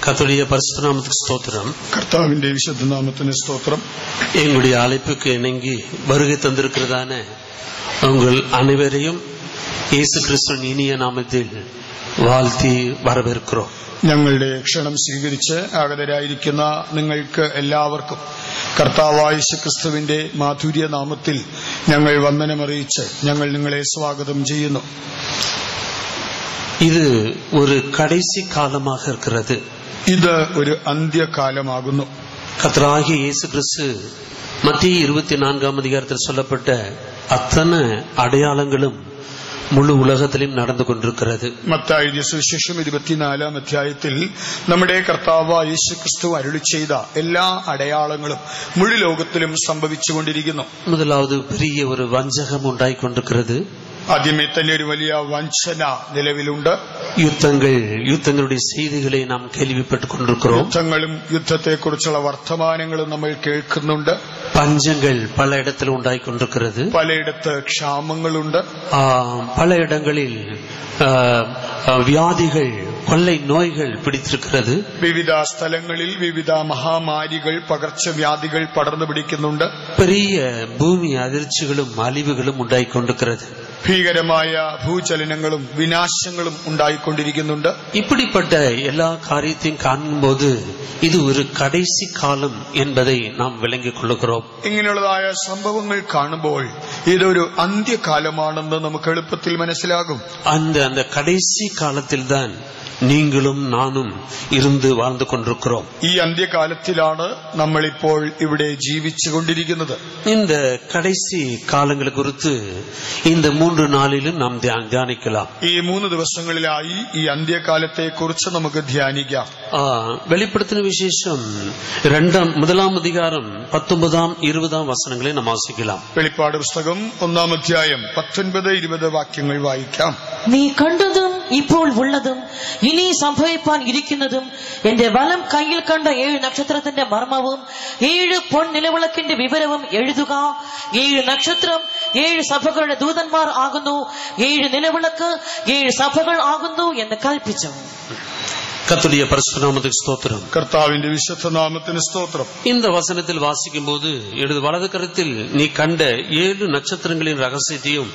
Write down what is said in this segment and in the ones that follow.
கர்த்தருடைய பரிசுத்த நாமத்துக்கு ஸ்தோத்திரம். கர்த்தாவிന്റെ விசுத்த நாமத்திற்கு ஸ்தோத்திரம். எங்களுடைய அழைப்புக்கு இணங்கி வருகை தந்திருக்கிறதான உங்கள் அனைவரையும் യേശു ക്രിസ്തുവിന്റെ ഇനിയ നാമത്തിൽ വാഴ്ത്തി വരവേൽக்கிறோம். ഞങ്ങളുടെ ക്ഷണം സ്വീകരിച്ച് ആഗതരായിരിക്കുന്ന നിങ്ങൾക്ക് എല്ലാവർക്കും കർത്താവായ യേശുക്രിസ്തുവിന്റെ മാധുര്യ നാമത്തിൽ ഞങ്ങൾ വന്ദനമറിയിച്ച് ഞങ്ങൾ നിങ്ങളെ സ്വാഗതം ചെയ്യുന്നു. ഇത് ഒരു കடைசி കാലமாக இருக்கிறது. ഇത് ഒരു അന്ത്യകാലമാകുന്നു. കർത്താവായ യേശു ക്രിസ്തു മത്തായി 24 அதிகாரத்தில் சொல்லப்பட்ட அத்தனை அடையாளங்களும் முழு உலகத்திலும் நடந்து கொண்டிருக்கிறது. മത്തായി സുവിശേഷം 24 അധ്യായത്തിൽ നമ്മുടെ കർത്താവായ യേശുക്രിസ്തു അരുളി ചെയ്ത എല്ലാ അടയാളങ്ങളും മുഴു ലോകത്തിലും സംഭവിച്ചുകൊണ്ടിരിക്കുന്നു. முதலாவது பெரிய ஒரு வஞ்சகம் உண்டாയിക്കൊണ്ടിருக்கிறது. ആദ്യമേ തന്നെ ഒരു വലിയ വഞ്ചന നിലവിലുണ്ട്. യുദ്ധങ്ങളുടെ ചെയ്തികളെ നാം കേൾവിപ്പെട്ടുக் കൊണ്ടിരിக்கிறோம். യുദ്ധങ്ങളും യുദ്ധത്തെക്കുറിച്ചുള്ള വർത്തമാനങ്ങളും നമ്മൾ കേൾക്കുന്നുണ്ട്. പഞ്ചങ്ങൾ പലയിടത്തിലും ഉണ്ടായിക്കൊണ്ടിരിக்கிறது. പലയിടത്ത് ക്ഷാമങ്ങളുണ്ട്. പലയിടങ്ങളിൽ വ്യാധികൾ കൊள்ளை நோய்கள் പിടിച്ചിരിக்கிறது. വിവിധ സ്ഥലങ്ങളിൽ വിവിധ മഹാമാരികൾ പകർച്ചവ്യാധികൾ പടർന്നു പിടിക്കുന്നുണ്ട്. പെരിയ ഭൂമി അതിർച്ചകളും അലിവുകളും ഉണ്ടായിക്കൊണ്ടിരിக்கிறது. ഭീകരമായ ഭൂചലനങ്ങളും വിനാശങ്ങളും ഉണ്ടായിക്കൊണ്ടിരിക്കുന്നുണ്ട്. இப்படிப்பட்ட எல்லா காரியத்தையும் காணும்போது இது ஒரு கடைசி காலம் என்பதை நாம் விளங்கிக் கொள்கிறோம். ഇങ്ങനെയുള്ളതായ സംഭവങ്ങൾ കാണുമ്പോൾ ഇതൊരു അന്ത്യകാലമാണെന്ന് നമുക്ക് എളുപ്പത്തിൽ മനസ്സിലാകും. அந்த கடைசி காலத்தில் தான் நீங்களும் நானும் இருந்து வாழ்ந்து கொண்டிருக்கிறோம். ഈ അന്ത്യകാലത്തിലാണ് നമ്മളിപ്പോൾ ഇവിടെ ജീവിച്ചുകൊണ്ടിരിക്കുന്നത്. இந்த கடைசி காலங்களை குறித்து இந்த 3 நாளிலும் நாம் தியானிக்கலாம். ഈ 3 ദിവസങ്ങളിലായി ഈ അന്ത്യകാലത്തെ കുറിച്ച് നമുക്ക് ധ്യാനിക്കാം. வெளிப்படுத்தின விசேஷம் 1 அதிகாரம் 19 20 വചനങ്ങളെ നാം വാസിக்கலாம். വെളിപ്പാട് പുസ്തകം 1 അധ്യായം 19 20 വാക്യങ്ങൾ വായിക്കാം. നീ കണ്ടതും ഇപ്പോൾ ഉള്ളതും ഇനി സംഭവിപ്പാൻ ഇരിക്കുന്നതും എന്റെ വലം കയ്യിൽ കണ്ട 7 നക്ഷത്രത്തിന്റെ മർമ്മവും 7 പൊൻനിലവിളക്കിന്റെ വിവരവും എഴുതുക. 7 നക്ഷത്രം 7 സഭകളുടെ ദൂതന്മാർ ആകുന്നു, 7 നിലവിളക്ക് 7 സഭകൾ ആകുന്നു എന്ന് കൽപ്പിച്ചു. கர்த்தருடைய பரிசுத்த நாமத்துக்கு ஸ்தோத்திரம். கர்த்தாவிന്റെ விசுத்த நாமத்திற்கு ஸ்தோத்திரம். இந்த வசனத்தில் வாசிக்கும்போது இடது வலது கரத்தில் நீ கண்ட 7 நட்சத்திரங்களின் ரகசியத்தையும்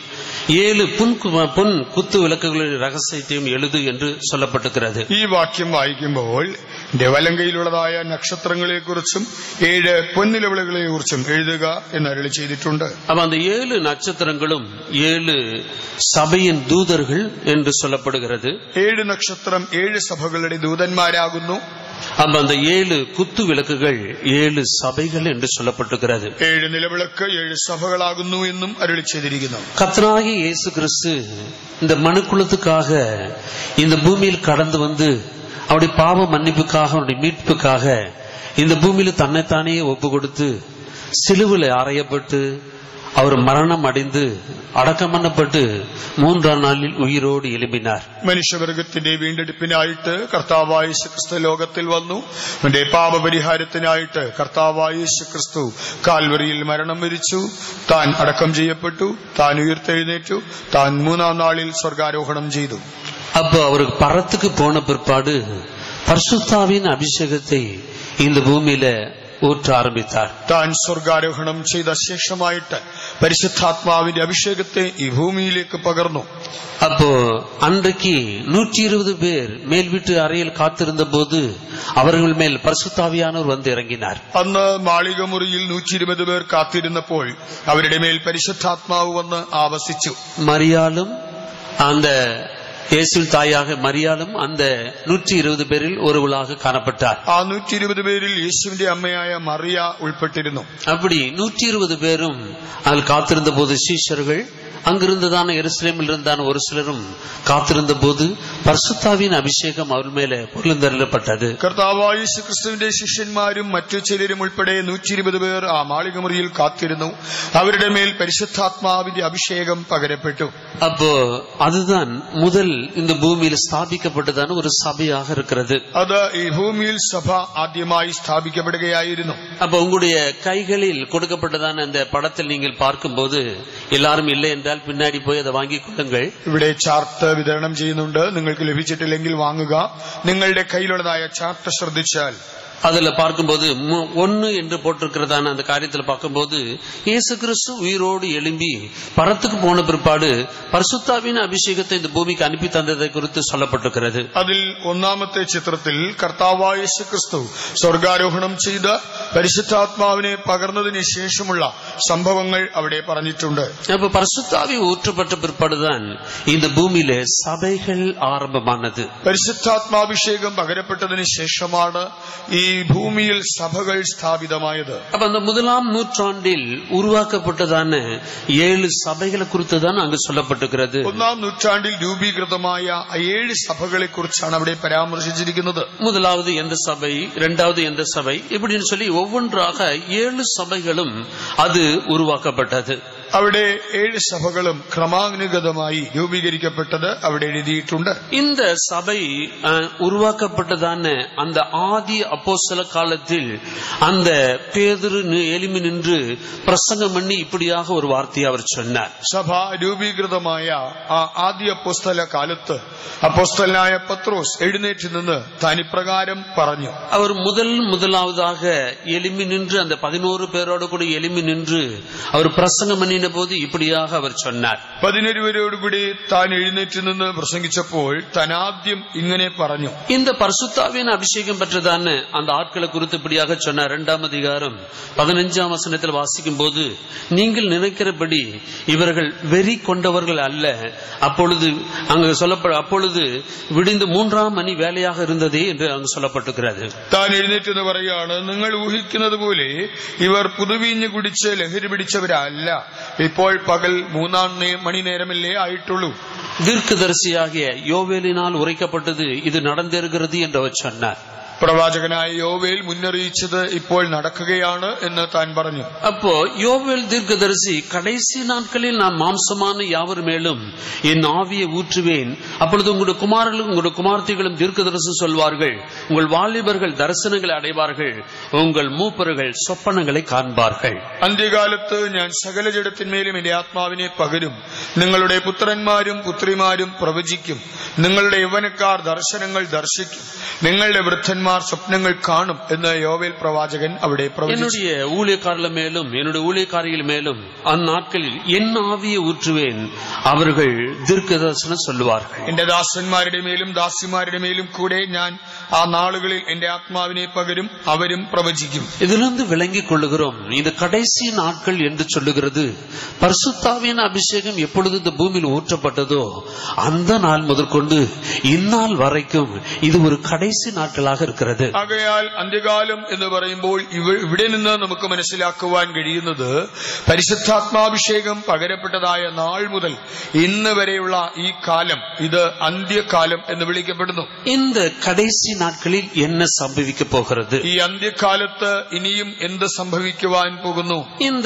7 பொன் குத்து விளக்குகளின் ரகசியத்தையும் எழுது என்று சொல்லப்பட்டிருக்கிறது. ഈ വാക്യം വായിക്കുമ്പോൾ വലങ്കയിലുള്ളതായ നക്ഷത്രങ്ങളെ കുറിച്ചും 7 പൊൻനിലവിളകളെ കുറിച്ചും എഴുതുക എന്ന് അരുളി ചെയ്തിട്ടുണ്ട്. அப்ப அந்த 7 நட்சத்திரங்களும் 7 சபையின் தூதர்கள் என்று சொல்லப்படுகிறது. 7 നക്ഷത്രം 7 സഭകളുടെ ദൂതന്മാരാകുന്നു. அப்ப அந்த 7 குத்து விளக்குகள் 7 சபைகள் என்று சொல்லப்பட்டிருக்கிறது. 7 നിലവിളക്ക് 7 സഭകളാകുന്നു എന്നും അരുളി ചെയ്തിരിക്കുന്നു. கர்த்தராகிய இயேசு கிறிஸ்து இந்த மனுக்குலத்துக்காக இந்த பூமியில் கடந்து வந்து அவருடைய பாவ மன்னிப்புக்காக அவருடைய மீட்புக்காக இந்த பூமியில தன்னைத்தானே ஒப்பு கொடுத்து சிலுவில அறையப்பட்டு அவர் மரணம் அடைந்து அடக்கம் பண்ணப்பட்டு 3ஆம் നാളിൽ ഉയിരോട് എഴുമ്പിനാർ. മനുഷ്യവർഗത്തിന്റെ വീണ്ടെടുപ്പിനായിട്ട് കർത്താവായ യേശുക്രിസ്തു ലോകത്തിൽ വന്നു. അവന്റെ പാപപരിഹാരത്തിനായിട്ട് കർത്താവായ യേശുക്രിസ്തു കാൽവറിയിൽ മരണം വരിച്ചു. താൻ അടക്കം ചെയ്യപ്പെട്ടു, താൻ ഉയർത്തെഴുന്നേറ്റു, താൻ 3ആം നാളിൽ സ്വർഗാരോഹണം ചെയ്തു. அப்போ அவருக்கு பரத்துக்கு போன பிற்பாடு பரிசுத்தாவின் அபிஷேகத்தை இந்த பூமியில ஊற்ற ஆரம்பித்தார். താൻ സ്വർഗാരോഹണം ചെയ്ത ശേഷമായിട്ട് പരിശുദ്ധാത്മാവിന്റെ അഭിഷേകത്തെ ഈ ഭൂമിയിലേക്ക് പകർന്നു. அப்போ அன்றைக்கு 120 பேர் மேல் வீட்டு அறையில் காத்திருந்த போது அவர்கள் மேல் பரிசுத்தாவியானவர் வந்து இறங்கினார். അന്ന് മാളിക മുറിയിൽ 120 പേർ കാത്തിരുന്നപ്പോൾ അവരുടെ മേൽ പരിശുദ്ധാത്മാവ് വന്ന് ആവസിച്ചു. மரியாளும் அந்த இயேசுவின் தாயாக மரியாளும் அந்த 120 பேரில் ஒருவளாக காணப்பட்டார். ആ 120 പേരിൽ യേശുവിന്റെ അമ്മയായ മറിയ ഉൾപ്പെട്ടിരുന്നു. அப்படி 120 பேரும் அதில் காத்திருந்த போது சீஷர்கள் அங்கிருந்ததான எருசலேமில் இருந்தான ஒரு சிலரும் காத்திருந்த போது பரிசுத்தாவின் அபிஷேகம் அவர் மேலே பொழிந்தருளப்பட்டது. കർത്താവായ യേശുക്രിസ്തുവിന്റെ ശിഷ്യന്മാരും മറ്റു ചിലരും ഉൾപ്പെടെ 120 പേർ ആ മാളികമുറിയിൽ കാത്തിരുന്നു. അവരുടെ മേൽ പരിശുദ്ധാത്മാവിന്റെ അഭിഷേകം പകരപ്പെട്ടു. அப்போ அதுதான் முதல் இந்த பூமியில் ஸ்தாபிக்கப்பட்டதான ஒரு சபையாக இருக்கிறது. അത് ഈ ഭൂമിയിൽ സഭ ആദ്യമായി സ്ഥാപിക്കപ്പെടുകയായിരുന്നു. அப்ப உங்களுடைய கைகளில் கொடுக்கப்பட்டதான அந்த படத்தில் நீங்கள் பார்க்கும்போது எல்லாரும் இல்லை என்றால் பின்னாடி போய் அதை வாங்கிக் கொள்ளுங்கள். ഇവിടെ ചാർട്ട് വിതരണം ചെയ്യുന്നുണ്ട്. നിങ്ങൾക്ക് ലഭിച്ചിട്ടില്ലെങ്കിൽ വാങ്ങുക. നിങ്ങളുടെ കയ്യിലുള്ളതായ ചാർട്ട് ശ്രദ്ധിച്ചാൽ அதுல பார்க்கும்போது 1 என்று போட்டிருக்கிறதான அந்த காரியத்தில் பார்க்கும்போது இயேசு கிறிஸ்து உயிரோடு எழும்பி பரத்துக்கு போன பிற்பாடு பரிசுத்தாவின் அபிஷேகத்தை இந்த பூமிக்கு அனுப்பி தந்ததை குறித்து சொல்லப்பட்டிருக்கிறது. அதில் ഒന്നാമത്തെ ചിത്രത്തിൽ കർത്താവായ യേശു ക്രിസ്തു സ്വർഗാരോഹണം ചെയ്ത് പരിശുദ്ധാത്മാവിനെ പകർന്നതിന് ശേഷമുള്ള സംഭവങ്ങൾ അവിടെ പറഞ്ഞിട്ടുണ്ട്. அப்ப பரிசுத்தாவி ஊற்றப்பட்ட பிற்பாடுதான் இந்த பூமியிலே சபைகள் ஆரம்பமானது. പരിശുദ്ധാത്മാഭിഷേകം പകരപ്പെട്ടതിന് ശേഷമാണ് ഈ ഭൂമിയിൽ സഭകൾ സ്ഥാപിതമായത്. அப்ப அந்த முதலாம் நூற்றாண்டில் உருவாக்கப்பட்டதான 7 சபைகளை குறித்து தான் அங்கு சொல்லப்பட்டிருக்கிறது. ഒന്നാം നൂറ്റാണ്ടിൽ രൂപീകൃതമായ 7 സഭകളെ കുറിച്ചാണ് അവിടെ പരാമർശിച്ചിരിക്കുന്നത്. முதலாவது எந்த சபை, இரண்டாவது எந்த சபை இப்படின்னு சொல்லி ஒவ்வொன்றாக 7 சபைகளும் அது உருவாக்கப்பட்டது. അവിടെ 7 സഭകളും ക്രമാനുഗതമായി രൂപീകരിക്കപ്പെട്ടത് അവിടെ എഴുതിയിട്ടുണ്ട്. இந்த சபை உருவாக்கப்பட்டதான அந்த ஆதி அப்போஸ்தல காலத்தில் அந்த பேதுரு எழும்பி நின்று பிரசங்கம் பண்ணி இப்படியாக ஒரு வார்த்தையை அவர் சொன்னார். സഭ രൂപീകൃതമായ ആ ആദ്യ അപ്പോസ്തല കാലത്ത് അപ്പോസ്തലനായ പത്രോസ് എഴുന്നേറ്റ് നിന്ന് താൻ ഇപ്രകാരം പറഞ്ഞു. அவர் முதலாவதாக எழும்பி நின்று அந்த 11 பேரோடு கூட எழும்பி நின்று அவர் பிரசங்கம் பண்ணி போது இப்படியாக அவர் சொன்னார். 11 പേരോടുകൂടി താൻ എഴുന്നേറ്റ് നിന്ന് പ്രസംഗിച്ചപ്പോൾ താൻ ആദ്യം ഇങ്ങനെ പറഞ്ഞു. இந்த பரிசுத்தாவின் அபிஷேகம் பெற்றதான அந்த ஆட்களை குறித்து இப்படியாக சொன்னார். 2ஆம் அதிகாரம் 15ஆம் வசனத்தில் வாசிக்கும் போது நீங்கள் நினைக்கிறபடி இவர்கள் வெறி கொண்டவர்கள் அல்ல. அப்பொழுது விடிந்து 3ஆம் மணி வேலையாக இருந்ததே என்று அங்கு சொல்லப்பட்டிருக்கிறது. താൻ എഴുന്നേറ്റെന്ന് പറയാണ്, നിങ്ങൾ ഊഹിക്കുന്നത് പോലെ ഇവർ പുതുവീഞ്ഞ് കുടിച്ച് ലഹരി പിടിച്ചവരല്ല. ഇപ്പോൾ പകൽ 3 മണി നേരമല്ലേ ആയിട്ടുള്ളൂ. தீர்க்கதரிசியாகிய யோவேலினால் உரைக்கப்பட்டது இது நடந்திருக்கிறது என்று அவர் சொன்னார். പ്രവാചകനായ യോവേൽ മുന്നറിയിച്ചത് ഇപ്പോൾ നടക്കുകയാണ് എന്ന് താൻ പറഞ്ഞു. அப்போ யோவேல் தீர்க்கதரிசி கடைசி நாட்களில் நான் மாம்சமான யாவர் மேலும் என் ஆவியை ஊற்றுவேன். அப்பொழுது உங்களுடைய குமாரர்களும் உங்களுடைய குமார்த்திகளும் தீர்க்கதரிசி சொல்வார்கள். உங்கள் வாலிபர்கள் தரிசனங்களை அடைவார்கள். உங்கள் மூப்பர்கள் சொப்பனங்களை காண்பார்கள். അന്ത്യകാലത്ത് ഞാൻ സകല ജഡത്തിന്മേലും എന്റെ ആത്മാവിനെ പകരും. നിങ്ങളുടെ പുത്രന്മാരും പുത്രിമാരും പ്രവചിക്കും. നിങ്ങളുടെ യൗവനക്കാർ ദർശനങ്ങൾ ദർശിക്കും. നിങ്ങളുടെ വൃദ്ധന്മാർ സ്വപ്നങ്ങൾ കാണും എന്ന് യോവേൽ പ്രവാചകൻ അവിടെ പ്രവചിച്ചു. என்னுடைய ஊழியக்காரர்கள் மேலும் என்னுடைய ஊழியக்காரிகள் மேலும் அந்நாட்களில் என் ஆவியை ஊற்றுவேன். அவர்கள் தீர்க்கதரிசனம் சொல்லுவார்கள். എന്റെ ദാസന്മാരുടെ മേലും ദാസിമാരുടെ മേലും കൂടെ ഞാൻ ആ നാളുകളിൽ എന്റെ ആത്മാവിനെ പകരും. അവരും പ്രവചിക്കും. இதிலிருந்து விளங்கிக் கொள்ளுகிறோம், இந்த கடைசி நாட்கள் என்று சொல்லுகிறது பரிசுத்தாவின் அபிஷேகம் எப்பொழுது இந்த பூமியில் ஊற்றப்பட்டதோ அந்த நாள் முதற்கொண்டு இந்நாள் வரைக்கும் இது ஒரு கடைசி நாட்களாக இருக்கிறது. ആകയാൽ അന്ത്യകാലം എന്ന് പറയുമ്പോൾ ഇവിടെ നിന്ന് നമുക്ക് മനസ്സിലാക്കുവാൻ കഴിയുന്നത് പരിശുദ്ധാത്മാഭിഷേകം പകരപ്പെട്ടതായ നാൾ മുതൽ ഇന്ന് വരെയുള്ള ഈ കാലം ഇത് അന്ത്യകാലം എന്ന് വിളിക്കപ്പെടുന്നു. இந்த கடைசி நாட்களில் என்ன சம்பவிக்க போகிறது? ഈ അന്ത്യകാലത്ത് ഇനിയും എന്ത് സംഭവിക്കുവാൻ പോകുന്നു? இந்த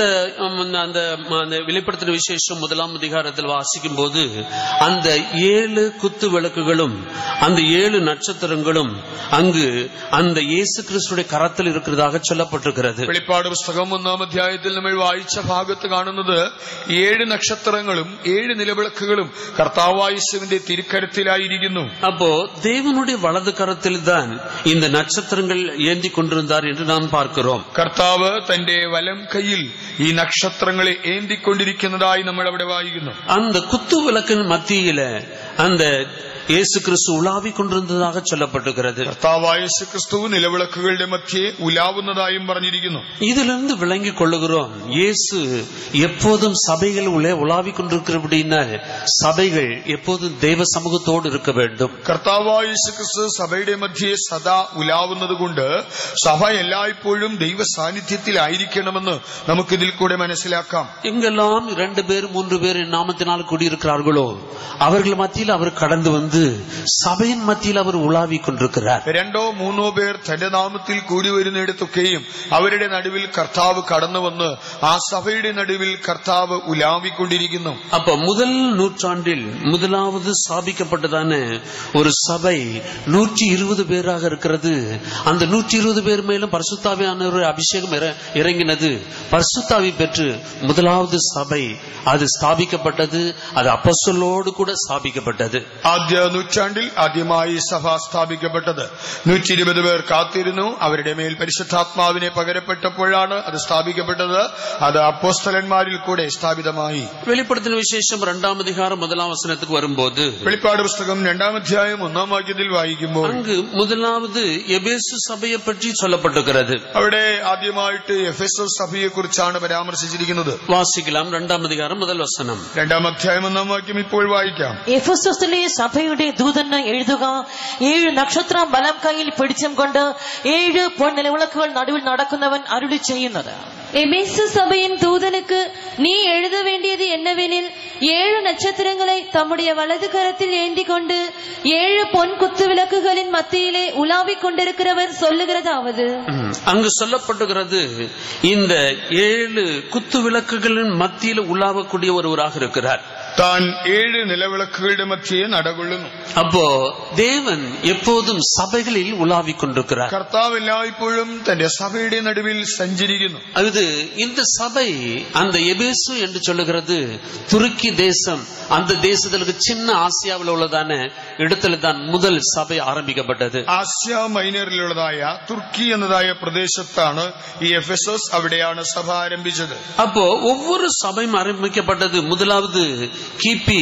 வெளிப்படுத்தின விசேஷம் 1ஆம் அதிகாரத்தில் வாசிக்கும் போது அந்த 7 குத்து விளக்குகளும் அந்த 7 நட்சத்திரங்களும் அங்கு அந்த இயேசு கிறிஸ்துவின் கரத்தில் இருக்கிறதாக சொல்லப்பட்டிருக்கிறது. വെളിപ്പാട് പുസ്തകം 1ആം അധ്യായത്തിൽ നമ്മൾ വായിച്ച ഭാഗത്ത് കാണുന്നത് 7 നക്ഷത്രങ്ങളും 7 നിലവിളക്കുകളും കർത്താവായ യേശുവിന്റെ തിരുക്കരത്തിലായിരിക്കുന്നു. அப்போ தேவனுடைய வலது கரத்தில் தான் இந்த நட்சத்திரங்கள் ஏந்தி கொண்டிருந்தார் என்று நாம் பார்க்கிறோம். കർത്താവ് തന്റെ വലം കൈയിൽ ഈ നക്ഷത്രങ്ങളെ ഏന്തിക്കൊണ്ടിരിക്കുന്നതായി നമ്മൾ അവിടെ വായിക്കുന്നു. அந்த குத்து விளக்கின் மத்தியில அந்த இயேசு கிறிஸ்து உலாவிக் கொண்டிருந்ததாக சொல்லப்பட்டிருக்கிறது. കർത്താവായ യേശു ക്രിസ്തു നിലവിളക്കുകളുടെ മധ്യേ ഉലാവുന്നതായും പറഞ്ഞിരിക്കുന്നു. இதிலிருந்து விளங்கிக் கொள்ளுகிறோம், இயேசு எப்போதும் சபைகள் உள்ளே உலாவிக் கொண்டிருக்கிறபடினால் சபைகள் எப்போதும் தெய்வ சமூகத்தோடு இருக்க வேண்டும். കർത്താവായ യേശു ക്രിസ്തു സഭയുടെ മധ്യേ സദാ ഉലാവുന്നത് കൊണ്ട് സഭ എല്ലായ്പ്പോഴും ദൈവ സാന്നിധ്യത്തിലായിരിക്കണമെന്ന് നമുക്കിതിൽ കൂടെ മനസ്സിലാക്കാം. எங்கெல்லாம் 2 பேர் 3 பேர் என் நாமத்தினால் கூடியிருக்கிறார்களோ அவர்கள் மத்தியில் அவர் கடந்து வந்து இப்பொழுது സഭயின் മധ്യയിൽ അവർ ഉലാവി കൊണ്ടിരിക്കുകയാർ. രണ്ടോ മൂന്നോ പേർ തന്റെ നാമത്തിൽ കൂടി വരുന്നിടത്തൊക്കെയും അവരുടെ നടുവിൽ കർത്താവ് കടന്നു വന്ന് ആ സഭയുടെ നടുവിൽ കർത്താവ് ഉലാവിക്കൊണ്ടിരിക്കുന്നു. அப்ப முதல் நூற்றாண்டில் முதலாவது ஸ்தாபிக்கப்பட்டதான ஒரு சபை 120 பேராக இருக்கிறது. அந்த 120 பேர் மேலும் பரிசுத்தாவியானவருடைய அபிஷேகம் இறங்கினது. பரிசுத்தாவி பெற்று முதலாவது சபை அது ஸ்தாபிக்கப்பட்டது. அது அப்போஸ்தலரோடு கூட ஸ்தாபிக்கப்பட்டது. ആദ്യ നൂറ്റാണ്ടിൽ ആദ്യമായി സഭ സ്ഥാപിക്കപ്പെട്ടത് 120 പേർ കാത്തിരുന്നു. അവരുടെ മേൽ പരിശുദ്ധാത്മാവിനെ പകരപ്പെട്ടപ്പോഴാണ് അത് സ്ഥാപിക്കപ്പെട്ടത്. അത് അപ്പോസ്തലന്മാരിൽ കൂടെ സ്ഥാപിതമായി. വെളിപ്പെടുത്തിന വിശേഷം 2-ാം അധികാരം 1-ാം വചനത്തിലേക്ക് വരുമ്പോൾ വെളിപ്പാട് പുസ്തകം 2-ാം അധ്യായം 1-ാം വാക്യത്തിൽ വായിക്കുമ്പോൾ അങ്ങ് முதலாவது എഫേസു സഭയെ പറ്റി ചൊല്ലപ്പെട്ടിരിക്കുന്നത്. അവിടെ ആദ്യമായിട്ട് എഫെസോസ് സഭയെ കുറിച്ചാണ് പരാമർശിച്ചിരിക്കുന്നത്. വാസിക്കലാം 2-ാം അധികാരം 1-ാം വചനം. 2-ാം അധ്യായം 1-ാം വാക്യം ഇപ്പോൾ വായിക്കാം. എഫെസോസിലെ സഭയുടെ ദൂതന് എഴുതുക, 7 നക്ഷത്രം വലം കൈയിൽ പിടിച്ചും കൊണ്ട് 7 പൊൻനിലവിളക്കുകൾ നടുവിൽ നടക്കുന്നവൻ അരുളി ചെയ്യുന്നത്. எபேசு சபையின் தூதனுக்கு நீ எழுத வேண்டியது என்னவெனில் 7 நட்சத்திரங்களை தம்முடைய வலது கரத்தில் ஏந்தி கொண்டு 7 பொன் குத்துவிளக்குகளின் மத்தியிலே உலாவிக் கொண்டிருக்கிறவர் சொல்லுகிறதாவது. அங்கு சொல்லப்பட்டுகிறது இந்த 7 குத்து விளக்குகளின் மத்தியில் உலாவக்கூடிய ஒருவராக இருக்கிறார். താൻ 7 നിലവിളക്കുകളുടെ മധ്യേ നടകൊള്ളുന്നു. அப்போ தேவன் எப்போதும் சபைகளில் உலாவிக் கொண்டிருக்கிறார். കർത്താവ് എല്ലായ്പ്പോഴും തന്റെ സഭയുടെ നടുവിൽ സഞ്ചരിക്കുന്നു. அது இந்த சபை அந்த எபேசு என்று சொல்லுகிறது துருக்கி தேசம். அந்த தேசத்திற்கு சின்ன ஆசியாவில் உள்ளதான இடத்துல தான் முதல் சபை ஆரம்பிக்கப்பட்டது. ആസ്യ മൈനറിലുള്ളതായ തുർക്കി എന്നതായ പ്രദേശത്താണ് ഈ എഫെസോസ്. അവിടെയാണ് സഭ ആരംഭിച്ചത്. அப்போ ஒவ்வொரு சபையும் ஆரம்பிக்கப்பட்டது முதலாவது கிபி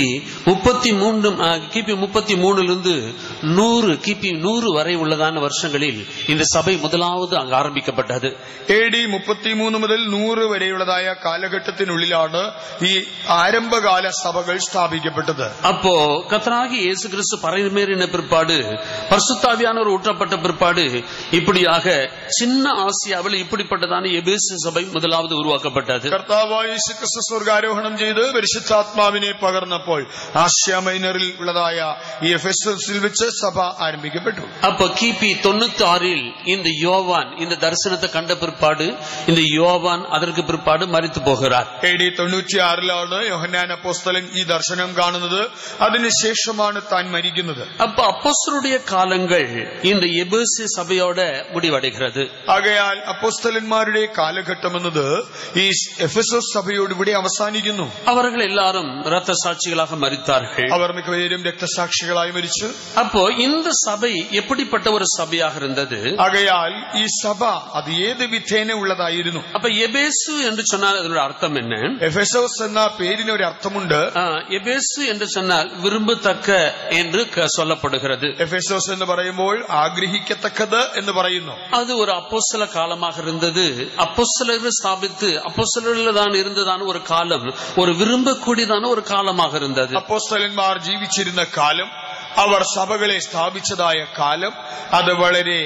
33 கிபி 100 வரை உள்ளதான வருஷங்களில் இந்த சபை முதலாவது அங்கு ஆரம்பிக்கப்பட்டது. AD 33 മുതൽ 100 വരെയുള്ളതായ കാലഘട്ടത്തിനുള്ളിലാണ് ഈ ആരംഭകാല സഭകൾ സ്ഥാപിക്കപ്പെട്ടത്. அப்போ கர்த்தராகிய இயேசு கிறிஸ்து பரிமேறின பிற்பாடு பரிசுத்தாவியானவர் ஊற்றப்பட்ட பிற்பாடு இப்படியாக சின்ன ஆசியாவில் இப்படிப்பட்டதான எபேசு சபை முதலாவது உருவாக்கப்பட்டது. കർത്താവായ യേശു ക്രിസ്തു സ്വർഗ്ഗാരോഹണം ചെയ്ത് പരിശുദ്ധാത്മാവിനെ പകർന്നപ്പോൾ ആസ്യ മൈനറിൽ ഉള്ളതായ ഈ എഫെസോസിൽ വെച്ച് സഭ ആരംഭിക്കപ്പെട്ടു. அப்போ கிபி 96 இந்த யோவான் இந்த தரிசனத்தை கண்ட பிற்பாடு இந்த யோவான் அதற்கு பிற்பாடு மரித்து போகிறார். AD 96 യോഹന്നാൻ അപ്പോസ്തലൻ ഈ ദർശനം കാണുന്നത്. അതിനുശേഷമാണ് താൻ മരിക്കുന്നത്. அப்ப அப்போஸ்தலருடைய காலங்கள் இந்த எபேசு சபையோட முடிவடைகிறது. ആകയാൽ അപ്പോസ്തലന്മാരുടെ കാലഘട്ടം എന്നത് ഈ എഫെസോസ് സഭയോടുകൂടി അവസാനിക്കുന്നു. அவர்கள் எல்லாரும் இரத்த சாட்சிகளாக மரித்தார்கள். അവർ മിക്കവരും രക്തസാക്ഷികളായി മരിച്ചു. அப்போ இந்த சபை எப்படிப்பட்ட ஒரு சபையாக இருந்தது? ആകയാൽ ഈ സഭ അത് ഏത് വിധേന ഉള്ളതായിരുന്നു? அப்ப எபேசு என்று சொன்னால் அதனுடைய அர்த்தம் என்ன? എഫെസോസ് എന്ന പേരിന് ഒരു അർത്ഥമുണ്ട്. எபேசு என்று சொன்னால் விரும்பத்தக்க என்று சொல்லப்படுகிறது. എഫെസോസ് എന്ന് പറയുമ്പോൾ ആഗ്രഹിക്കത്തക്കത് എന്ന് പറയുന്നു. அது ஒரு அப்போஸ்தல காலமாக இருந்தது. அப்போஸ்தலர்கள் ஸ்தாபித்து அப்போஸ்தலர்கள் தான் இருந்ததான ஒரு காலம், ஒரு விரும்பக்கூடியதான ஒரு காலமாக இருந்தது. അപ്പോസ്തലന്മാർ ജീവിച്ചിരുന്ന കാലം, അവർ സഭകളെ സ്ഥാപിച്ചതായ കാലം, അത് വളരെ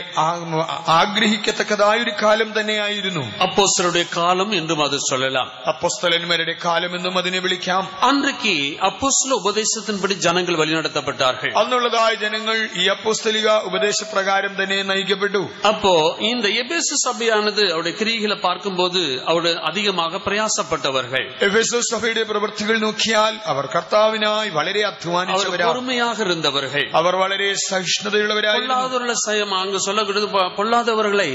ആഗ്രഹിക്കത്തക്കതായ ഒരു കാലം തന്നെയായിരുന്നു. அப்போஸ்தலருடைய காலம் என்றும் அது சொல்லலாம். അപ്പോസ്തലന്മാരുടെ കാലം എന്നും അതിനെ വിളിക്കാം. அன்றைக்கு அப்போஸ்தல உபதேசத்தின்படி ஜனங்கள் வழிநடத்தப்பட்டார்கள். അന്നുള്ളതായ ജനങ്ങൾ ഈ അപ്പോസ്തലിക ഉപദേശപ്രകാരം തന്നെ നയിക്കപ്പെട്ടു. அப்போ இந்த எபேசு சபையானது அவருடைய கிரியைகளை பார்க்கும்போது அவருடைய அதிகமாக பிரயாசப்பட்டவர்கள். എഫെസോസ് സഭയുടെ പ്രവൃത്തികൾ നോക്കിയാൽ അവർ കർത്താവിനായി വളരെ അധ്വാനിച്ചവരാണ്. பொறுமையாக இருந்தவர்கள். അവർ വളരെ സഹിഷ്ണുതയുള്ളവരായിരുന്നു. அங்கு சொல்லப்படுது பொல்லாதவர்களை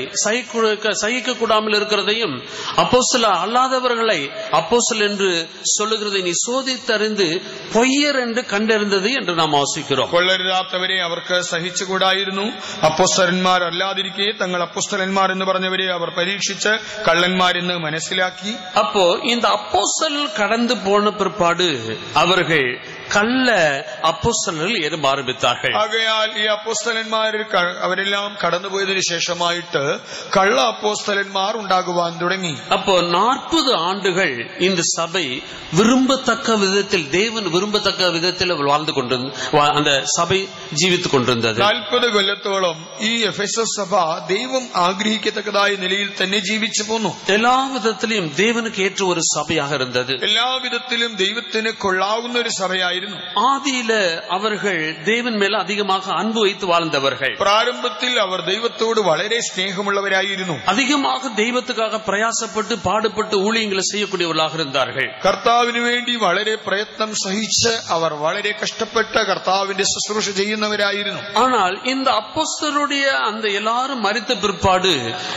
சகிக்க கூடாமல் இருக்கிறதையும் அப்போஸ்தல அல்லாதவர்களை அப்போஸ்தலர் என்று சொல்லுகிறதை நீ சோதித்தறிந்து பொய்யர் என்று കണ്ടറിഞ്ഞത് என்று നാം വാസിக்கிறோം. കൊള്ളരുതാത്തവരെ അവർക്ക് സഹിച്ചുകൂടായിരുന്നു. അപ്പോസ്തലന്മാർ അല്ലാതിരിക്കെ തങ്ങൾ അപ്പോസ്തലന്മാർ എന്ന് പറഞ്ഞവരെ അവർ പരീക്ഷിച്ച് കള്ളന്മാരെന്ന് മനസ്സിലാക്കി. அப்போ இந்த அப்போஸ்தலர் கடந்து போன பிற்பாடு அவர்கள் கள்ள அப்போஸ்தலர்கள் ஏதும் ஆரம்பித்தார்கள். ആകയാൽ ഈ അപ്പോസ്തലന്മാരിൽ അവരെല്ലാം കടന്നുപോയതിനു ശേഷമായിട്ട് കള്ള അപ്പോസ്തലന്മാർ ഉണ്ടാകുവാൻ തുടങ്ങി. அப்போ 40 ஆண்டுகள் இந்த சபை விரும்பத்தக்க விதத்தில் தேவன் விரும்பத்தக்க விதத்தில் வாழ்ந்து கொண்டிருந்த அந்த சபை ജീവിத்துக் കൊണ്ടിരുന്നത്. 40 കൊല്ലത്തോളം ഈ എഫെസോസ് സഭ ദൈവം ആഗ്രഹിക്കത്തക്കതായ നിലയിൽ തന്നെ ജീവിച്ചു പോന്നു. എല്ലാ വിധത്തിലും ദേവനുക്ക് ഏറ്റ ഒരു സഭയാக இருந்தது. എല്ലാ വിധത്തിലും ദൈവത്തിന് കൊള്ളാവുന്ന ഒരു സഭയായിരുന്നു. ചെയ്തവരായിരുന്നു. ஆதியில அவர்கள் தேவன் மேல அதிகமாக அன்பு வைத்து வாழ்ந்தவர்கள். പ്രാരംഭത്തിൽ അവർ ദൈവത്തോട് വളരെ സ്നേഹമുള്ളവരായിരുന്നു. அதிகமாக தெய்வத்துக்காக பிரயாசப்பட்டு பாடுபட்டு ஊழியங்களை செய்யக்கூடியவர்களாக இருந்தார்கள். കർത്താവിന് വേണ്ടി വളരെ പ്രയത്നം സഹിച്ച് അവർ വളരെ കഷ്ടപ്പെട്ട കർത്താവിന്റെ ശുശ്രൂഷ ചെയ്യുന്നവരായിരുന്നു. ஆனால் இந்த அப்போஸ்தலருடைய அந்த எல்லாரும் மரித்த பிற்பாடு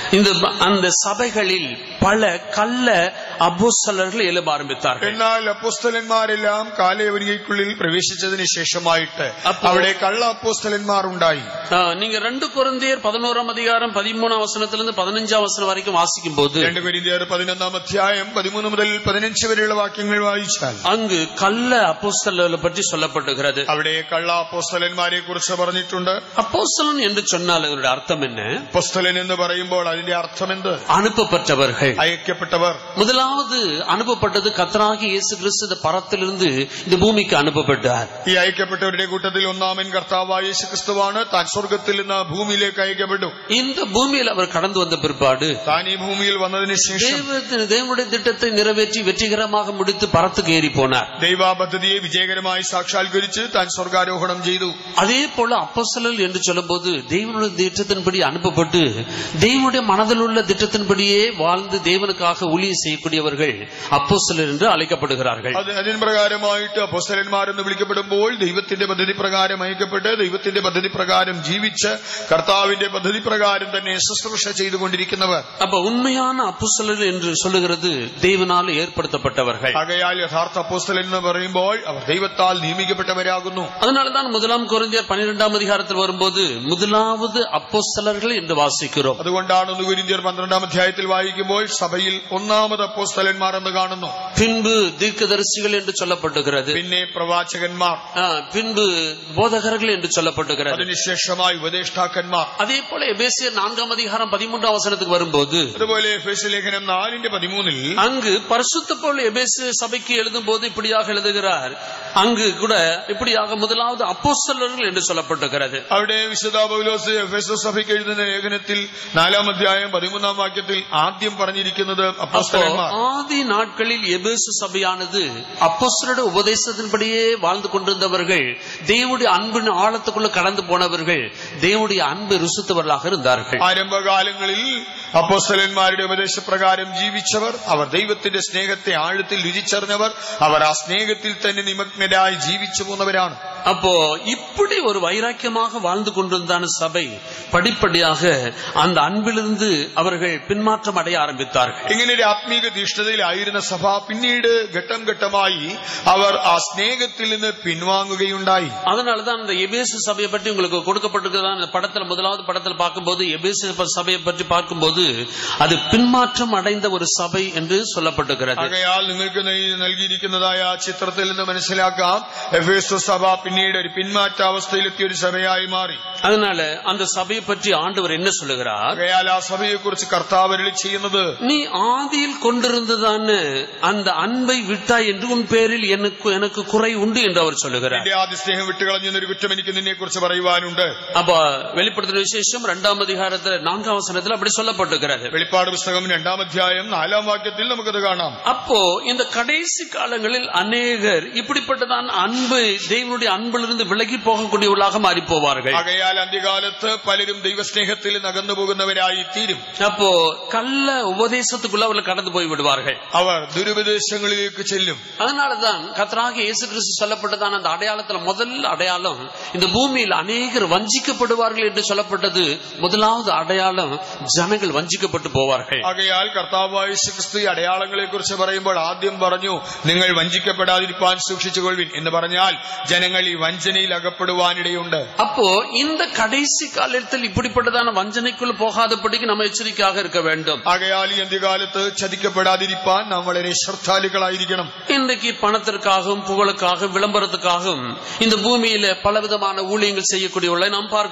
அந்த சபைகளில் பல கள்ள அப்போஸ்தலர்கள் எழும்ப ஆரம்பித்தார்கள். എന്നാൽ അപ്പോസ്തലന്മാരെല്ലാം കാലയവനികയ്ക്കുള്ളിൽ പ്രവേശിച്ചതിന് ശേഷമായിട്ട് അവിടെ കള്ള അപ്പോസ്തലന്മാർ ഉണ്ടായി. நீங்க 2 கொரிந்தியர் 11ஆம் அதிகாரம் 13ஆம் வசனத்திலிருந்து 15ஆம் வசனம் வரைக்கும் வாசிக்கும் போது 2 கொரிந்தியர் 11ஆம் அத்தியாயம் 13 முதൽ 15 വരെയുള്ള വാക്യങ്ങൾ വായിച്ചാൽ அங்கு கள்ள அப்போஸ்தலர்களை பற்றி சொல்லப்படுகிறது. അവിടെ കള്ള അപ്പോസ്തലന്മാരെ കുറിച്ച് പറഞ്ഞിട്ടുണ്ട്. அப்போஸ்தலன் என்று சொன்னால் அதனுடைய அர்த்தம் என்ன? അപ്പോസ്തലൻ എന്ന് പറയുമ്പോൾ അതിന്റെ അർത്ഥം എന്ത്? அனுப்பப்பட்டவர்கள், അയക്കപ്പെട്ടവർ. முதலாவது அனுப்பப்பட்டது கர்த்தராகிய இயேசு கிறிஸ்து இந்த பரத்திலிருந்து இந்த பூமிக்கு அனுப்பப்பட்டார். ഈ അയക്കപ്പെട്ടവരുടെ കൂട്ടത്തിൽ ഒന്നാമൻ കർത്താവായ യേശു ക്രിസ്തുവാണ്. താൻ സ്വർഗ്ഗത്തിൽ നിന്ന് ഭൂമിയിലേക്ക് അയക്കപ്പെട്ടു. இந்த பூமியில் அவர் கடந்து வந்த பிற்பாடு താൻ ഈ ഭൂമിയിൽ വന്നതിന് ശേഷം தேவனுடைய திட்டத்தை நிறைவேற்றி வெற்றிகரமாக முடித்து பரத்துக்கு ஏறி போனார். ദൈവ പദ്ധതിയെ വിജയകരമായി സാക്ഷാത്കരിച്ച് താൻ സ്വർഗാരോഹണം ചെയ്തു. அதே போல அப்போஸ்தலர்கள் என்று சொல்லும்போது தேவனுடைய திட்டத்தின்படி அனுப்பப்பட்டு தேவனுடைய மனதில் உள்ள திட்டத்தின்படியே வாழ்ந்து தேவனுக்காக ஊழியம் செய்யக்கூடியவர்கள் அப்போஸ்தலர் என்று அழைக்கப்படுகிறார்கள். അതിന് പ്രകാരമായിട്ട് അപ്പോസ്തലന്മാരെന്ന് വിളിക്കപ്പെടുമ്പോൾ ദൈവത്തിന്റെ പദ്ധതി പ്രകാരം അയക്കപ്പെട്ട് ദൈവത്തിന്റെ പദ്ധതി പ്രകാരം ജീവിച്ച് കർത്താവിന്റെ പദ്ധതി പ്രകാരം തന്നെ ശുശ്രൂഷ ചെയ്തുകൊണ്ടിരിക്കുന്നവർ. அப்ப உண்மையான அப்போஸ்தலர்கள் என்று சொல்லுகிறது தேவனால் ஏற்படுத்தப்பட்டவர்கள். ആകയാൽ യഥാർത്ഥ അപ്പോസ്തലൻ എന്ന് പറയുമ്പോൾ അവർ ദൈവത്താൽ നിയമിക്കപ്പെട്ടവരാകുന്നു. அதனால்தான் 1 கொரிந்தியர் 12ஆம் அதிகாரத்தில் வரும்போது முதலாவது அப்போஸ்தலர்கள் என்று வாசிக்கிறோம். അതുകൊണ്ടാണ് 1 കൊരിന്ത്യർ 12ആം അധ്യായത്തിൽ വായിക്കുമ്പോൾ സഭയിൽ ഒന്നാമത് അപ്പോസ്തലന്മാർ എന്ന് കാണുന്നു. பின்பு தீர்க்கதரிசிகள் என்று சொல்லப்படுகிறது. പിന്നെ പ്രവാചകന്മാർ, பின்பு போதகர்கள் என்று சொல்லப்படுகிறது. അതിനുശേഷമായി ഉപദേഷ്ടാക്കന്മാർ. அதே போல எபேசியர் 4ஆம் அதிகாரம் 13ஆம் வசனத்துக்கு வரும்போது അതുപോലെ എഫേസ്യ ലേഖനം 4:13 அங்கு பரிசுத்த பவுல் எபேசிய சபைக்கு எழுதும் போது இப்படியாக எழுதுகிறார். அங்கு கூட இப்படியாக முதலாவது அப்போஸ்தலர்கள் என்று சொல்லப்பட்டிருக்கிறது. അവിടെ വിശുദ്ധ പൗലോസ് എഫേസ്യ സഭയ്ക്ക് എഴുതുന്ന ലേഖനത്തിൽ 4ആം അധ്യായം 13ആം വാക്യത്തിൽ ആദ്യം പറഞ്ഞിരിക്കുന്നത് അപ്പോസ്തലന്മാർ. ஆதி நாட்களில் எபேசு சபையானது அப்போஸ்தலருடைய உபதேசத்தின்படியே வாழ்ந்து கொண்டிருந்தவர்கள், தேவனுடைய அன்பின் ஆழத்துக்குள்ள கடந்து போனவர்கள், தேவனுடைய அன்பை ருசித்தவர்களாக இருந்தார்கள். ആരംഭകാലങ്ങളിൽ അപ്പോസ്തലന്മാരുടെ ഉപദേശപ്രകാരം ജീവിച്ചവർ, അവർ ദൈവത്തിന്റെ സ്നേഹത്തെ ആഴത്തിൽ രുചിച്ചറിഞ്ഞവർ, അവർ ആ സ്നേഹത്തിൽ തന്നെ നിമഗ്നരായി ജീവിച്ചു പോന്നവരാണ്. அப்போ இப்படி ஒரு வைராக்கியமாக வாழ்ந்து கொண்டிருந்தான சபை படிப்படியாக அந்த அன்பிலிருந்து அவர்கள் பின்மாற்றம் அடைய ஆரம்பித்தார்கள். ഇങ്ങനെ ഒരു ആത്മീക തീഷ്ണതയിലായിരുന്ന സഭ പിന്നീട് ഘട്ടം ഘട്ടമായി അവർ ആ സ്നേഹത്തിൽ നിന്ന് പിൻവാങ്ങുകയുണ്ടായി. அதனாலதான் அந்த எபேசு சபையை பற்றி உங்களுக்கு கொடுக்கப்பட்டிருக்கிறதான அந்த படத்துல முதலாவது படத்தில் பார்க்கும்போது எபேசு சபையை பற்றி பார்க்கும்போது அது பின்மாற்றம் அடைந்த ஒரு சபை என்று சொல்லப்பட்டிருக்கிறது. ആകയാൽ നിങ്ങൾക്ക് നൽകിയിരിക്കുന്നതായ ആ ചിത്രത്തിൽ നിന്ന് മനസ്സിലാക്കാം എഫേസു സഭ പിന്നീട് ഒരു പിന്മാറ്റ അവസ്ഥയിലെത്തിയ ഒരു സഭയായി മാറി. அதனால அந்த சபையை பற்றி ஆண்டவர் என்ன சொல்லுகிறார்? ആകയാൽ ആ സഭയെ കുറിച്ച് കർത്താവ് അരുളി ചെയ്യുന്നത്, நீ ஆதியில் கொண்டிருந்ததான அந்த அன்பை விட்டாய் என்று உன் பேரில் எனக்கு குறை உண்டு என்று அவர் சொல்லுகிறார். എന്റെ ആദ്യ സ്നേഹം വിട്ടുകളഞ്ഞൊരു കുറ്റം എനിക്ക് നിന്നെ കുറിച്ച് പറയുവാനുണ്ട്. அப்ப வெளிப்படுத்தின விசேஷம் 2ஆம் அதிகாரத்துல 4ஆம் வசனத்தில் அப்படி சொல்லப்பட்டிருக்கிறது. വെളിപ്പാട് പുസ്തകം 2ആം അധ്യായം 4ആം വാക്യത്തിൽ നമുക്കത് കാണാം. அப்போ இந்த கடைசி காலங்களில் அநேகர் இப்படிப்பட்டதான் அன்பு தேவனுடைய அன்பிலிருந்து விலகி போகக்கூடியவர்களாக மாறி போவார்கள். ആകയാൽ അന്ത്യകാലത്ത് പലരും ദൈവസ്നേഹത്തിൽ നകന്നു പോകുന്നവരായി തീരും. அப்போ கள்ள உபதேசத்துக்குள்ள அவர்கள் கடந்து போய் விடுவார்கள். അവർ ദുരുപദേശങ്ങളിലേക്ക് ചെല്ലും. அதனாலதான் கர்த்தராகிய இயேசு கிறிஸ்து சொல்லப்பட்டதான அந்த அடையாளத்துல முதல் அடையாளம் இந்த பூமியில் அநேகர் வஞ்சிக்கப்படுவார்கள் என்று சொல்லப்பட்டது. முதலாவது அடையாளம் ஜனங்கள் வஞ்சிக்கப்பட்டு போவார்கள். ആകയാൽ കർത്താവായ യേശു ക്രിസ്തു അടയാളങ്ങളെ കുറിച്ച് പറയുമ്പോൾ ആദ്യം പറഞ്ഞു, നിങ്ങൾ വഞ്ചിക്കപ്പെടാതിരിക്കാൻ സൂക്ഷിച്ചുകൊള്ളുവിൻ എന്ന് പറഞ്ഞാൽ ജനങ്ങൾ ഈ വഞ്ചനയിൽ അകപ്പെടുവാനിടയുണ്ട്. அப்போ இந்த கடைசி காலத்தில் இப்படிப்பட்டதான வஞ்சனைக்குள் போகாதபடிக்கு நம்ம எச்சரிக்கையாக இருக்க வேண்டும். ആകയാൽ ഈ അന്ത്യകാലത്ത് ചതിക്കപ്പെടാതിരിക്കാൻ നാം വളരെ ശ്രദ്ധാലുക്കളായിരിക്കണം. இன்றைக்கு பணத்திற்காகவும் புகழுக்காகவும் விளம்பரத்துக்காகவும் இந்த பூமியில பலவிதமான ஊழியங்கள் செய்யக்கூடியவர்களை நாம் பார்க்கிறோம்.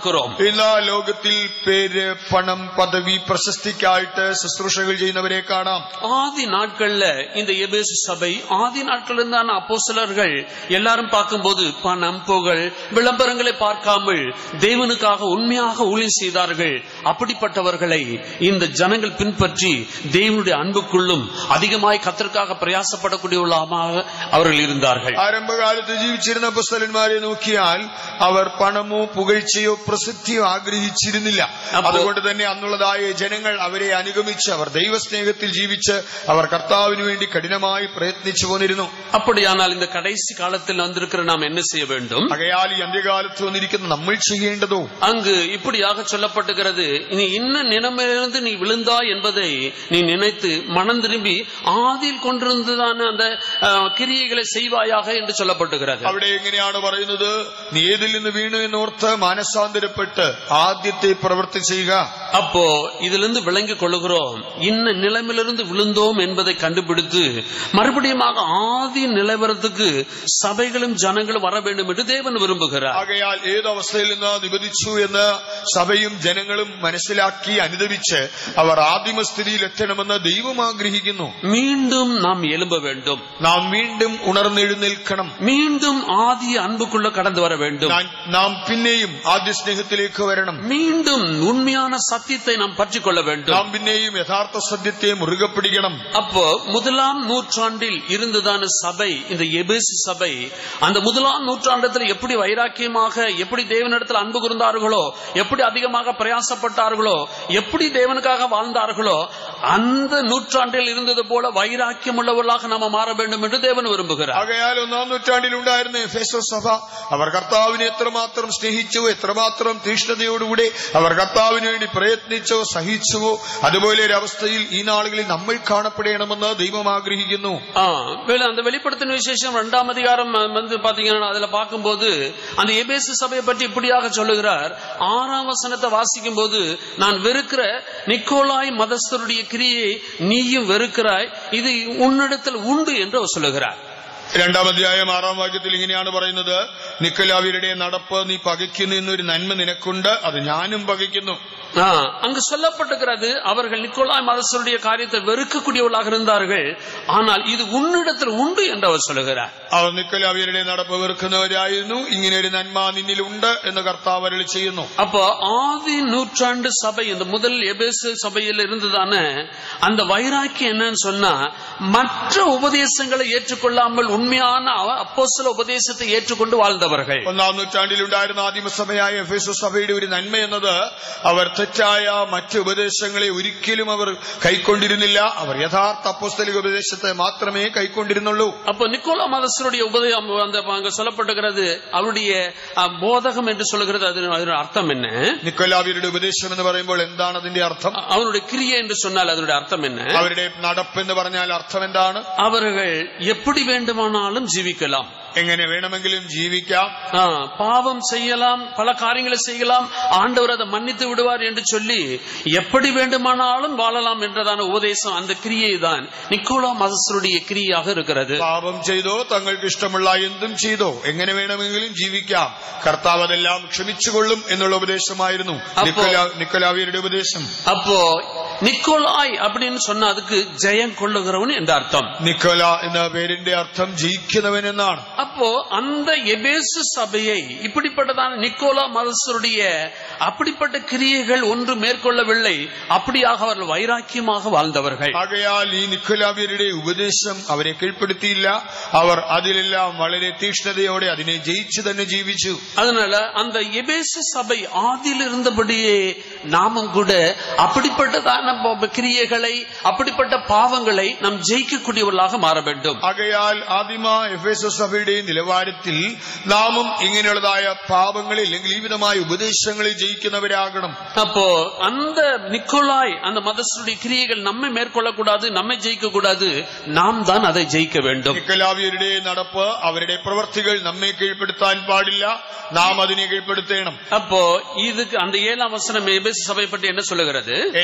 பார்க்கிறோம். ഇന്ന് ലോകത്തിൽ പേര്, പണം, പദവി, പ്രശസ്തിക്കായിട്ട് ശുശ്രൂഷകൾ ചെയ്യുന്നവരെ കാണാം. ஆதி நாட்கள்ல இந்த எபேசு சபை, ஆதி நாட்கள் இருந்தான அப்போஸ்தலர்கள் எல்லாரும் பார்க்கும்போது பணம், புகழ், விளம்பரங்களை பார்க்காமல் தேவனுக்காக உண்மையாக ஊழியம் செய்தார்கள். அப்படிப்பட்டவர்களை இந்த ஜனங்கள் பின்பற்றி தேவனுடைய அன்புக்குள்ளும் அதிகமாய் கர்த்தருக்காக பிரயாசப்படக்கூடியவர்களாக அவர்கள் இருந்தார்கள். ആരംഭകാലത്ത് ജീവിച്ചിരുന്ന അപ്പോസ്തലന്മാരെ നോക്കിയാൽ അവർ പണമോ പുകഴ്ചയോ പ്രസിദ്ധിയോ ആഗ്രഹിച്ചിരുന്നില്ല. അതുകൊണ്ട് തന്നെ അന്നുള്ളതായ ജനങ്ങൾ അവരെ അനുഗമിച്ച് അവർ ദൈവസ്നേഹത്തിൽ ജീവിച്ച് അവർ കർത്താവിന് വേണ്ടി കഠിനമായി പ്രയത്നിച്ചു പോന്നിരുന്നു. அப்படியானால் இந்த கடைசி காலத்தில் வந்திருக்கிற நாம் என்ன செய்ய வேண்டும்? ആകയാൽ ഈ അന്ത്യകാലത്ത് വന്നിരിക്കുന്ന നമ്മൾ ചെയ്യേണ്ടതോ, அங்கு இப்படியாக சொல்லப்பட்டுகிறது, நீ இன்ன நிலைமையிலிருந்து நீ விழுந்தாய் என்பதை நீ நினைத்து மனம் திரும்பி ஆதியில் கொண்டிருந்ததான அந்த கிரியைகளை செய்வாயாக என்று சொல்லப்பட்டுகிறது. അവിടെ എങ്ങനെയാണ് പറയുന്നത്? നീ ഏതിൽ നിന്ന് വീണു എന്നോർത്ത് മാനസാന്തരപ്പെട്ട് ആദ്യത്തെ പ്രവൃത്തി ചെയ്യുക. அப்போ இதிலிருந்து விளங்கிக் கொள்கிறோம், இன்ன நிலைமையிலிருந்து விழுந்தோம் என்பதை கண்டுபிடித்து மறுபடியும் ஆதி நிலவரத்துக்கு சபைகளும் ஜனங்களும் வர வேண்டும் என்று தேவன் விரும்புகிறார். ആകയാൽ ഏത് അവസ്ഥയിൽ നിന്ന് നിബന്ധിച്ചു എന്ന് സഭയും ജനങ്ങളും മനസ്സിലാക്കി അനുദപിച്ച് അവർ ആദിമസ്ഥിതിയിൽ എത്തണമെന്ന് ദൈവം ആഗ്രഹിക്കുന്നു. மீண்டும் நாம் எழும்ப வேண்டும், നാം വീണ്ടും ഉണർന്നെഴുന്നേൽക്കണം, மீண்டும் ஆதி அன்புக்குள்ள கடந்து வர வேண்டும், നാം പിന്നെയും ആദ്യ സ്നേഹത്തിലേക്ക് വരണം, மீண்டும் உண்மையான சத்தியத்தை நாம் பற்றிக் கொள்ள வேண்டும், നാം പിന്നെയും യഥാർത്ഥ സത്യത്തെ മുറുകെ പിടിക്കണം. அப்போ முதலாம் நூற்றாண்டில் இருந்ததான சபை, இந்த எபேசு சபை, அந்த முதலாம் நூற்றாண்டத்தில் எப்படி வைராக்கியமாக, எப்படி தேவனிடத்தில் அன்பு கூர்ந்தார்களோ, எப்படி அதிகமாக பிரயாசப்பட்டார்களோ, எப்படி தேவனுக்காக வாழ்ந்தார்களோ, அந்த நூற்றாண்டில் இருந்தது போல வைராக்கியம் உள்ளவர்களாக நாம மாற வேண்டும் என்று தேவன் விரும்புகிறார். ആകയാൽ ഒന്നാം നൂറ്റാണ്ടിൽ ഉണ്ടായിരുന്ന എഫേസോസ് സഭ അവർ കർത്താവിനെ എത്രമാത്രം സ്നേഹിച്ചോ, എത്രമാത്രം തീഷ്ണതയോടുകൂടി അവർ കർത്താവിന് വേണ്ടി പ്രയത്നിച്ചോ സഹിച്ചുവോ, അതുപോലെ ഒരു അവസ്ഥയിൽ ഈ നാളുകളിൽ നമ്മൾ കാണപ്പെടണമെന്ന് ദൈവം ആഗ്രഹിക്കുന്നു. அந்த வெளிப்படுத்தின விசேஷம் 2ஆம் அதிகாரம் வந்து பாத்தீங்கன்னா அதுல பார்க்கும்போது அந்த எபேசு சபையை பற்றி இப்படியாக சொல்லுகிறார். 6ஆம் வசனத்தை வாசிக்கும் போது, நான் வெறுக்கிற நிக்கோலாய் மதஸ்தருடைய கிரியை நீயும் வெறுக்கிறாய், இது உன்னிடத்தில் உண்டு என்று அவர் சொல்லுகிறார். 2ஆം അധ്യായം 6ആം വാക്യത്തിൽ ഇങ്ങനെയാണ് പറയുന്നത്, നിക്കോലാവിയരുടെ നടപ്പ് നീ പകയ്ക്കുന്നു എന്നൊരു നന്മ നിനക്കുണ്ട്, അത് ഞാനും പകയ്ക്കുന്നു. அங்கு சொல்லப்பட்டிருக்கிறது, அவர்கள் நிக்கோலாய் மதஸ்தருடைய காரியத்தை வெறுக்கக்கூடியவர்களாக இருந்தார்கள், ஆனால் இது உன்னிடத்தில் உண்டு என்று அவர் சொல்லுகிறார். അവർ നിക്കോലാവിയരുടെ നടപ്പ് വെറുക്കുന്നവരായിരുന്നു, ഇങ്ങനെ ഒരു നന്മ നിന്നിലുണ്ട് എന്ന് കർത്താവ് അരുളി ചെയ്യുന്നു. அப்போ ஆதி நூற்றாண்டு சபை, இந்த முதல் எபேசு சபையில் இருந்ததான அந்த வைராக்கியம் என்னன்னு சொன்னா, மற்ற உபதேசங்களை ஏற்றுக்கொள்ளாமல் உண்மையான அப்போஸ்தல உபதேசத்தை ஏற்றுக்கொண்டு வாழ்ந்தவர்கள். 1ஆം നൂറ്റാണ്ടിൽ ഉണ്ടായിരുന്ന ആദിമസഭയായ എഫേസോസ് സഭയുടെ ഒരു നന്മ എന്നത് അവർ തെറ്റായ മറ്റ് ഉപദേശങ്ങളെ ഒരിക്കലും അവർ കൈക്കൊണ്ടിരുന്നില്ല. അവർ യഥാർത്ഥ അപ്പോസ്തലിക ഉപദേശത്തെ മാത്രമേ കൈക്കൊണ്ടിരുന്നുള്ളൂ. அப்போ நிக்கோலா மதஸ்தருடைய உபதேசம் அங்க சொல்லப்பட்டிருக்கிறது, அவருடைய போதகம் என்று சொல்லுகிறது. அதனுடைய அர்த்தம் என்ன? നിക്കോലാവിയരുടെ ഉപദേശം എന്ന് പറയുമ്പോൾ എന്താണ് അതിന്റെ അർത്ഥം? அவருடைய கிரியை என்று சொன்னால் அதனுடைய அர்த்தம் என்ன? അവരുടെ നടപ്പ് എന്ന് പറഞ്ഞാൽ അർത്ഥം എന്താണ്? அவர்கள் எப்படி வேண்டுமானாலும் ஜீவிக்கலாம், എങ്ങനെ വേണമെങ്കിലും ജീവിക്കാം, பாவம் செய்யலாம், பல காரியங்களை செய்யலாம், ஆண்டவர் அதை மன்னித்து விடுவார் என்று சொல்லி எப்படி வேண்டுமானாலும் வாழலாம் என்றதான உபதேசம், அந்த கிரியை தான் நிக்கோலா மதஸ்தருடைய கிரியாக இருக்கிறது. പാപം ചെയ്തോ തങ്ങൾക്ക് ഇഷ്ടമുള്ള എന്തും ചെയ്തോ എങ്ങനെ വേണമെങ്കിലും ജീവിക്കാം, കർത്താവ് അതെല്ലാം ക്ഷമിച്ചുകൊള്ളും എന്നുള്ള ഉപദേശമായിരുന്നു നിക്കോലാവിയരുടെ ഉപദേശം. அப்போ நிக்கோலாய் அப்படின்னு சொன்னா அதுக்கு ஜெயம் கொள்ளுகிறவன் என்ற அர்த்தம். നിക്കോല എന്ന പേരിന്റെ അർത്ഥം ജയിക്കുന്നവൻ എന്നാണ്. அப்போ அந்த எபேசு சபையை இப்படிப்பட்டதான நிக்கோலா மதஸ்தருடைய அப்படிப்பட்ட கிரியைகள் ஒன்று மேற்கொள்ளவில்லை, அப்படியாக அவர்கள் வைராக்கியமாக வாழ்ந்தவர்கள். ആകയാൽ ഈ നിക്കോലാവിയരുടെ ഉപദേശം അവരെ കീഴ്പ്പെടുത്തിയില്ല, അവർ അതിലെല്ലാം വളരെ തീഷ്ണതയോടെ അതിനെ ജയിച്ചു തന്നെ ജീവിച്ചു. அதனால அந்த எபேசு சபை ஆதியில் இருந்தபடியே நாமும் கூட அப்படிப்பட்டதான கிரியைகளை, அப்படிப்பட்ட பாவங்களை நாம் ஜெயிக்கக்கூடியவர்களாக மாற வேண்டும். ആകയാൽ ആദിമ എഫേസോസ് സഭയുടെ നിലവാരത്തിൽ നാമും ഇങ്ങനെയുള്ളതായ പാപങ്ങളെ അല്ലെങ്കിൽ ഈ വിധമായ ഉപദേശങ്ങളെ ജയിക്കുന്നവരാകണം. அப்போ அந்த நிக்கோலாய் அந்த மதஸ்தருடைய கிரியைகள் நம்மை மேற்கொள்ளக்கூடாது, நம்மை ஜெயிக்க கூடாது, நாம் தான் அதை ஜெயிக்க வேண்டும். നിക്കോലാവിയരുടെ നടപ്പ്, അവരുടെ പ്രവർത്തികൾ നമ്മെ കീഴ്പ്പെടുത്താൻ പാടില്ല, നാം അതിനെ കീഴ്പ്പെടുത്തണം. அப்போ இதுக்கு அந்த 7ஆம் வசனம் எபேசு சபை பற்றி என்ன சொல்லுகிறது? 7ஆம் വാക്യത്തിൽ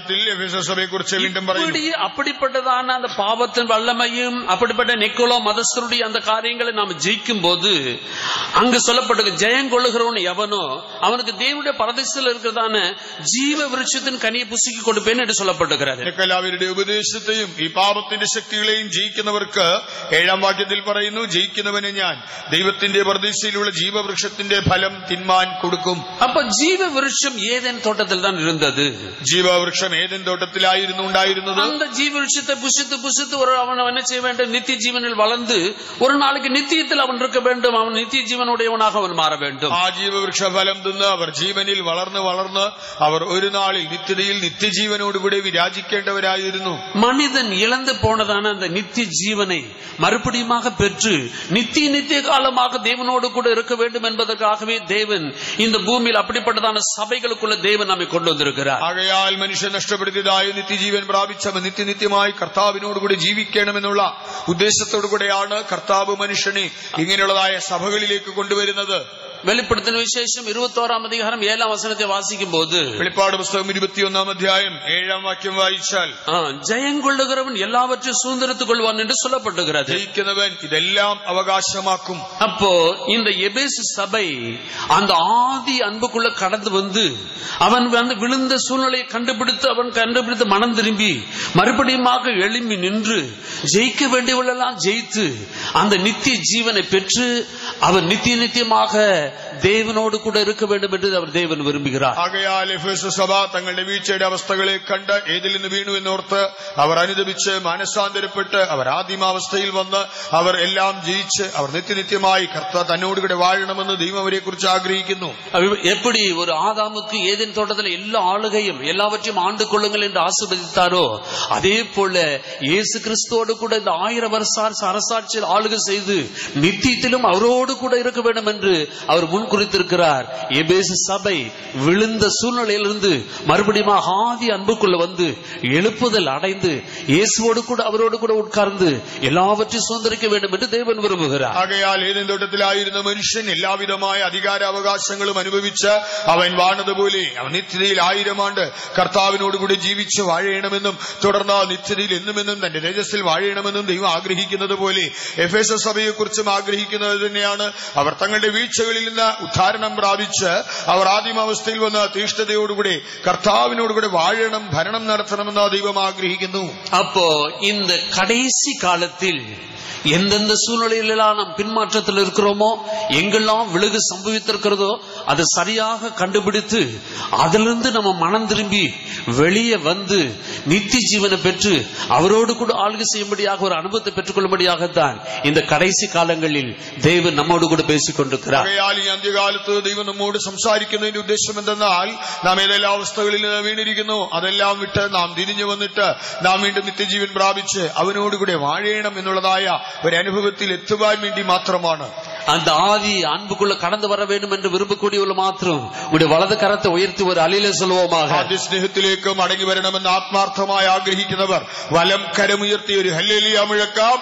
വാക്യത്തിൽ എഫേസ സഭയെക്കുറിച്ച് വീണ്ടും പറയുന്നു. அப்படிப்பட்டதான அந்த பாவத்தின் வல்லமையும் அப்படிப்பட்ட நிக்கோலா மதஸ்தருடைய அந்த காரியங்களை நாம் ஜெயிக்கும் போது அங்கு சொல்லப்பட்டு ஜெயங்கொள்ளுகிறவன் எவனோ அவனுக்கு தேவனுடைய பரதேசத்தில் இருக்கிறதான ஜீவ விருட்சத்தின் கனியை புசிக்கி கொடுப்பேன் என்று சொல்லப்பட்டிருக்கிறது. നിക്കോലാവിന്റെ ഉപദേശത്തെയും ഈ പാപത്തിന്റെ ശക്തികളെയും ജയിക്കുന്നവർക്ക് 7-ാം വാക്യത്തിൽ പറയുന്നു, ജയിക്കുന്നവന് ഞാൻ ദൈവത്തിന്റെ പരദീസയിലുള്ള ജീവവൃക്ഷത്തിന്റെ ഫലം തിന്മാൻ കൊടുക്കും. அப்ப ஜீவ விருட்சம் ஏதேன் தோட்டத்தில் தான் இருந்தது. ജീവവൃക്ഷം ഏദൻ തോട്ടത്തിലായിരുന്നു ഉണ്ടായിരുന്നത്. அந்த ஜீவ விருட்சத்தை புசித்து புசித்து ஒரு அவன் என்ன செய்ய வேண்டும், நித்திய ஜீவனில் வளர்ந்து ஒரு நாளைக்கு நித்தியத்தில் அவன் இருக்க வேண்டும், அவன் நித்திய ஜீவனுடையவனாக அவன் மாற வேண்டும். ആ ജീവവൃക്ഷ ഫലം തിന്ന് അവർ ജീവനിൽ വളർന്ന് വളർന്ന് അവർ ഒരു നാളിൽ നിത്യതയിൽ നിത്യജീവനോടുകൂടി വിരാജിക്കേണ്ടവരായിരുന്നു. மனிதன் இழந்து போனதான அந்த நித்திய ஜீவனை மறுபடியுமாக பெற்று நித்திய காலமாக தேவனோடு கூட இருக்க வேண்டும் என்பதற்காகவே தேவன் இந்த பூமியில் அப்படிப்பட்டதான சபைகளுக்குள்ள தேவன் நம்மை கொண்டு வந்திருக்கிறார். ആകയാൽ മനുഷ്യൻ നഷ്ടപ്പെടുത്തിയതായ നിത്യജീവൻ പ്രാപിച്ചവൻ നിത്യനിത്യമായി കർത്താവിനോടുകൂടി ജീവിക്കണമെന്നുള്ള ഉദ്ദേശത്തോടുകൂടെയാണ് കർത്താവ് മനുഷ്യനെ ഇങ്ങനെയുള്ളതായ സഭകളിലേക്ക് കൊണ്ടുവരുന്നത്. வெளிப்படுத்தின விசேஷம் 21-ாம் அதிகாரம் 7-ாம் வசனத்தை வாசிக்கும் போது, വെളിപ്പാട് പുസ്തകം 21-ാം അധ്യായം 7-ാം വാക്യം വായിച്ചാൽ ஜெயங்கொள்ளுகிறவன் எல்லாவற்றையும் சுதந்திரத்துக் கொள்வான் என்று சொல்லப்பட்டிருக்கிறது. ജയിക്കുന്നവൻ ഇതെല്ലാം അവകാശമാക്കും. அப்போ இந்த எபேசு சபை அந்த ஆதி அன்புக்குள்ள கடந்து வந்து அவன் வந்து விழுந்த சூழ்நிலையை கண்டுபிடித்து மனம் திரும்பி மறுபடியுமாக எழும்பி நின்று ஜெயிக்க வேண்டியவளெல்லாம் ஜெயித்து அந்த நித்திய ஜீவனை பெற்று அவன் நித்தியமாக தேவனோடு கூட இருக்க வேண்டும் என்று அவர் தேவன் விரும்புகிறார். ആകയാൽ എഫേസു സഭ തങ്ങളുടെ വീഴ്ചയുടെ അവസ്ഥകളെ കണ്ട് ഏതിൽ നിന്ന് വീണു എന്നോർത്ത് അവർ അനുദപിച്ച് മാനസാന്തരപ്പെട്ട് അവർ ആദിമാവസ്ഥയിൽ വന്ന് അവർ എല്ലാം ജയിച്ച് അവർ നിത്യനിത്യമായി കർത്താവ് തന്നോടുകൂടെ വാഴണമെന്ന് ദൈവം അവരെ കുറിച്ച് ആഗ്രഹിക്കുന്നു. எப்படி ஒரு ஆதாமுக்கு ஏதேன் தோட்டத்தில் எல்லா ஆளுகையும் எல்லாவற்றையும் ஆண்டு கொள்ளுங்கள் என்று ஆசீர்வதித்தாரோ அதே போல இயேசு கிறிஸ்துவோடு கூட இந்த 1000 வருஷ அரசாட்சியில் ஆளுகை செய்து நித்தியத்திலும் அவரோடு கூட இருக்க வேண்டும் என்று அவர் முன்குறித்திருக்கிறார். எபேசு சபை விழுந்த சூழ்நிலையிலிருந்து மறுபடியும் ஆதி அன்புக்குள்ள வந்து எழுப்புதல் அடைந்து இயேசுவோடு கூட அவரோடு கூட உட்கார்ந்து எல்லாவற்றையும் சுதந்திரிக்க வேண்டும் என்று தேவன் விரும்புகிறார். ആകയാൽ ഏദൻ തോട്ടത്തിലായിരുന്ന മനുഷ്യൻ എല്ലാവിധമായ അധികാര അവകാശങ്ങളും അനുഭവിച്ച് അവൻ വാണതുപോലെ അവൻ നിത്യതയിൽ 1000 ആണ്ട് കർത്താവിനോടുകൂടി ജീവിച്ച് വാഴണമെന്നും തുടർന്ന് നിത്യതയിൽ എന്നുമെന്നും തന്റെ തേജസ്സിൽ വാഴണമെന്നും ദൈവം ആഗ്രഹിക്കുന്നത് പോലെ എഫേസ സഭയെക്കുറിച്ചും ആഗ്രഹിക്കുന്നത് തന്നെയാണ്. അവർ തങ്ങളുടെ വീഴ്ചകളിൽ നിന്ന് ഉദ്ധാരണം പ്രാപിച്ച് അവർ ആദിമാവസ്ഥയിൽ വന്ന് തീഷ്ണതയോടുകൂടി കർത്താവിനോടുകൂടി വാഴണം, ഭരണം നടത്തണമെന്ന് ദൈവം ആഗ്രഹിക്കുന്നു. அப்போ இந்த கடைசி காலத்தில் எந்தெந்த சூழ்நிலையிலெல்லாம் நாம் பின்மாற்றத்தில் இருக்கிறோமோ எங்கெல்லாம் விழுகு சம்பவித்திருக்கிறதோ அதை சரியாக கண்டுபிடித்து அதிலிருந்து நம்ம மனம் திரும்பி வெளியே வந்து நித்திய ஜீவனை பெற்று அவரோடு கூட ஆளுகை செய்யும்படியாக ஒரு அனுபவத்தை பெற்றுக் கொள்ளும்படியாகத்தான் இந்த கடைசி காலங்களில் தேவன் நம்மோடு கூட பேசிக் கொண்டிருக்கிறார். അന്ത്യകാലത്ത് ദൈവം നമ്മോട് സംസാരിക്കുന്നതിന്റെ ഉദ്ദേശം എന്തെന്നാൽ നാം ഏതെല്ലാം അവസ്ഥകളിൽ വീണിരിക്കുന്നു അതെല്ലാം വിട്ട് നാം തിരിഞ്ഞു വന്നിട്ട് നാം വീണ്ടും നിത്യജീവൻ പ്രാപിച്ച് അവനോടുകൂടെ വാഴണം എന്നുള്ളതായ ഒരു അനുഭവത്തിൽ എത്തുവാൻ വേണ്ടി മാത്രമാണ്. அந்த ஆதி அன்புக்குள்ள கடந்து வர வேண்டும் என்று விரும்பக்கூடியவர்கள் மாத்திரம் உடைய வலது கரத்தை உயர்த்தி ஒரு அலிலே சொல்லுவோமாக. ആദ്യ സ്നേഹത്തിലേക്ക് മടങ്ങി വരണമെന്ന് ആത്മാർത്ഥമായി ആഗ്രഹിക്കുന്നവർ വലം കരമുയർത്തി ഒരു ഹല്ലേലൂയ മുഴക്കാം.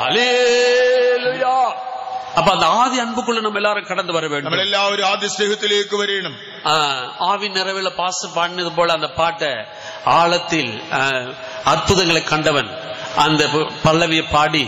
ഹല്ലേലൂയ. அப்ப அந்த ஆதி அன்புக்குள்ள நம்ம எல்லாரும் கடந்து வர வேண்டும். നമ്മൾ എല്ലാവരും ആദ്യ സ്നേഹത്തിലേക്ക് വരണം. ஆவி நிறைவுல பாஸ்டர் பாடினது போல அந்த பாட்டை ஆழத்தில் அற்புதங்களை கண்டவன் அந்த பல்லவியை பாடி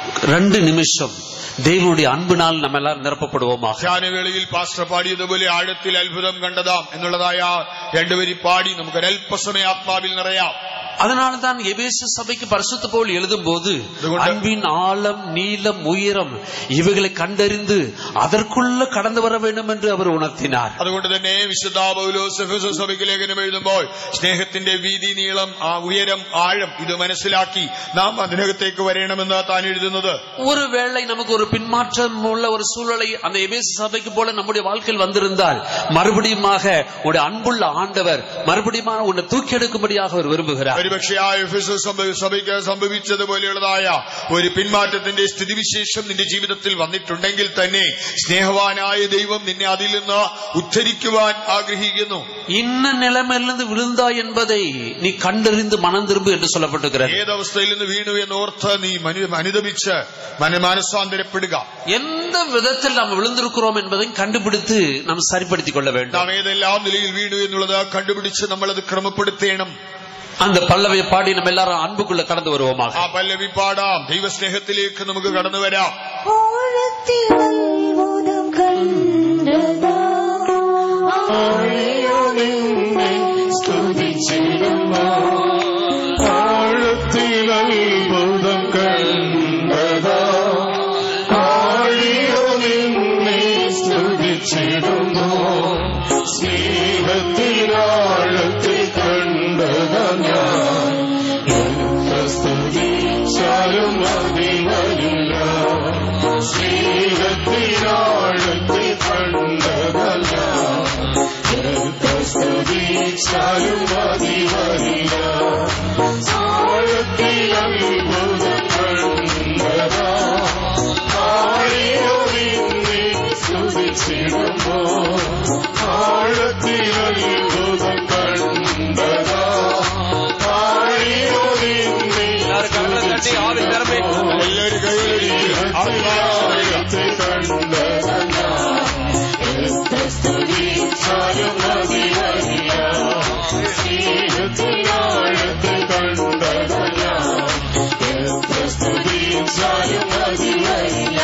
2 நிமிஷம் தேவனுடைய அன்பினால் நம்ம எல்லாரும் நிரப்பப்படுவோமாக. ധ്യാനവേളയിൽ പാസ്റ്റർ പാടിയതുപോലെ ആഴത്തിൽ അത്ഭുതം കണ്ടതാം എന്നുള്ളതായ 2 വരി പാടി നമുക്ക് അല്പസമയം ആത്മാവിൽ നിറയാം. அதனால்தான் எபேசு சபைக்கு பரிசுத்த பவுல் எழுதும் போது அன்பின் ஆழம் நீளம் உயரம் இவைகளை கண்டறிந்து அதற்குள்ள கடந்து வர வேண்டும் என்று அவர் உணர்த்தினார். അതുകൊണ്ട് തന്നെ വിശുദ്ധ പൗലോസ് എഫേസു സഭയ്ക്ക് ലേഖനം എഴുതുമ്പോൾ സ്നേഹത്തിന്റെ വീതി നീളം ഉയരം ആഴം ഇത് മനസ്സിലാക്കി നാം അതിനകത്തേക്ക് വരണമെന്ന് താൻ എഴുതുന്നത്. ஒருவேளை நமக்கு ஒரு பின்மாற்றம் உள்ள ஒரு சூழலை அந்த எபேசு சபைக்கு போல நம்முடைய வாழ்க்கையில் வந்திருந்தால் மறுபடியுமாக உடைய அன்புள்ள ஆண்டவர் மறுபடியும் உன்னை தூக்கி எடுக்கும்படியாக அவர் விரும்புகிறார். ഒരുപക്ഷെ ആ എഫേസു സഭയ്ക്ക് സംഭവിച്ചതുപോലെയുള്ളതായ ഒരു പിന്മാറ്റത്തിന്റെ സ്ഥിതിവിശേഷം നിന്റെ ജീവിതത്തിൽ വന്നിട്ടുണ്ടെങ്കിൽ തന്നെ സ്നേഹവാനായ ദൈവം നിന്നെ അതിൽ നിന്ന് ഉദ്ധരിക്കുവാൻ ആഗ്രഹിക്കുന്നു. இன்ன நிலைமையிலிருந்து விழுந்தாய் என்பதை நீ கண்டறிந்து மனம் திரும்பு என்று சொல்லப்பட்டிருக்கிறது. ഏതവസ്ഥയിൽ നിന്ന് വീണു എന്നോർത്ത് നീ അനുദപിച്ച് മനസ്സാന്തരപ്പെടുക. எந்த விதத்தில் நாம் விழுந்திருக்கிறோம் என்பதை கண்டுபிடித்து நாம் சரிப்படுத்திக் கொள்ள வேண்டும். നാം ഏതെല്ലാം നിലയിൽ വീണു എന്നുള്ളത് കണ്ടുപിടിച്ച് നമ്മൾ അത് ക്രമപ്പെടുത്തേണം. அந்த பல்லவியை பாடி நம்ம எல்லாரும் அன்புக்குள்ள கடந்து வருவோமாக. ആ പല്ലവി പാടാം. ദൈവസ്നേഹത്തിലേക്ക് നമുക്ക് കടന്നു വരാം. സ്നേഹത്തിലാഴത്തിൽ കണ്ടതാ ഞാൻ സ്തുതിച്ചാലും മതി വരില്ല. സ്നേഹത്തിലാഴത്തിൽ കണ്ടതാ ഞാൻ സ്തുതിച്ചാലും മതി വരില്ല. ആഴത്തിൽ അത്ഭുതം കണ്ടതാ ആഴിയൊരിന്നെ സ്തുതിച്ചിടുമ്പോ ആഴത്തിൽ അത്ഭുതം കണ്ടതാ ആഴിയൊരിന്നെ എല്ലാവരും കണ്ടതാ സ്തുതിച്ചാലും മതി വരില്ല. സ്നേഹത്തിലാഴത്തിൽ കണ്ടതാ സ്തുതിച്ചാലും മതി വരില്ല.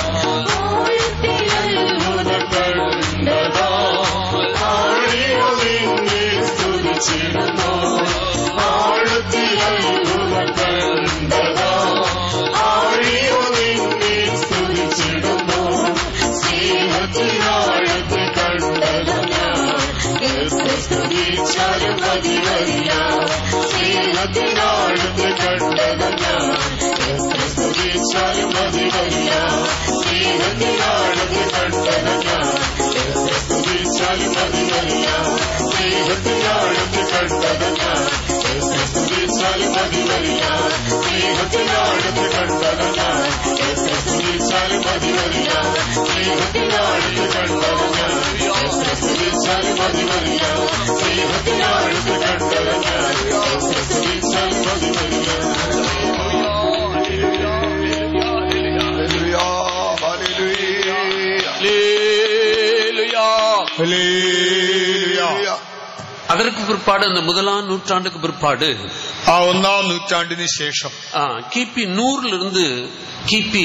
അത്ഭുതം കണ്ടതാ ആഴിയൊരിന്നെ സ്തുതിച്ചിടുന്നു. ആഴത്തിൽ അത്ഭുതം കണ്ടതാ ആഴിയൊരിന്നെ സ്തുതിച്ചിടുന്നു. സ്നേഹത്തിലാഴത്തിൽ കണ്ടതാ സ്തുതിച്ചാലും മതി വരില്ല. സ്നേഹത്തിലാഴത്തിൽ കണ്ടതാ സ്തുതിച്ചാലും മതി വരില്ല. സ്നേഹത്തിലാഴത്തിൽ കണ്ടതാ സ്തുതിച്ചാലും മതി വരില്ല. സ്നേഹത്തിലാഴത്തിൽ കണ്ടതാ സ്തുതിച്ചാലും മതി വരില്ല. സ്നേഹത്തിലാഴത്തിൽ കണ്ടതാ സ്തുതിച്ചാലും മതി വരില്ല. സ്നേഹത്തിലാഴത്തിൽ കണ്ടതാ സ്തുതിച്ചാലും മതി വരില്ല. സ്നേഹത്തിലാഴത്തിൽ കണ്ടതാ സ്തുതിച്ചാലും മതി വരില്ല. அதற்கு பிற்பாடு அந்த முதலாம் நூற்றாண்டுக்கு பிற்பாடு ആ ഒന്നാം നൂറ്റാണ്ടിന് ശേഷം கிபி 100 கிபி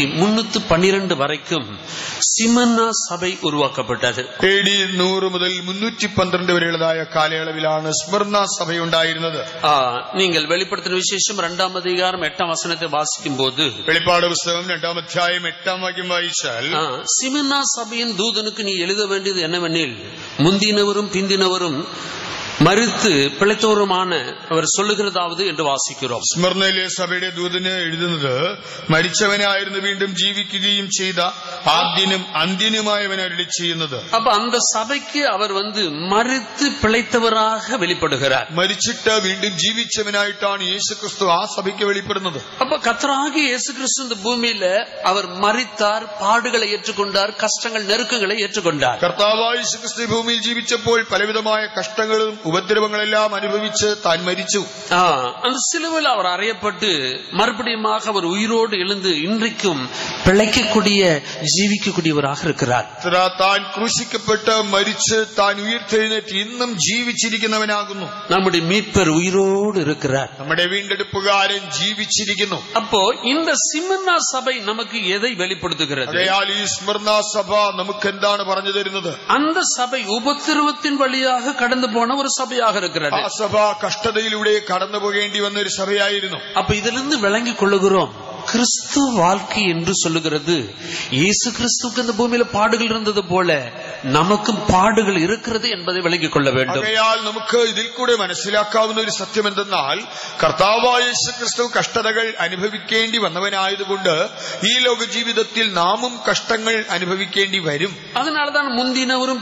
312 வரைக்கும் சிமன்னா சபை உருவாக்கப்பட்டது. AD 100 മുതൽ 312 വരെയുള്ളതായ കാലയളവിലാണ് സ്മിർന സഭ ഉണ്ടായിരുന്നത്. நீங்கள் வெளிப்படுத்தின விசேஷம் 2ஆம் அதிகாரம் 8ஆம் வசனத்தை வாசிக்கும் போது വെളിപ്പാട് പുസ്തകം 2ആം അധ്യായം 8ആം വാക്യം വായിച്ചാൽ சிமன்னா சபையின் தூதனுக்கு நீ எழுத வேண்டியது என்னவெனில் முந்தினவரும் பிந்தினவரும் மரித்து பிழைத்தோருமான அவர் சொல்லுகிறதாவது என்று வாசிக்கிறோம். സ്മിർനയിലെ സഭയുടെ ദൂതന് എഴുതുന്നത് മരിച്ചവനായിരുന്നു വീണ്ടും ജീവിക്കുകയും ചെയ്ത ആദ്യനും അന്ത്യനുമായവനരുടെ ചെയ്യുന്നത്. அப்ப அந்த சபைக்கு அவர் மரித்து பிழைத்தவராக வெளிப்படுகிறார். മരിച്ചിട്ട് വീണ്ടും ജീവിച്ചവനായിട്ടാണ് യേശുക്രിസ്തു ആ സഭയ്ക്ക് വെളിപ്പെടുന്നത്. அப்ப கர்த்தராகிய இயேசு கிறிஸ்து இந்த பூமியில அவர் மரித்தார், பாடுகளை ஏற்றுக்கொண்டார், கஷ்டங்கள் நெருக்கங்களை ஏற்றுக்கொண்டார். കർത്താവായ യേശുക്രിസ്തു ഭൂമിയിൽ ജീവിച്ചപ്പോൾ പലവിധമായ കഷ്ടങ്ങളും ഉപദ്രവങ്ങളെല്ലാം അനുഭവിച്ച് താൻ മരിച്ചു. அந்த சிலுவையில் அவர் அறையப்பட்டு மறுபடியும் அவர் உயிரோடு எழுந்து இன்றைக்கும் பிழைக்கக்கூடிய ജീവിക്കக்கூடியவராக இருக்கிறார். താൻ ക്രൂശിക്കപ്പെട്ട് മരിച്ച് താൻ ഉയർത്തെഴുന്നേറ്റ് ഇന്നും ജീവിച്ചിരിക്കുന്നവനാകുന്നു. നമ്മുടെ மீட்பர் உயிரோடு இருக்கிறார். നമ്മുടെ വീണ്ടെടുപ്പുകാരൻ ജീവിച്ചിരിക്കുന്നു. அப்போ இந்த சிமன்னா சபை நமக்கு எதை வெளிப்படுத்துகிறது? അതായത് ഈ സ്മിർന സഭ നമുക്ക് എന്താണ് പറഞ്ഞു തരുന്നത്? அந்த சபை உபத்திரவத்தின் வழியாக கடந்து போன ஒரு சபையாக இருக்கிறது. ആ സഭ കഷ്ടതയിലൂടെ കടന്നു പോകേണ്ടി വന്ന ഒരു സഭയായിരുന്നു. அப்ப இதிலிருந்து விளங்கிக் கொள்ளுகிறோம், கிறிஸ்து வாழ்க்கை என்று சொல்லுகிறது இயேசு கிறிஸ்துவுக்கு இந்த பூமியில பாடுகள் இருந்தது போல நமக்கும் பாடுகள் இருக்கிறது என்பதை விளங்கிக் கொள்ள வேண்டும். നമുക്ക് ഇതിൽ കൂടെ മനസ്സിലാക്കാവുന്ന ഒരു സത്യം എന്തെന്നാൽ കർത്താവായ യേശു ക്രിസ്തു കഷ്ടതകൾ അനുഭവിക്കേണ്ടി വന്നവനായതുകൊണ്ട് ഈ ലോക ജീവിതത്തിൽ നാമും കഷ്ടങ്ങൾ അനുഭവിക്കേണ്ടി വരും. அதனால்தான் முந்தினவரும்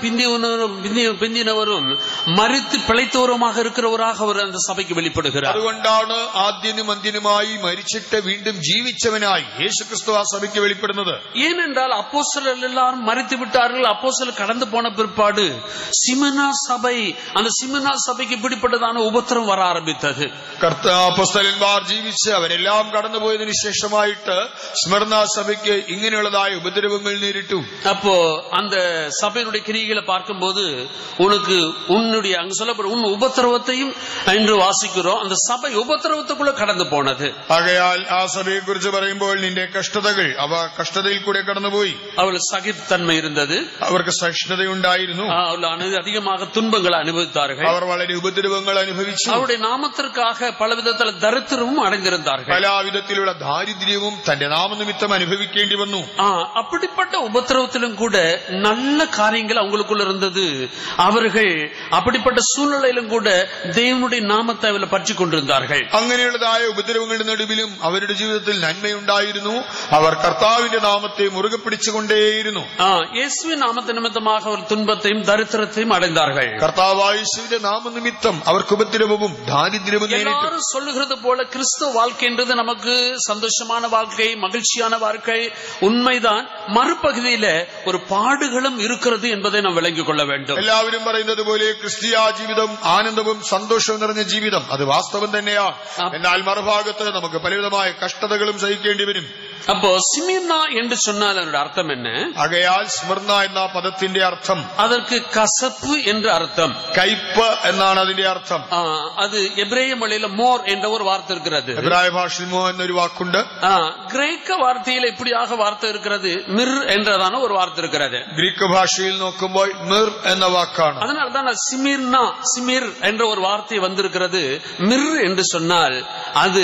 பிந்தினவரும் மரித்து பிழைத்தோருமாக இருக்கிறவராக அவர் அந்த சபைக்கு வெளிப்படுகிறார். അതുകൊണ്ടാണ് ആദ്യനും അന്ത്യനുമായി മരിച്ചിട്ട് വീണ്ടും ജീവി ജീവിച്ചവനായി യേശുക്രിസ്തു ആ സഭയ്ക്ക് വെളിപ്പെടുന്നത്. ஏனென்றால் அப்போஸ்தலர்கள் எல்லாரும் மரித்து விட்டார்கள். அப்போஸ்தலர் கடந்து போன பிற்பாடு சிமனா சபை, அந்த சிமனா சபைக்கு இப்படிப்பட்டதான உபத்திரம் வர ஆரம்பித்தது. അപ്പോസ്തലന്മാർ ജീവിച്ച് അവരെല്ലാം കടന്നുപോയതിനു ശേഷമായിട്ട് സ്മിർന സഭയ്ക്ക് ഇങ്ങനെയുള്ളതായ ഉപദ്രവങ്ങൾ നേരിട്ടു. அப்போ அந்த சபையினுடைய கிரியைகளை பார்க்கும்போது உனக்கு உன்னுடைய அங்க சொல்லப்படுற உன் உபத்திரவத்தையும் என்று வாசிக்கிறோம். அந்த சபை உபத்திரவத்துக்குள்ள கடந்து போனது. ആകയാൽ ആ സഭയെ കുറിച്ച് പറയുമ്പോൾ നിന്റെ കഷ്ടതകൾ, അവ കഷ്ടതയിൽ കൂടെ കടന്നുപോയി. அவள் சகிப்புத்தன்மை இருந்தது, അവർക്ക് സഹിഷ്ണുതയുണ്ടായിരുന്നു. அவள் அதிகமாக துன்பங்களை அனுபவித்தார்கள். അവർ വളരെ ഉപദ്രവങ്ങൾ അനുഭവിച്ചു. அவருடைய நாமத்திற்காக பல விதத்தில் தரித்திரமும் அடைந்திருந்தார்கள். പല വിധത്തിലുള്ള ദാരിദ്ര്യവും തന്റെ നാമനിമിത്തം അനുഭവിക്കേണ്ടി വന്നു. அப்படிப்பட்ட உபத்திரவத்திலும் கூட நல்ல காரியங்கள் அவங்களுக்குள்ள இருந்தது. அவர்கள் அப்படிப்பட்ட சூழ்நிலையிலும் கூட தேவனுடைய நாமத்தை அவர்கள் பற்றி கொண்டிருந்தார்கள். അങ്ങനെയുള്ളതായ ഉപദ്രവങ്ങളുടെ നടുവിലും അവരുടെ ജീവിതത്തിൽ നന്മയുണ്ടായിരുന്നു. അവർ കർത്താവിന്റെ നാമത്തെ മുറുകെ പിടിച്ചുകൊണ്ടേയിരുന്നു. യേശുവിൻ നാമത്തെ നിമിത്തமாக അവർ തുன்பத்தையும் தரித்திரத்தையும் அடைந்தார்கள். കർത്താവായ യേശുവിന്റെ നാമനിമിത്തം അവർക്ക് ഉപദ്രവവും ദാരിദ്ര്യവും നേരിട്ടു. எல்லாரும் சொல்லுகிறது போல கிறிஸ்துவ வாழ்க்கை என்றது நமக்கு சந்தோஷமான வாழ்க்கை, மகிழ்ச்சியான வாழ்க்கை உண்மைதான். மறுபகுதியில ஒரு பாடுகளும் இருக்கிறது என்பதை நாம் விளங்கிக் கொள்ள வேண்டும். എല്ലാവരും പറയുന്നത് പോലെ ക്രിസ്തീയ ജീവിതം ആനന്ദവും സന്തോഷവും നിറഞ്ഞ ജീവിതം, അത് വാസ്തവം തന്നെയാണ്. എന്നാൽ മറുഭാഗത്ത് നമുക്ക് പലവിധമായ കഷ്ടതകളും സഹിക്കേണ്ടി വരും. அப்போ சிமிர்னா என்று சொன்னால் அதோட அர்த்தம் என்ன? ആകയാൽ സ്മിർന എന്ന പദത്തിന്റെ അർത്ഥം, அதற்கு கசப்பு என்ற அர்த்தம், കയ്പ് എന്നാണ് അതിന്റെ അർത്ഥം. அது எபிரேய மொழியில மோர் என்ற ஒரு வார்த்தை இருக்கிறது. എബ്രായ ഭാഷയിൽ മോ എന്നൊരു വാക്കുണ്ട്. கிரேக்க வார்த்தையில் இப்படியாக வார்த்தை இருக்கிறது, மிர் என்றதான ஒரு வார்த்தை இருக்கிறது. ഗ്രീക്ക് ഭാഷയിൽ നോക്കുമ്പോൾ മിർ എന്ന വാക്കാണ്. அதனால்தான் சிமிர்னா, சிமிர் என்ற ஒரு வார்த்தை வந்திருக்கிறது. மிர் என்று சொன்னால் அது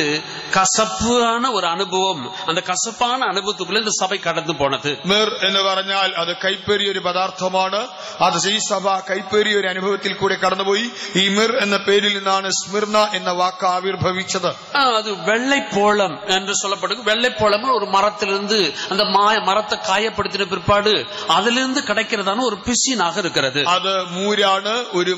கசப்பான ஒரு அனுபவம். அந்த കസപ്പാன അനുഭവത്തിലുള്ള இந்த സഭ കടന്നു പോണത്. മിർ എന്ന് പറഞ്ഞാൽ അത് കൈപ്പേറിയ ഒരു പദാർത്ഥമാണ്. അത് ഈ സഭ കൈപ്പേറിയ ഒരു അനുഭവത്തിൽ കൂടെ കടന്നുപോയി. ഈ മിർ എന്ന പേരിൽ നിന്നാണ് സ്മിർന എന്ന വാക്ക് ആവിർഭവിച്ചത്. அது வெள்ளைப்போளம் என்று சொல்லப்படுது. வெள்ளைப்போளம் ஒரு மரத்திலிருந்து அந்த மரத்தை காயப்படுத்தின பிற்பாடு அதிலிருந்து கிடைக்கிறதான ஒரு பிசினாக இருக்கிறது. അത് മൂരാണ്.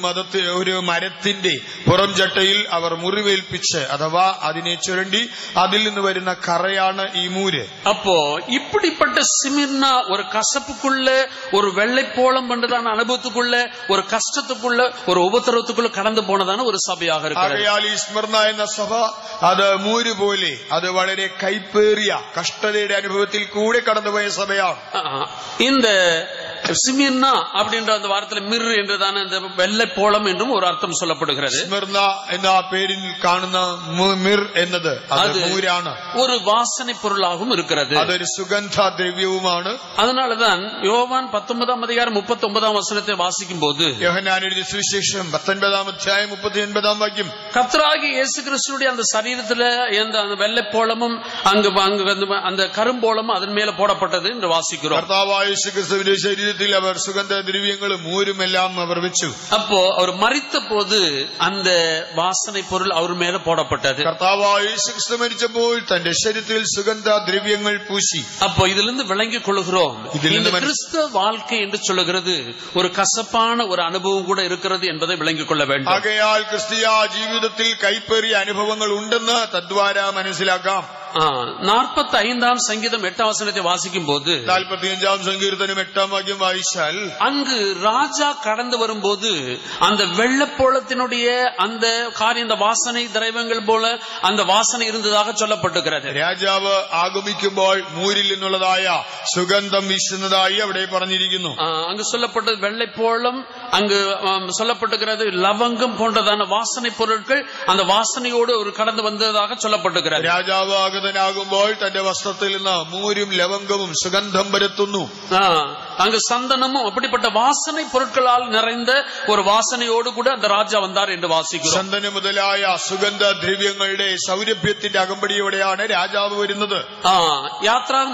ഒരു മരത്തിന്റെ പുറം ചട്ടയിൽ അവർ മുറിവേൽപ്പിച്ച് അഥവാ അതിനെ ചുരണ്ടി അതിൽ നിന്ന് വരുന്ന കറയാണ് ഈ മൂര്. அப்போ இப்படிப்பட்ட சிமிர்னா ஒரு கசப்புக்குள்ள, ஒரு வெள்ளைப்போளம் என்றதான அனுபவத்துக்குள்ள, ஒரு கஷ்டத்துக்குள்ள, ஒரு உபத்திரவத்துக்குள்ள கடந்து போனதான ஒரு சபையாக இருக்கிறது. ഈ സ്മിർന എന്ന സഭ അത് മൂര് പോലെ, അത് വളരെ കൈപ്പേറിയ കഷ്ടതയുടെ അനുഭവത്തിൽ കൂടെ കടന്നുപോയ സഭയാണ്. இந்த சிமிர்னா அப்படின்ற அந்த வார்த்தையில மிர் என்றதான இந்த வெள்ளைப்போளம் என்றும் ஒரு அர்த்தம் சொல்லப்படுகிறது. സ്മിർന എന്ന പേരിൽ കാണുന്ന മിർ എന്നത് അത് മൂരാണ്. ஒரு வாசனை பொருளாகவும் இருக்கிறது. അതൊരു സുഗന്ധ ദ്രവ്യവുമാണ്. அதனாலதான் யோவான் 19:39 வாசிக்கும் போது, യോഹന്നാൻ എഴുതിയ സുവിശേഷം 19:39 கர்த்தராகிய இயேசு கிறிஸ்துவுடைய அந்த சரீரத்துல அந்த வெள்ளைப்போளமும் அங்கு அந்த கரும்போளமும் அதன் மேல போடப்பட்டது என்று வாசிக்கிறோம். കർത്താവായ യേശു ക്രിസ്തുവിന്റെ ശരീരത്തിൽ അവർ സുഗന്ധ ദ്രവ്യങ്ങളും മൂരും എല്ലാം അവർ വെച്ചു. அப்போ அவர் மரித்த போது அந்த வாசனை பொருள் அவர் மேல போடப்பட்டது. കർത്താവായ യേശു ക്രിസ്തു മരിച്ചപ്പോൾ തന്റെ ശരീരത്തിൽ സുഗന്ധ ദ്രവ്യങ്ങൾ പൂശി. அப்போ இதிலிருந்து விளங்கிக் கொள்கிறோம், இந்த கிறிஸ்தவ வாழ்க்கை என்று சொல்லுகிறது ஒரு கசப்பான ஒரு அனுபவம் கூட இருக்கிறது என்பதை விளங்கிக் கொள்ள வேண்டும். ആകയാൽ ക്രിസ്തീയ ജീവിതത്തിൽ കൈപ്പേറിയ അനുഭവങ്ങൾ ഉണ്ടെന്ന് തദ്വാര മനസ്സിലാക്കാം. 45 சங்கீதம் 8 வாசிக்கும் போது, 45 സങ്കീർത്തനം 8 വായിച്ചാൽ, அங்கு ராஜா கடந்து வரும்போது அந்த வெள்ளப்போளத்தினுடைய அந்த காரியம், அந்த வாசனை திரவியங்கள் போல அந்த வாசனை இருந்ததாக சொல்லப்பட்டிருக்கிறது. രാജാവ് ആഗമിക്കുമ്പോൾ മൂരിൽ നിന്നുള്ളതായ സുഗന്ധം വീശുന്നതായി അവിടെ പറഞ്ഞിരിക്കുന്നു. அங்கு சொல்லப்பட்டது வெள்ளைப்போளம், அங்கு சொல்லப்பட்டிருக்கிறது லவங்கம் போன்றதான வாசனை பொருட்கள் அந்த வாசனையோடு ஒரு கடந்து வந்ததாக சொல்லப்பட்டிருக்கிறது. രാജാവ് ആഗതനാകുമ്പോൾ തന്റെ വസ്ത്രത്തിൽ നിന്ന് മൂരും ലവംഗവും സുഗന്ധം പരത്തുന്നു. அங்கு சந்தனமும் அப்படிப்பட்ட வாசனை பொருட்களால் நிறைந்த ஒரு வாசனையோடு கூட அந்த ராஜா வந்தார் என்று வாசிக்கிறோம். ചന്ദന മുതലായ സുഗന്ധ ദ്രവ്യങ്ങളുടെ സൗരഭ്യത്തിന്റെ അകമ്പടിയോടെയാണ് രാജാവ് വരുന്നത്. യാത്രാഗമം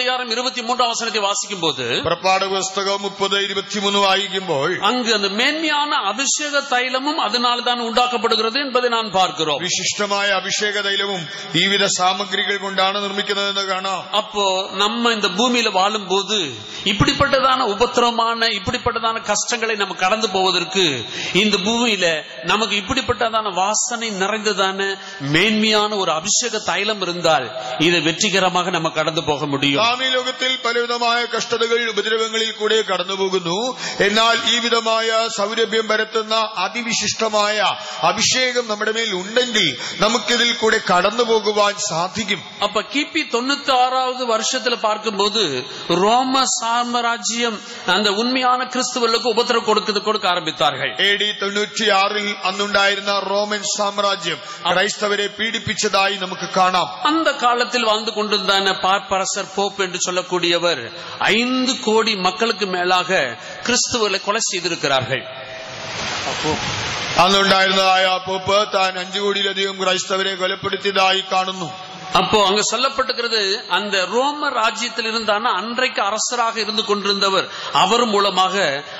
30:23 വാസിക്കും போது, പുറപ്പാട് പുസ്തകം 30:23 വായിക്കുമ്പോൾ, அங்கு அந்த மேன்மையான அபிஷேக தைலமும் அதனால்தான் உண்டாக்கப்படுகிறது என்பதை நான் பார்க்கிறோம். വിശിഷ്ടമായ അഭിഷേക തൈലവും ഈ വിധ സാമഗ്രി സാമഗ്രികൾ കൊണ്ടാണ് നിർമ്മിക്കുന്നതെന്ന് കാണാം. அப்போ நம்ம இந்த பூமியில வாழும் போது இப்படிப்பட்டதான உபத்திரமான இப்படிப்பட்டதான கஷ்டங்களை நம்ம கடந்து போவதற்கு இந்த பூமியில நமக்கு இப்படிப்பட்டதான வாசனை நிறைந்ததான மேன்மையான ஒரு அபிஷேக தைலம் இருந்தால் இதை வெற்றிகரமாக நம்ம கடந்து போக முடியும். നാം ഈ ലോകത്തിൽ പലവിധമായ കഷ്ടതകൾ ഉപദ്രവങ്ങളിൽ കൂടെ കടന്നു പോകുന്നു. എന്നാൽ ഈ വിധമായ സൗരഭ്യം പരത്തുന്ന അതിവിശിഷ്ടമായ അഭിഷേകം നമ്മുടെ മേൽ ഉണ്ടെങ്കിൽ നമുക്കിതിൽ കൂടെ കടന്നു പോകുവാൻ സാധിക്കും. அப்ப கிபி 96வது வருஷத்துல பார்க்கும்போது ரோம சாம்ராஜ்யம் அந்த உண்மையான கிறிஸ்துவர்களுக்கு உபத்திரவம் கொடுக்க ஆரம்பித்தார்கள். AD 96 അന്നുണ്ടായിരുന്ന റോമൻ സാമ്രാജ്യം ക്രൈസ്തവരെ പീഡിപ്പിച്ചതായി നമുക്ക് കാണാം. அந்த காலத்தில் வாழ்ந்து கொண்டிருந்தான பார்ப்பரசர் போப் என்று சொல்லக்கூடியவர் 5 கோடி மக்களுக்கு மேலாக கிறிஸ்துவர்களை கொலை செய்திருக்கிறார்கள். അന്നുണ്ടായിരുന്നതായ പോപ്പ് താൻ 5 കോടിയിലധികം ക്രൈസ്തവരെ കൊലപ്പെടുത്തിയതായി കാണുന്നു. அப்போ அங்க சொல்லப்பட்டிருக்கிறது அந்த ரோம ராஜ்யத்தில் இருந்தான அன்றைக்கு அரசராக இருந்து கொண்டிருந்தவர் அவர் மூலமாக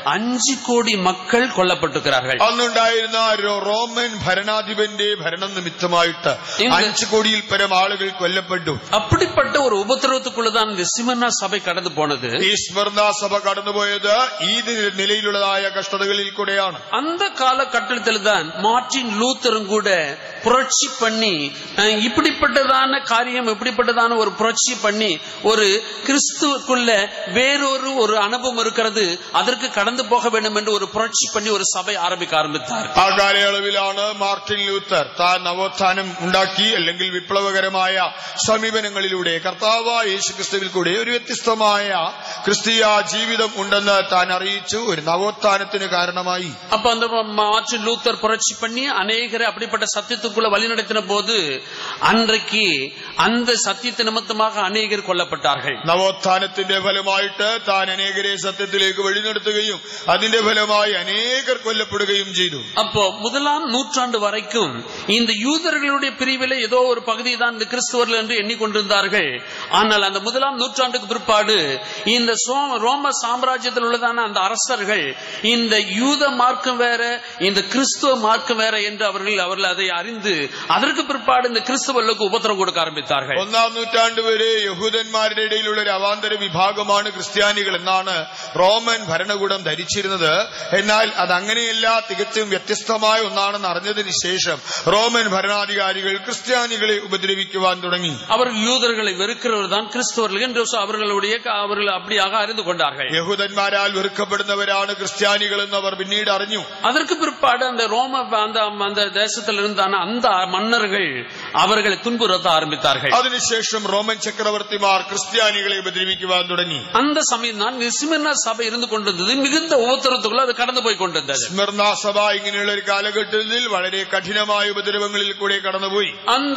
5 கோடி மக்கள் கொல்லப்பட்டிருக்கிறார்கள். അന്നുണ്ടായിരുന്ന റോമൻ ഭരണാധിപന്റെ ഭരണം നിമിത്തമായിട്ട് 5 കോടിയിൽ പരം ആളുകൾ കൊല്ലപ്പെട്ടു. அப்படிப்பட்ட ஒரு உபத்திரவத்துக்குள்ளதான் இந்த சிமர்னா சபை கடந்து போனது. ഈ സ്മിർന സഭ കടന്നുപോയത് ഈ നിലയിലുള്ളതായ കഷ്ടതകളിൽ കൂടെയാണ്. அந்த காலகட்டத்தில் தான் மார்ட்டின் லூத்தரும் கூட புரட்சி பண்ணி இப்படிப்பட்டதான காரியம் இப்படிப்பட்டதான ஒரு புரட்சி பண்ணி ஒரு கிறிஸ்துவுக்குள்ள வேறொரு ஒரு அனுபவம் இருக்கிறது அதற்கு கடந்து போக வேண்டும் என்று ஒரு புரட்சி பண்ணி ஒரு சபை ஆரம்பித்தார். ആ കാലയളവിലാണ് മാർട്ടിൻ ലൂത്തർ താൻ നവോത്ഥാനം ഉണ്ടാക്കി അല്ലെങ്കിൽ വിപ്ലവകരമായ സമീപനങ്ങളിലൂടെ കർത്താവായ യേശുക്രിസ്തുവിൽ കൂടെ ഒരു വ്യത്യസ്തമായ ക്രിസ്തീയ ജീവിതം ഉണ്ടെന്ന് താൻ അറിയിച്ചു. ഒരു നവോത്ഥാനത്തിന് കാരണമായി. அப்ப அந்த மார்ட்டின் லூத்தர் புரட்சி பண்ணி அநேகரை அப்படிப்பட்ட சத்தியத்துக்குள்ள வழிநடத்தின போது அன்றைக்கு அந்த சத்தியத்து நிமித்தமாக அநேகர் கொல்லப்பட்டார்கள். നവോത്ഥാനത്തിന്റെ ഫലമായിട്ട് താൻ അനേകരെ സത്യത്തിലേക്ക് വഴിനടത്തുകയും അതിന്റെ ഫലമായി അനേകർ കൊല്ലപ്പെടുകയും ചെയ്തു. அப்போ 1ஆம் நூற்றாண்டு வரைக்கும் இந்த யூதர்களுடைய பிரிவிலே ஏதோ ஒரு பகுதி தான் இந்த கிறிஸ்தவர்கள் என்று எண்ணிக்கொண்டிருந்தார்கள். ஆனால் அந்த 1ஆம் நூற்றாண்டுக்கு பிற்பாடு இந்த ரோம சாம்ராஜ்யத்தில் உள்ளதான அந்த அரசர்கள் இந்த யூத மார்க்கம் வேற இந்த கிறிஸ்துவ மார்க்கம் வேற என்று அவர்கள் அதை அறிந்து அதற்கு பிற்பாடு இந்த கிறிஸ்தவர்களுக்கு உபத்திரவம் கொடுக்க ஆரம்பித்தார்கள். 1ஆം നൂറ്റാണ്ട് വരെ യഹൂദന്മാരുടെ ഇടയിലുള്ള ഒരു അവാന്തര വിഭാഗമാണ് ക്രിസ്ത്യാനികൾ എന്നാണ് റോമൻ ഭരണകൂടം ധരിച്ചിരുന്നത്. എന്നാൽ അതങ്ങനെയല്ല, തികച്ചും വ്യത്യസ്തമായ ഒന്നാണെന്ന് അറിഞ്ഞതിന് ശേഷം റോമൻ ഭരണാധികാരികൾ ക്രിസ്ത്യാനികളെ ഉപദ്രവിക്കുവാൻ തുടങ്ങി. അവർ யூதர்களை வெறுக்கிறவர் தான் கிறிஸ்தவர்கள் என்று அவர்கள் அப்படியாக அறிந்து கொண்டார்கள். യഹൂദന്മാരാൽ വെറുക്കപ്പെടുന്നവരാണ് ക്രിസ്ത്യാനികൾ എന്ന് അവർ പിന്നീട് അറിഞ്ഞു. அதற்கு பிற்பாடு அந்த ரோம அந்த தேசத்தில் இருந்தான அந்த மன்னர்கள் அவர்களை துன்புறுத்த ஆரம்பித்தார்கள். അതിനുശേഷം റോമൻ ചക്രവർത്തിമാർ ക്രിസ്ത്യാനികളെ ഉപദ്രവിക്കുവാൻ തുടങ്ങി. அந்த சமயம் தான் ஸ்மிர்னா சபை இருந்து கொண்டிருந்தது. மிகுந்த உபத்திரத்துக்குள்ள அது கடந்து போய் கொண்டிருந்தது. സ്മിർന സഭ ഇങ്ങനെയുള്ള ഒരു കാലഘട്ടത്തിൽ വളരെ കഠിനമായ ഉപദ്രവങ്ങളിൽ കൂടെ കടന്നുപോയി.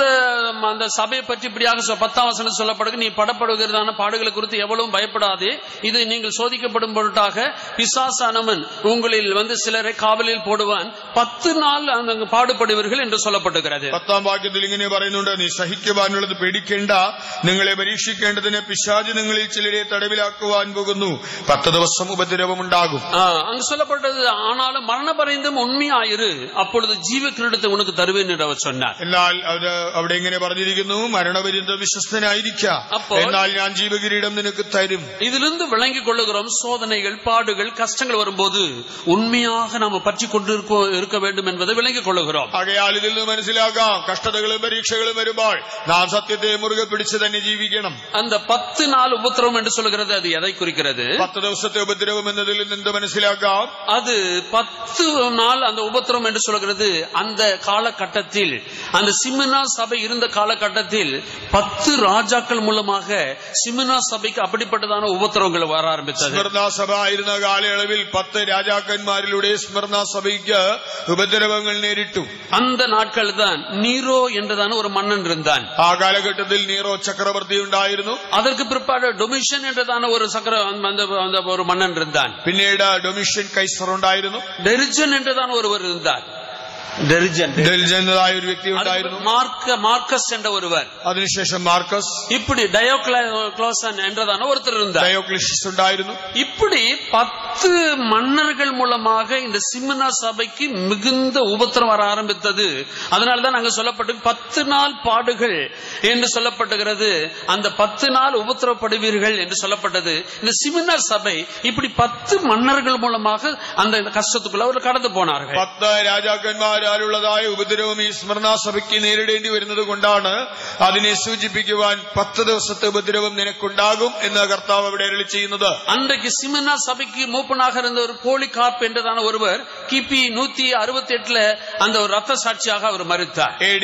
அந்த சபையை பற்றி இப்படியாக 10ஆம் வசனம் சொல்லப்படுது, நீ படப்படுகிறதான பாடுகளை குறித்து எவ்வளவும் பயப்படாதே, இது நீங்கள் சோதிக்கப்படும் பொருட்டாக பிசாசானவன் உங்களில் சிலரை காவலில் போடுவான், 10 நாள் பாடுபடுவீர்கள் என்று சொல்லப்பட்டிருக்கிறது. 10ஆம் വാക്യത്തിൽ ഇങ്ങനെ പറയുന്നുണ്ട്, നീ സഹിക്കുവാനുള്ളത് പേടിക്കേണ്ട, നിങ്ങളെ പരീക്ഷിക്കേണ്ടതിന് പിശാച് നിങ്ങളിൽ ചിലരെ തടവിലാക്കുവാൻ പോകുന്നു, 10 ദിവസം ഉപദ്രവമുണ്ടാകും. அங்கு சொல்லப்பட்டது, ஆனாலும் மரண பரியந்தம் உண்மையாயிரு, அப்பொழுது ஜீவ கிரீடத்தை உனக்கு தருவேன் என்று அவர் சொன்னார். എന്നാൽ അവിടെ ഇങ്ങനെ പറഞ്ഞിരിക്കുന്നു, മരണപര്യന്തം വിശ്വസ്തനായിരിക്കാം, എന്നാൽ ഞാൻ ജീവകിരീടം നിനക്ക് തരും. இதிலிருந்து விளங்கிக் கொள்ளுகிறோம், சோதனைகள் பாடுகள் கஷ்டங்கள் வரும்போது உண்மையாக நாம் பற்றி கொண்டு இருக்க வேண்டும் என்பதை விளங்கிக் கொள்ளுகிறோம். ആകയാൽ ഇതിൽ നിന്ന് മനസ്സിലാക്കാം, കഷ്ടതകളും പരീക്ഷകളും വരുമ്പോൾ നാം സത്യത്തെ മുറുകെ പിടിച്ച് തന്നെ ജീവിക്കണം. அந்த 10 நாள் உபத்திரவம் என்று சொல்கிறது, அது எதை குறிக்கிறது? 10 ദിവസത്തെ ഉപദ്രവം എന്നതിൽ നിന്ന് മനസ്സിലാക്കാം, அது 10 நாள் அந்த உபத்திரவம் என்று சொல்கிறது. அந்த காலகட்டத்தில் அந்த சிமினா சபை இருந்த காலகட்டத்தில் 10 ராஜாக்கள் மூலமாக சிமினா சபைக்கு அப்படிப்பட்டதான உபத்திரவங்கள் வர ஆரம்பித்தது. സ്മിർന സഭ ആയിരുന്ന കാലയളവിൽ 10 രാജാക്കന്മാരിലൂടെ സ്മിർന സഭയ്ക്ക് ഉപദ്രവങ്ങൾ നേരിട്ടു. அந்த நாட்கள் தான் நீரோ என்றதான ஒரு மன்னன் இருந்தான். ആ കാലഘട്ടത്തിൽ നീറോ ചക്രവർത്തി ഉണ്ടായിരുന്നു. அதற்கு பிற்பாடு டொமிஷன் என்றதான ஒரு ஒரு மன்னன் இருந்தான். പിന്നീട് ഡൊമിഷ്യൻ കൈസർ ഉണ്ടായിരുന്നു. டெரிஜன் என்றதான ஒருவர் இருந்தார். ഡെൽജനായ ഒരു വ്യക്തി ഉണ്ടായിരുന്നു. മാർക്കസ് എன்ற ഒരുവൻ. അതിനുശേഷം മാർക്കസ്. இப்படி டயோக்ளோசன் என்றதான ஒருத்தர் இருந்தார். டயோக்ளிஷியஸ் ഉണ്ടായിരുന്നു. இப்படி 10 மன்னர்கள் மூலமாக இந்த சிமினா சபைக்கு மிகுந்த உபத்திரம் வர ஆரம்பித்தது. அதனால்தான் அங்க சொல்லப்பட்டு 10 நாள் பாடுகள் என்று சொல்லப்பட்டுகிறது. அந்த 10 நாள் உபத்திரப்படுவீர்கள் என்று சொல்லப்பட்டது. இந்த சிமினா சபை இப்படி 10 மன்னர்கள் மூலமாக அந்த கஷ்டத்துக்குள்ள அவர் கடந்து போனார்கள். 10 രാജാക്കന്മാരാലുള്ളതായ ഉപദ്രവം ഈ സ്മർണാ സഭയ്ക്ക് നേരിടേണ്ടി വരുന്നത് കൊണ്ടാണ് അതിനെ സൂചിപ്പിക്കുവാൻ 10 ദിവസത്തെ ഉപദ്രവം നിനക്കുണ്ടാകും എന്ന് കർത്താവ് അവിടെ അരുളി ചെയ്യുന്നത്. அன்றைக்கு சிமினா சபைக்கு மூப்பனாக இருந்த ஒரு போலிகார்ப் என்றதான ஒருவர் கிபி 168 அந்த ஒரு ரத்த சாட்சியாக அவர் மரித்தார். AD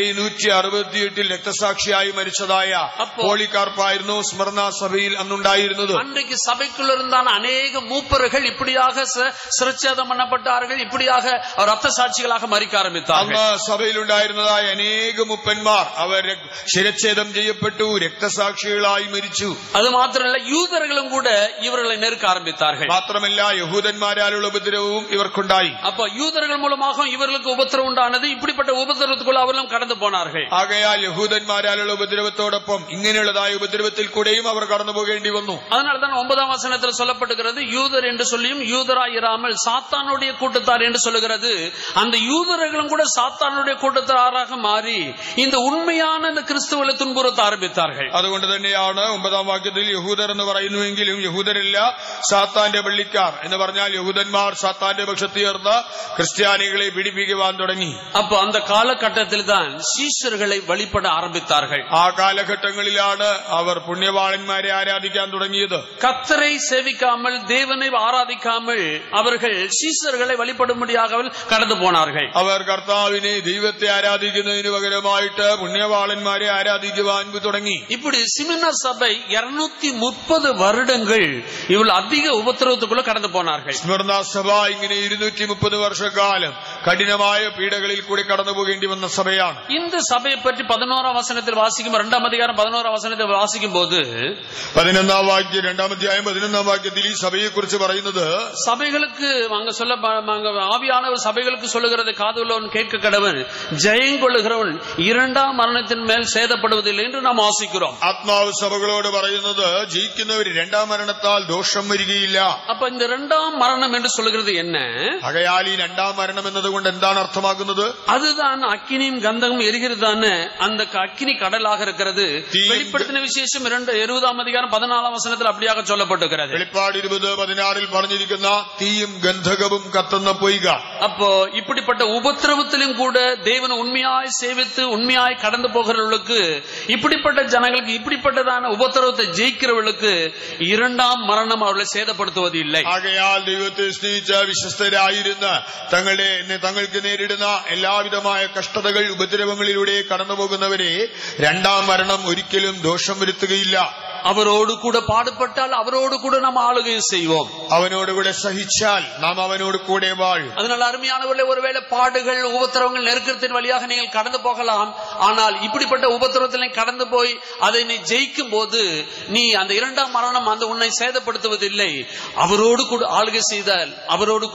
168 രക്തസാക്ഷിയായി മരിച്ചതായ പോളികാർപ്പായിരുന്നു സ്മർണാ സഭയിൽ അന്നുണ്ടായിരുന്നത്. அன்றைக்கு சபைக்குள்ள இருந்தான அநேக மூப்பர்கள் இப்படியாக சிரச்சேதம் பண்ணப்பட்டார்கள். இப்படியாக ரத்த சாட்சிகளாக மரிக்க ஆரம்பித்தார்கள். അന്ന് സഭയിലുണ്ടായിരുന്നതായ അനേക മുപ്പന്മാർ അവർ ശിരച്ഛേദം ചെയ്യപ്പെട്ടു, രക്തസാക്ഷികളായി മരിച്ചു. അത് മാത്രമല്ല യൂതர்களும் கூட இவர்களை நெருக்க ஆரம்பித்தார்கள். മാത്രമല്ല യഹൂദന്മാരാലുള്ള ഉപദ്രവവും ഇവർക്കുണ്ടായി. அப்ப யூதர்கள் மூலமாக இவர்களுக்கு உபத்திரவம் உண்டானது. இப்படிப்பட்ட உபத்திரவத்துக்குள்ள அவர்களும் கடந்து போனார்கள். ആകയാൽ യഹൂദന്മാരാലുള്ള ഉപദ്രവത്തോടൊപ്പം ഇങ്ങനെയുള്ളതായ ഉപദ്രവത്തിൽ കൂടെയും അവർ കടന്നു പോകേണ്ടി വന്നു. அதனால்தான் 9ஆம் வசனத்தில் சொல்லப்பட்டிருக்கிறது, யூதர் என்று சொல்லியும் யூதராய் இராமல் சாத்தானுடைய கூட்டத்தார் என்று சொல்லுகிறது. அந்த யூதர்களும் கூட சாத்தானுடைய கூட்டத்தாராக மாறி இந்த உண்மையான இந்த கிறிஸ்துவ துன்புறுத்த ஆரம்பித்தார்கள். അതുകൊണ്ട് തന്നെയാണ് 9ആം വാക്യത്തിൽ യഹൂദർ എന്ന് പറയുന്നുവെങ്കിലും യഹൂദരല്ല, സാത്താന്റെ പള്ളിക്കാർ എന്ന് പറഞ്ഞാൽ യഹൂദന്മാർ സാത്താന്റെ പക്ഷത്ത് ചേർന്ന് ക്രിസ്ത്യാനികളെ പീഡിപ്പിക്കുവാൻ തുടങ്ങി. அப்போ அந்த காலகட்டத்தில் தான் சீஷர்களை வழிபட ஆரம்பித்தார்கள். ആ കാലഘട്ടങ്ങളിലാണ് അവർ പുണ്യവാളന്മാരെ ആരാധിക്കാൻ തുടങ്ങിയത്. கர்த்தரை சேவிக்காமல் தேவனை ஆராதிக்காமல் அவர்கள் சீஷர்களை வழிபடும்படியாக கடந்து போனார்கள். അവർ കർത്താവിനെ ദൈവത്തെ ആരാധിക്കുന്നതിന് പകരമായിട്ട് പുണ്യവാളന്മാരെ ആരാധിക്കുവാൻ തുടങ്ങി. இப்படி சிமினா சபை 230 வருடங்கள் இவள் அதிக உபத்திரவத்துக்குள்ள கடந்து போனார்கள். സ്മർണാ സഭ ഇങ്ങനെ 230 വർഷക്കാലം കഠിനമായ പീഡകളിൽ കൂടി കടന്നു പോകേണ്ടി വന്ന സഭയാണ്. இந்த சபையை பற்றி 11ஆம் வசனத்தில் வாசிக்கும் 2ஆம் அதிகாரம் 11ஆம் வசனத்தில் வாசிக்கும் போது 11ஆം വാക്യം 2ആം അധ്യായം 11ആം വാക്യത്തിൽ ഈ സഭയെ കുറിച്ച് പറയുന്നത്, சபைகளுக்கு அங்க சொல்ல ஆவியானவர் சபைகளுக்கு சொல்லுகிறது, காதுள்ளவன் கேட்க கடவன், ஜெயங்கொள்ளுகிறவன் 2ஆம் மரணத்தின் மேல் சேதப்படுவதில்லை என்று நாம் வாசிக்கிறோம். ആത്മാവ് സഭകളോട് പറയുന്നത് ജയിക്കുന്നവർ 2ആം മരണത്താൽ ദോഷം വരികയില്ല. அப்ப இந்த 2ஆம் மரணம் என்று சொல்லுகிறது என்ன? ആകയാൽ ഈ 2ആം മരണം എന്നതുകൊണ്ട് എന്താണ് അർത്ഥമാക്കുന്നത്? அதுதான் அக்கினியும் கந்தகம் எரிகிறதான அந்த அக்கினி கடலாக இருக்கிறது. வெளிப்படுத்தின விசேஷம் 20ஆம் அதிகாரம் 14ஆம் வசனத்தில் அப்படியாக சொல்லப்பட்டிருக்கிறது. വെളിപ്പാട് 20:16 പറഞ്ഞിരിക്കുന്ന തീയും ഗന്ധകവും കത്തുന്ന പൊയ്ക. அப்போ இப்படிப்பட்ட உபத்திரவத்திலும் கூட தேவன் உண்மையாய் சேவித்து உண்மையாய் கடந்து போகிறவர்களுக்கு, இப்படிப்பட்ட ஜனங்களுக்கு இப்படிப்பட்டதான உபத்திரவத்தை ஜெயிக்கிறவர்களுக்கு 2ஆம் மரணம் அவர்களை சேதப்படுத்துவது இல்லை. ആകയാൽ ദൈവത്തെ സ്നേഹിച്ച വിശ്വസ്തരായിരുന്ന തങ്ങൾക്ക് നേരിടുന്ന എല്ലാവിധമായ കഷ്ടതകൾ ഉപദ്രവങ്ങളിലൂടെ കടന്നുപോകുന്നവരെ 2ആം മരണം ഒരിക്കലും ദോഷം വരുത്തുകയില്ല. அவரோடு கூட பாடுபட்டால் அவரோடு கூட நாம் ஆளுகை செய்வோம். அவனோடு கூட சகிச்சால் நாம் அவனோடு கூட வாழும். அதனால அருமையானவர்களே, ஒருவேளை பாடுகள் உபத்திரவங்கள் நெருக்கத்தின் வழியாக நீங்கள் கடந்து போகலாம். ஆனால் இப்படிப்பட்ட உபத்திரவத்தில் கடந்து போய் அதை நீ ஜெயிக்கும் போது நீ அந்த 2ஆம் மரணம் அந்த உன்னை சேதப்படுத்துவதில்லை. அவரோடு கூட ஆளுகை செய்தால், அவரோடு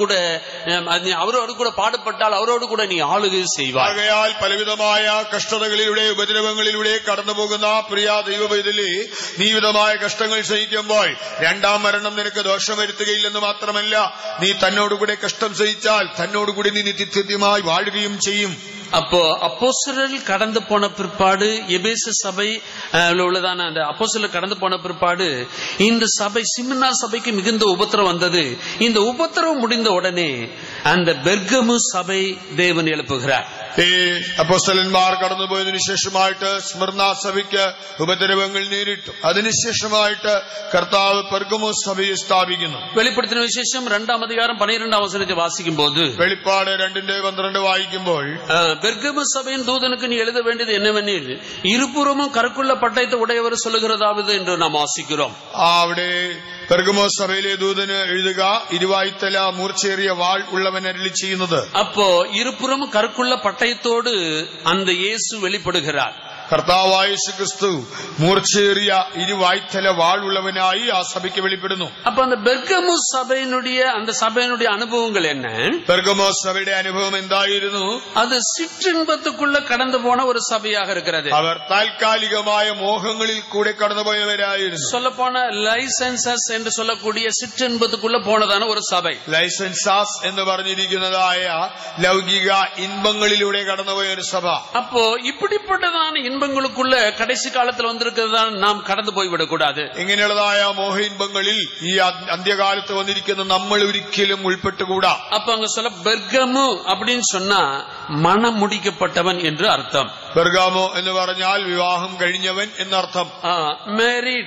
கூட பாடுபட்டால் அவரோடு கூட நீ ஆளுகை செய்வாய். ஆகையால் பலவிதമായ കഷ്ടതകളിലൂടെ ഉപദ്രവങ്ങളിലൂടെ കടന്നു പോകുന്ന പ്രിയ ദൈവപൈതലേ, നീ വിധമായ കഷ്ടങ്ങൾ സഹിക്കുമ്പോൾ 2ആം മരണം നിനക്ക് ദോഷം വരുത്തുകയില്ലെന്ന് മാത്രമല്ല, നീ തന്നോടുകൂടെ കഷ്ടം സഹിച്ചാൽ തന്നോടുകൂടി നീ നിത്യമായി വാഴുകയും ചെയ്യും. அப்போ அப்போஸ்தலர்கள் கடந்து போன பிற்பாடு, எபேசு சபை உள்ளதான அந்த அப்போஸ்தலர்கள் கடந்து போன பிற்பாடு இந்த சபை சிமினா சபைக்கு மிகுந்த உபத்திரம் வந்தது. இந்த உபத்திரம் முடிந்த உடனே அந்த பெர்கமு சபை தேவன் எழுப்புகிறார். ഈ അപ്പോസ്തലന്മാർ കടന്നുപോയതിനു ശേഷമായിട്ട് സ്മിർനാ സഭയ്ക്ക് ഉപദ്രവങ്ങൾ നേരിട്ടു. അതിനുശേഷമായിട്ട് കർത്താവ് പെർഗമോസ് സഭയെ സ്ഥാപിക്കുന്നു. വെളിപ്പെടുത്തിന വിശേഷം 2ആം അധികാരം 12ആം വചനത്തെ വാസിക്കുമ്പോൾ, വെളിപ്പാട് 2:12 വായിക്കുമ്പോൾ, பெர்கமு சபையின் தூதனுக்கு நீ எழுத வேண்டியது என்னவெனில் இருபுறமும் கருக்குள்ள பட்டயத்தை உடையவர் சொல்லுகிறதாவது என்று நாம் வாசிக்கிறோம். അവിടെ പെർഗമോ സഭയിലെ ദൂതന് എഴുതുക, ഇരുവായ്ത്തല മൂർച്ചേറിയ വാൾ ഉള്ളവൻ അരുളി ചെയ്യുന്നത്. அப்போ இருபுறமும் கருக்குள்ள பட்டயத்தோடு அந்த இயேசு வெளிப்படுகிறார். കർത്താവായ യേശു ക്രിസ്തു മൂർച്ചേറിയ ഇരുവായ്ത്തല വാൾ ഉള്ളവനായി ആ സഭയ്ക്ക് വെളിപ്പെടുന്നു. அப்ப அந்த பெர்கமு சபையினுடைய அனுபவங்கள் என்ன? പെർഗമോ സഭയുടെ അനുഭവം എന്തായിരുന്നു? அது சிற்றின்பத்துக்குள்ள கடந்து போன ஒரு சபையாக இருக்கிறது. അവർ താൽക്കാലികമായ മോഹങ്ങളിൽ കൂടെ കടന്നുപോയവരായിരുന്നു. சொல்லப்போன லைசன்சஸ் என்று சொல்லக்கூடிய சிற்றின்பத்துக்குள்ள போனதான ஒரு சபை. ലൈസൻസാസ് എന്ന് പറഞ്ഞിരിക്കുന്നതായ ലൗകിക ഇൻപങ്ങളിലൂടെ കടന്നുപോയ ഒരു സഭ. அப்போ இப்படிப்பட்டதான இன்பங்களுக்குள்ள கடைசி காலத்தில் வந்திருக்கிறதான் நாம் கடந்து போய்விடக் கூடாது. ഇങ്ങനെയുള്ളതായ മോഹ ഇൻപങ്ങളിൽ ഈ അന്ത്യകാലത്ത് വന്നിരിക്കുന്ന നമ്മൾ ഒരിക്കലും ഉൾപ്പെട്ടുകൂടാ. அப்ப அங்க சொல்ல பெர்கமு அப்படின்னு சொன்னா மனம் முடிக்கப்பட்டவன் என்று அர்த்தம். பெர்ഗാമോ എന്ന് പറഞ്ഞാൽ വിവാഹം കഴിഞ്ഞവൻ എന്നർത്ഥം. மேரிட்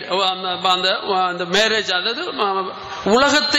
அந்த மேரேஜ், அதாவது உலகத்தை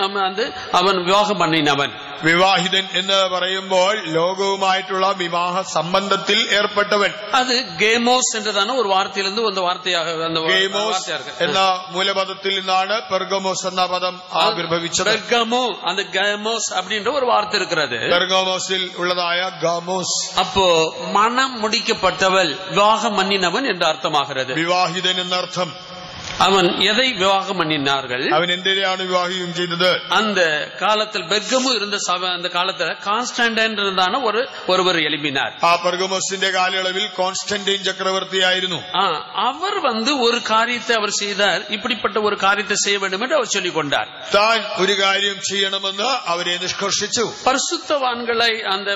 அவன் விவாகம் பண்ணினவன். വിവാഹിതൻ എന്ന് പറയുമ്പോൾ ലോകവുമായിട്ടുള്ള വിവാഹ സംബന്ധത്തിൽ ഏർപ്പെട്ടവൻ. അത് ഗേമോസ് என்றதான ஒரு വാർത്തയിലിருந்து ഒരു വാർത്തயாக ഗേമോസ് എന്ന മൂലപദത്തിൽ നിന്നാണ് പെർഗമോസ് എന്ന പദം ആവിർഭവിച്ചത്. பெர்கமு அந்த கேமோஸ் அப்படின்ற ஒரு வார்த்தை இருக்கிறது. பெர்கமோஸில் உள்ளதாയ ഗാമോസ് அப்போ மனம் முடிக்கப்பட்டவள் விவாகம் பண்ணினவன் என்று அர்த்தமாகிறது. വിവാഹിതൻ എന്നർത്ഥം. அவன் எதை விவாகம் பண்ணினார்கள்? அவன் എന്തിനെയാണ് വിവാഹം ചെയ്തത്? அந்த காலத்தில் பெர்கமு இருந்த சபை, அந்த காலத்துல கான்ஸ்டன்டைன் இருந்தான ஒருவர் எழுப்பினார். ആ പെർഗമോസിന്റെ കാലയളവിൽ കോൺസ്റ്റന്റൈൻ ചക്രവർത്തിയായിരുന്നു. அவர் ஒரு காரியத்தை அவர் செய்தார். இப்படிப்பட்ட ஒரு காரியத்தை செய்ய வேண்டும் என்று அவர் சொல்லிக் கொண்டார். താൻ ഒരു കാര്യം ചെയ്യണമെന്ന് അവരെ നിഷ്കർഷിച്ചു. பரிசுத்தவான்களை அந்த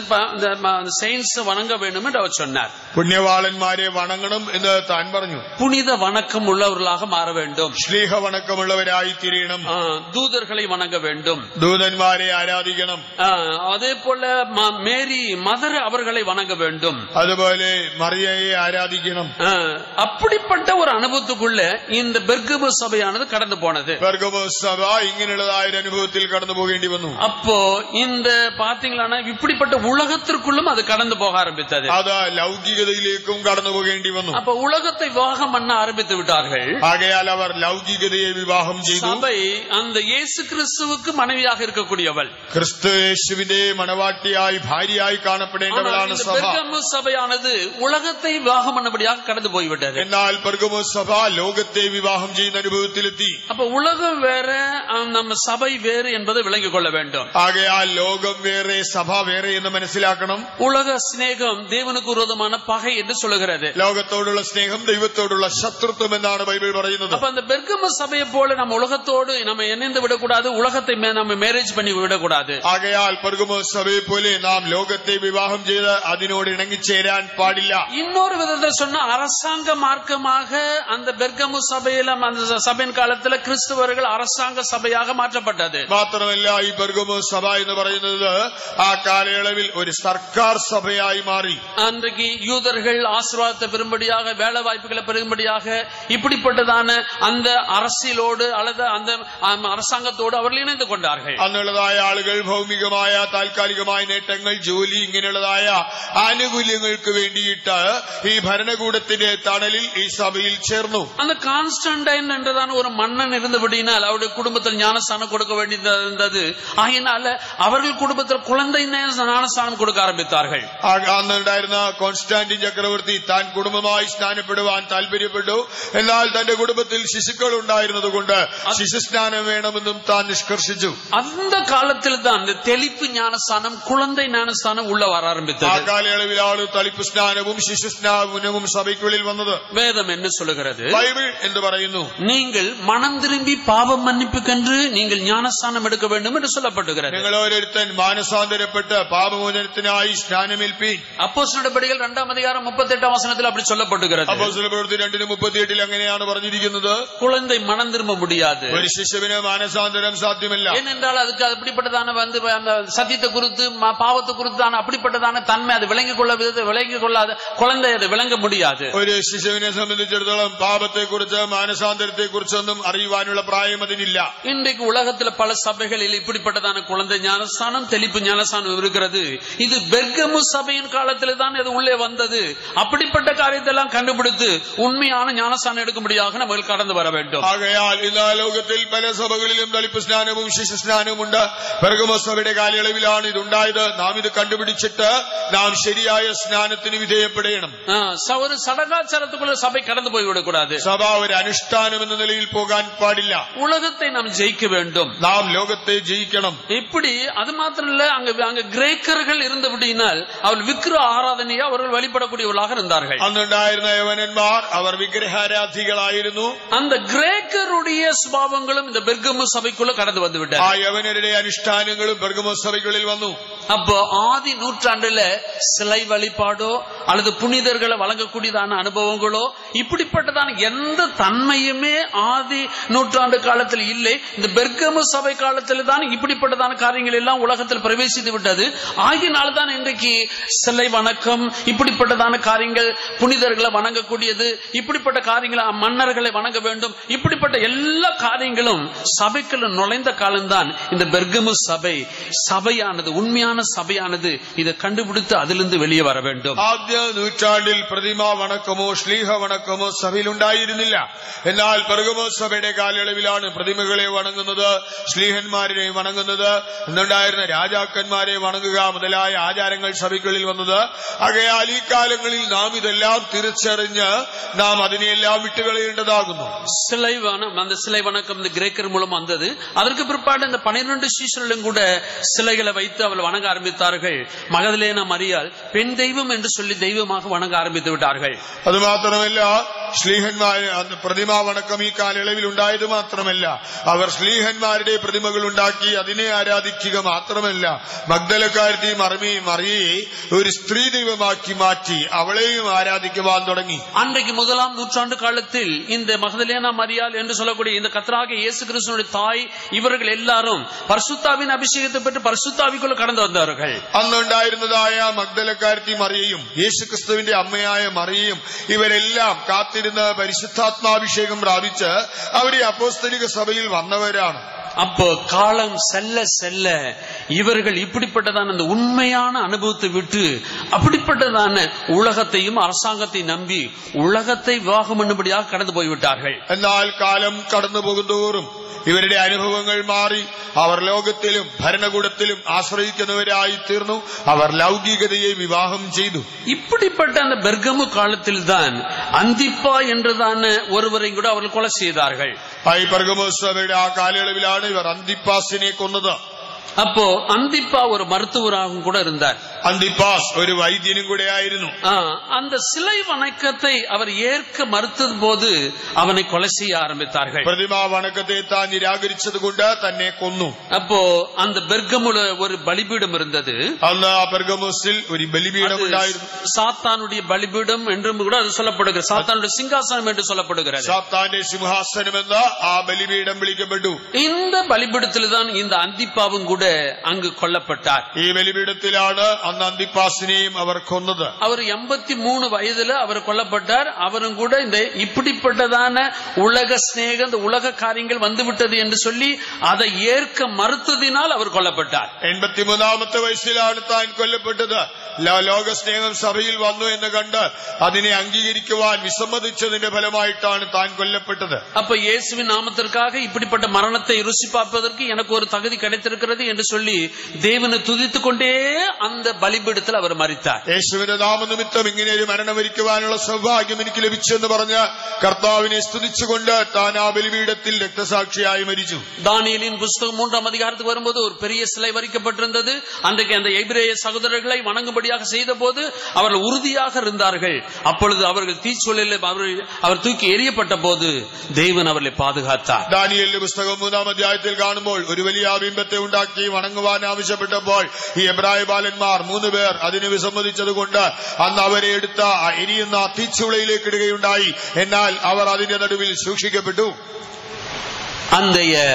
மனுஷன் செயின்ஸ் வணங்க வேண்டும் என்று அவர் சொன்னார். പുണ്യവാളന്മാരെ വണങ്ങണം എന്ന് താൻ പറഞ്ഞു. புனித வணக்கம் உள்ளவர்களாக மாற வேண்டும். ശ്ലീഹ വണക്കമുള്ളവരായി തീരണം. தூதர்களை வணங்க வேண்டும். ദൂതന്മാരെ ആരാധിക്കണം. அதே போல மேரி மதர் அவர்களை வணங்க வேண்டும். അതുപോലെ മറിയയെ ആരാധിക്കണം. அப்படிப்பட்ட ஒரு அனுபவத்துக்குள்ள இந்த பெர்கமு சபையானது கடந்து போனது. பெர்கமு സഭ ഇങ്ങനെയുള്ളതായ ഒരു അനുഭവത്തിൽ കടന്നു പോകേണ്ടി വന്നു. அப்போ இந்த பாத்தீங்களா இப்படிப்பட்ட உலகத்திற்குள்ளும் அது கடந்து போக ஆரம்பித்தது. അത് ലൗകികതയിലേക്കും കടന്നു പോകേണ്ടി വന്നു. அப்ப உலகத்தை விவாகம் பண்ண ஆரம்பித்து விட்டார்கள். ആകയാൽ അവർ ലൗകികതയെ വിവാഹം ചെയ്തു. சபை அந்த இயேசு கிறிஸ்துவுக்கு மனைவியாக இருக்கக்கூடியவள், ക്രിസ്തു യേശുവിന്റെ മണവാട്ടിയായി ഭാര്യയായി കാണപ്പെടേണ്ടവളാണ് സഭ. பெர்கமு சபையானது உலகத்தை விவாகம் பண்ணபடியாக கடந்து போய்விட்டது. എന്നാൽ പെർഗമു സഭ ലോകത്തെ വിവാഹം ചെയ്യുന്ന അനുഭവത്തിലെത്തി. அப்ப உலகம் வேற, நம்ம சபை வேறு என்பதை விளங்கிக் கொள்ள வேண்டும். ആകയാൽ ലോകം വേറെ സഭ വേറെ എന്ന് മനസ്സിലാക്കണം. உலக சிநேகம் தேவனுக்கு விரோதமான பகை என்று சொல்லுகிறது. ലോകത്തോടുള്ള സ്നേഹം ദൈവത്തോടുള്ള ശത്രുത്വം എന്നാണ് ബൈബിൾ പറയുന്നത്. அப்ப அந்த பெர்கமு சபையை போல நம்ம உலகத்தோடு நம்ம இணைந்து விடக்கூடாது, உலகத்தை நம்ம மேரேஜ் பண்ணி விடக்கூடாது. ആകയാൽ പെർഗമു സഭയെ പോലെ നാം ലോകത്തെ വിവാഹം ചെയ്ത് അതിനോട് ഇണങ്ങിച്ചേരാൻ പാടില്ല. இன்னொரு விதத்தில் சொன்ன அரசாங்க மார்க்கமாக அந்த பெர்கமு சபையில, அந்த சபையின் காலத்துல கிறிஸ்தவர்கள் அரசாங்க சபையாக மாற்றப்பட்டது. മാത്രമല്ല ഈ പെർഗമു സഭ എന്ന് പറയുന്നത് ആ കാലയളവിൽ ഒരു സർക്കാർ സഭയായി മാറി. அன்றைக்கு யூதர்கள் ஆசீர்வாதத்தை பெறும்படியாக, வேலை வாய்ப்புகளை பெறும்படியாக இப்படிப்பட்டதான அந்த அரசியலோடு அல்லது அந்த அரசாங்கத்தோடு அவர்கள் இணைந்து கொண்டார்கள். അന്നുള്ളതായ ആളുകൾ ഭൗമികമായ താൽക്കാലികമായ നേട്ടങ്ങൾ, ജോലി, ഇങ്ങനെയുള്ളതായ ആനുകൂല്യങ്ങൾക്ക് വേണ്ടിയിട്ട് ഈ ഭരണകൂടത്തിന്റെ തണലിൽ ഈ സഭയിൽ ചേർന്നു. அந்த கான்ஸ்டன்டைன் என்றதான ஒரு மன்னன் இருந்தபடினால் அவருடைய குடும்பத்தில் ஞானஸ்தானம் கொடுக்க வேண்டியிருந்தது. ஆகையினால அவர்கள் குடும்பத்தில் குழந்தை ஞானஸ்தானம் கொடுக்க ആരംഭിத்தார்கள். അന്നുണ്ടായിരുന്ന കോൺസ്റ്റാന്റിൻ ചക്രവർത്തി താൻ കുടുംബമായി സ്നാനപ്പെടുവാൻ താല്പര്യപ്പെട്ടു. എന്നാൽ തന്റെ കുടുംബത്തിൽ ശിശുക്കൾ ഉണ്ടായിരുന്നതുകൊണ്ട് ശിശുസ്നാനം വേണമെന്നും താൻ നിഷ്കർഷിച്ചു. அந்த காலத்தில் தான் இந்த தெளிப்பு ஞானஸ்தானம், குழந்தை ஞானஸ்தானம் உள்ள வர ஆரம்பித்தது. ആ കാലയളവിലാണ് തളിപ്പ് സ്നാനവും ശിശുസ്നാനവും സഭയ്ക്കുള്ളിൽ വന്നത്. வேதம் என்ன சொல்லுகிறது? ബൈബിൾ എന്ന് പറയുന്നു, நீங்கள் மனம் திரும்பி பாவம் மன்னிப்புக்கென்று நீங்கள் ஞானஸ்தானம் எடுக்க வேண்டும் என்று சொல்லப்பட்டுகிறது. നിങ്ങൾ ഓരോരുത്തൻ മാനസാന്തരപ്പെട്ട് പാപമോചനത്തിനായി സ്നാനമേൽപ്പീൻ. அப்போஸ்தலர் நடபடிகள் 2-ാം അധ്യായം 38-ാം വചനത്തിൽ அப்படி சொல்லப்பட்டுகிறது. അപ്പോസ്തലപ്രവൃത്തി 2:38 അങ്ങനെയാണ് പറയുന്നത്. പറഞ്ഞിരിക്കുന്നത് குழந்தை மனம் திரும்ப முடியாது. ഒരു ശിശുവിന് മാനസാന്തരം സാധ്യമല്ല. ஏனென்றால் அதுக்கு அப்படிப்பட்டதான அந்த சத்தியத்தை குறித்து பாவத்தை குறித்தான அப்படிப்பட்டதான தன்மை அது விளங்கிக் கொள்ள விதத்தை விளங்கிக் கொள்ளாத குழந்தை அதை விளங்க முடியாது. ഒരു ശിശുവിനെ സംബന്ധിച്ചിടത്തോളം പാപത്തെ കുറിച്ച് മാനസാന്തരത്തെ കുറിച്ചൊന്നും അറിയുവാനുള്ള പ്രായം അതിനില്ല. இன்றைக்கு உலகத்தில் பல சபைகளில் இப்படிப்பட்டதான குழந்தை ஞானஸ்தானம் தெளிப்பு ஞானஸ்தானம் இருக்கிறது. இது பெர்கமு சபையின் காலத்தில் தான் இது உள்ளே வந்தது. அப்படிப்பட்ட காரியத்தை எல்லாம் கண்டுபிடித்து உண்மையான ஞானஸ்தானம் எடுக்கும்படியாக நம்ம கடந்து வர வேண்டும். ആകയാൽ ഇന്ന് ലോകത്തിൽ പല സഭകളിലും തളിപ്പ് സ്നാനവും ശിശു സ്നാനവും ഉണ്ട്. പെർഗമോ സഭയുടെ കാലയളവിലാണ് ഇതുണ്ടായത്. നാം ഇത് കണ്ടുപിടിച്ചിട്ട് നാം ശരിയായ സ്നാനത്തിന് വിധേയപ്പെടണം. ஒரு சடங்காச்சாரத்துக்குள்ள சபை கடந்து போய்விடக்கூடாது. സഭ ഒരു അനുഷ്ഠാനം എന്ന നിലയിൽ പോകാൻ പാടില്ല. உலகத்தை நாம் ஜெயிக்க வேண்டும். നാം ലോകത്തെ ജയിക്കണം. இப்படி அது மாத்திரமல்ல, அங்க கிரேக்கர்கள் இருந்தபடியினால் அவர்கள் விக்கிரக ஆராதனையை அவர்கள் வழிபடக்கூடியவர்களாக இருந்தார்கள். അന്നുണ്ടായിരുന്ന യവനന്മാർ അവർ വിഗ്രഹാരാധികളായിരുന്നു. அந்த கிரேக்கருடைய சுபாவங்களும் இந்த பெர்கமு சபைக்குள்ள கடந்து வந்து விட்டார். ആ യവനരുടെ അനുഷ്ഠാനങ്ങളും പെർഗമോ സഭകളിൽ വന്നു. அப்போ ஆதி நூற்றாண்டுல சிலை வழிபாடோ அல்லது புனிதர்களை வழங்கக்கூடியதான அனுபவங்களோ இப்படிப்பட்டதான எந்த தன்மையுமே ஆதி நூற்றாண்டு காலத்தில் இல்லை. இந்த பெர்கமு சபை காலத்தில் தான் இப்படிப்பட்டதான காரியங்கள் எல்லாம் உலகத்தில் பிரவேசித்து விட்டது. ஆகினால்தான் இன்றைக்கு சிலை வணக்கம், இப்படிப்பட்டதான காரியங்கள், புனிதர்களை வணங்கக்கூடியது, இப்படிப்பட்ட காரியங்களை, மன்னர்களை வணங்க வேண்டும், இப்படிப்பட்ட எல்லா காரியங்களும் சபைக்குள்ள நுழைந்த காலம்தான் இந்த பெர்கமு சபையானது, உண்மையான சபையானது இதை கண்டுபிடித்து அதிலிருந்து வெளியே வர வேண்டும். ആദ്യ നൂറ്റാണ്ടിൽ പ്രതിമാ വണക്കമോ ശ്ലീഹ വണക്കമോ സഭയിൽ ഉണ്ടായിരുന്നില്ല. എന്നാൽ പെർഗമോ സഭയുടെ കാലയളവിലാണ് പ്രതിമകളെ വണങ്ങുന്നത്, ശ്ലീഹന്മാരെ വണങ്ങുന്നത്, എന്നുണ്ടായിരുന്ന രാജാക്കന്മാരെ വണങ്ങുക മുതലായ ആചാരങ്ങൾ സഭകളിൽ വന്നത്. ആകയാൽ ഈ കാലങ്ങളിൽ നാം ഇതെല്ലാം തിരിച്ചറിഞ്ഞ് നാം അതിനെയെല്ലാം വിട്ടുകളയേണ്ടതാകുന്നു. அந்த சிலை வணக்கம் இந்த கிரேக்கர் மூலம் வந்தது. அதற்கு பிற்பாடு இந்த 12 சீஷர்களும் கூட சிலைகளை வைத்து அவள் வணங்க ஆரம்பித்தார்கள். மகதலேனா மரியாள் பெண் தெய்வம் என்று சொல்லி தெய்வமாக வணங்க ஆரம்பித்து விட்டார்கள். അത് മാത്രമല്ല, ശ്ലീഹന്മാർ പ്രതിമാ വണക്കം ഈ കാലയളവിൽ ഉണ്ടായത് മാത്രമല്ല, അവർ ശ്ലീഹന്മാരുടെ പ്രതിമകൾ ഉണ്ടാക്കി അതിനെ ആരാധിക്കുക മാത്രമല്ല, മഗ്ദലക്കാരത്തി മറിയെ ഒരു സ്ത്രീ ദൈവമാക്കി മാറ്റി അവളെയും ആരാധിക്കുവാൻ തുടങ്ങി. அன்றைக்கு முதலாம் நூற்றாண்டு காலத்தில் இந்த மகதலேனா மரியாள் என்று சொல்லக்கூடிய இந்த கர்த்தராகிய இயேசு கிறிஸ்துவின் தாய் இவர்கள் எல்லாரும் பரிசுத்தாவின் அபிஷேகத்தை பெற்று பரிசுத்தாவிக்குள்ள கடந்து வந்தார்கள். അന്നുണ്ടായിരുന്നതായ മഗ്ദലക്കാരത്തി മറിയയും യേശു ക്രിസ്തുവിന്റെ അമ്മയായ മറിയയും ഇവരെല്ലാം കാത്തിരുന്ന പരിശുദ്ധാത്മാഭിഷേകം പ്രാപിച്ച് അവരെ അപ്പോസ്തലിക സഭയിൽ വന്നവരാണ്. அப்போ காலம் செல்ல செல்ல இவர்கள் இப்படிப்பட்டதான அந்த உண்மையான அனுபவத்தை விட்டு அப்படிப்பட்டதான உலகத்தையும் அரசாங்கத்தையும் நம்பி உலகத்தை விவாகம் பண்ணும்படியாக கடந்து போய்விட்டார்கள். എന്നാൽ കാലം കടന്നു പോകുന്തോറും ഇവരുടെ അനുഭവങ്ങൾ മാറി അവർ ലോകത്തിലും ഭരണകൂടത്തിലും ആശ്രയിക്കുന്നവരായി തീർന്നു. അവർ ലൗകികതയെ വിവാഹം ചെയ്തു. இப்படிப்பட்ட அந்த பெர்கமு காலத்தில் தான் அந்திப்பா என்றதான ஒருவரை கூட அவர்கள் கொலை செய்தார்கள். ഈ പെർഗമോ സഭയുടെ ആ കാലയളവിലാണ് ഇവർ അന്തിപ്പാസിനെ കൊന്നത്. அப்போ அந்திப்பா ஒரு மருத்துவராகவும் கூட இருந்தார். അന്തിപ്പാസ് ഒരു വൈദ്യനും കൂടെ ആയിരുന്നു. அந்த சிலை வணக்கத்தை அவர் ஏற்க மறுத்தது போது அவனை கொலை செய்ய ஆரம்பித்தார்கள். പ്രതിമാ വണക്കത്തെ താൻ നിരാകരിച്ചത് കൊണ്ട് തന്നെ കൊന്നു. அப்போ அந்த பெர்கமுல ஒரு பலிபீடம் இருந்தது. അന്ന് ആ പെർഗമോസിൽ ഒരു ബലിപീഠം ഉണ്ടായിരുന്നു. சாத்தானுடைய பலிபீடம் என்றும் கூட அது சொல்லப்படுகிறது. சாத்தானுடைய சிங்காசனம் என்று சொல்லப்படுகிறது. സാത്താന്റെ സിംഹാസനം എന്ന ആ ബലിപീഠം വിളിക്കപ്പെട്ടു. இந்த பலிபீடத்தில் தான் இந்த அந்திப்பாவும் கூட அங்கு கொல்லப்பட்டார். ഈ ബലിപീഠത്തിലാണ് അന്ന് അന്തിപ്പാസിനെയും അവർ കൊന്നത്. அவர் 83 வயதுல அவர் கொல்லப்பட்டார். அவரும் கூட இந்த இப்படிப்பட்டதான உலக ஸ்நேகம், இந்த உலக காரியங்கள் வந்துவிட்டது என்று சொல்லி அதை ஏற்க மறுத்ததினால் அவர் கொல்லப்பட்டார். 83ാമത്തെ വയസ്സിലാണ് താൻ കൊല്ലപ്പെട്ടത്. ലോകസ്നേഹം സഭയിൽ വന്നു എന്ന് കണ്ട് അതിനെ അംഗീകരിക്കുവാൻ വിസമ്മതിച്ചതിന്റെ ഫലമായിട്ടാണ് താൻ കൊല്ലപ്പെട്ടത്. அப்ப இயேசுவின் நாமத்திற்காக இப்படிப்பட்ட மரணத்தை ருசி பார்ப்பதற்கு எனக்கு ஒரு தகுதி கிடைத்திருக்கிறது என்று சொல்லி தேவனை துதித்துக் கொண்டே அந்த ബലിപീഠത്തിൽ അവർ മരിത്താർ. യേശുവിന്റെ നാമനിമിത്തം ഇങ്ങനെ ഒരു മരണം വരിക്കുവാനുള്ള സൗഭാഗ്യം എനിക്ക് ലഭിച്ചെന്ന് പറഞ്ഞ് കർത്താവിനെ സ്തുതിച്ചുകൊണ്ട് താൻ ആ ബലിപീഠത്തിൽ രക്തസാക്ഷിയായി മരിച്ചു. தானியேலின் புஸ்தகம் 3ஆம் அதிகாரத்துக்கு வரும்போது ஒரு பெரிய சிலை வரிக்கப்பட்டிருந்தது. அன்றைக்கு அந்த எபிரேய சகோதரர்களை வணங்கும்படியாக செய்த போது அவர்கள் உறுதியாக இருந்தார்கள். அப்பொழுது அவர்கள் தீச்சூழலில் அவர் தூக்கி எறியப்பட்ட போது தேவன் அவர்களை பாதுகாத்தார். ദാനിയേലിന്റെ പുസ്തകം 3ആം അധ്യായത്തിൽ കാണുമ്പോൾ ഒരു വലിയ ബിംബത്തെ ഉണ്ടാക്കി ഉണ്ടാക്കി വണങ്ങുവാൻ ആവശ്യപ്പെട്ടപ്പോൾ ഈ എബ്രായ ബാലന്മാർ 3 പേർ അതിന് വിസമ്മതിച്ചതുകൊണ്ട് അന്ന് അവരെ എടുത്ത എരിയുന്ന തീച്ചുളയിലേക്ക് ഇടുകയുണ്ടായി. എന്നാൽ അവർ അതിന്റെ നടുവിൽ സൂക്ഷിക്കപ്പെട്ടു. அந்த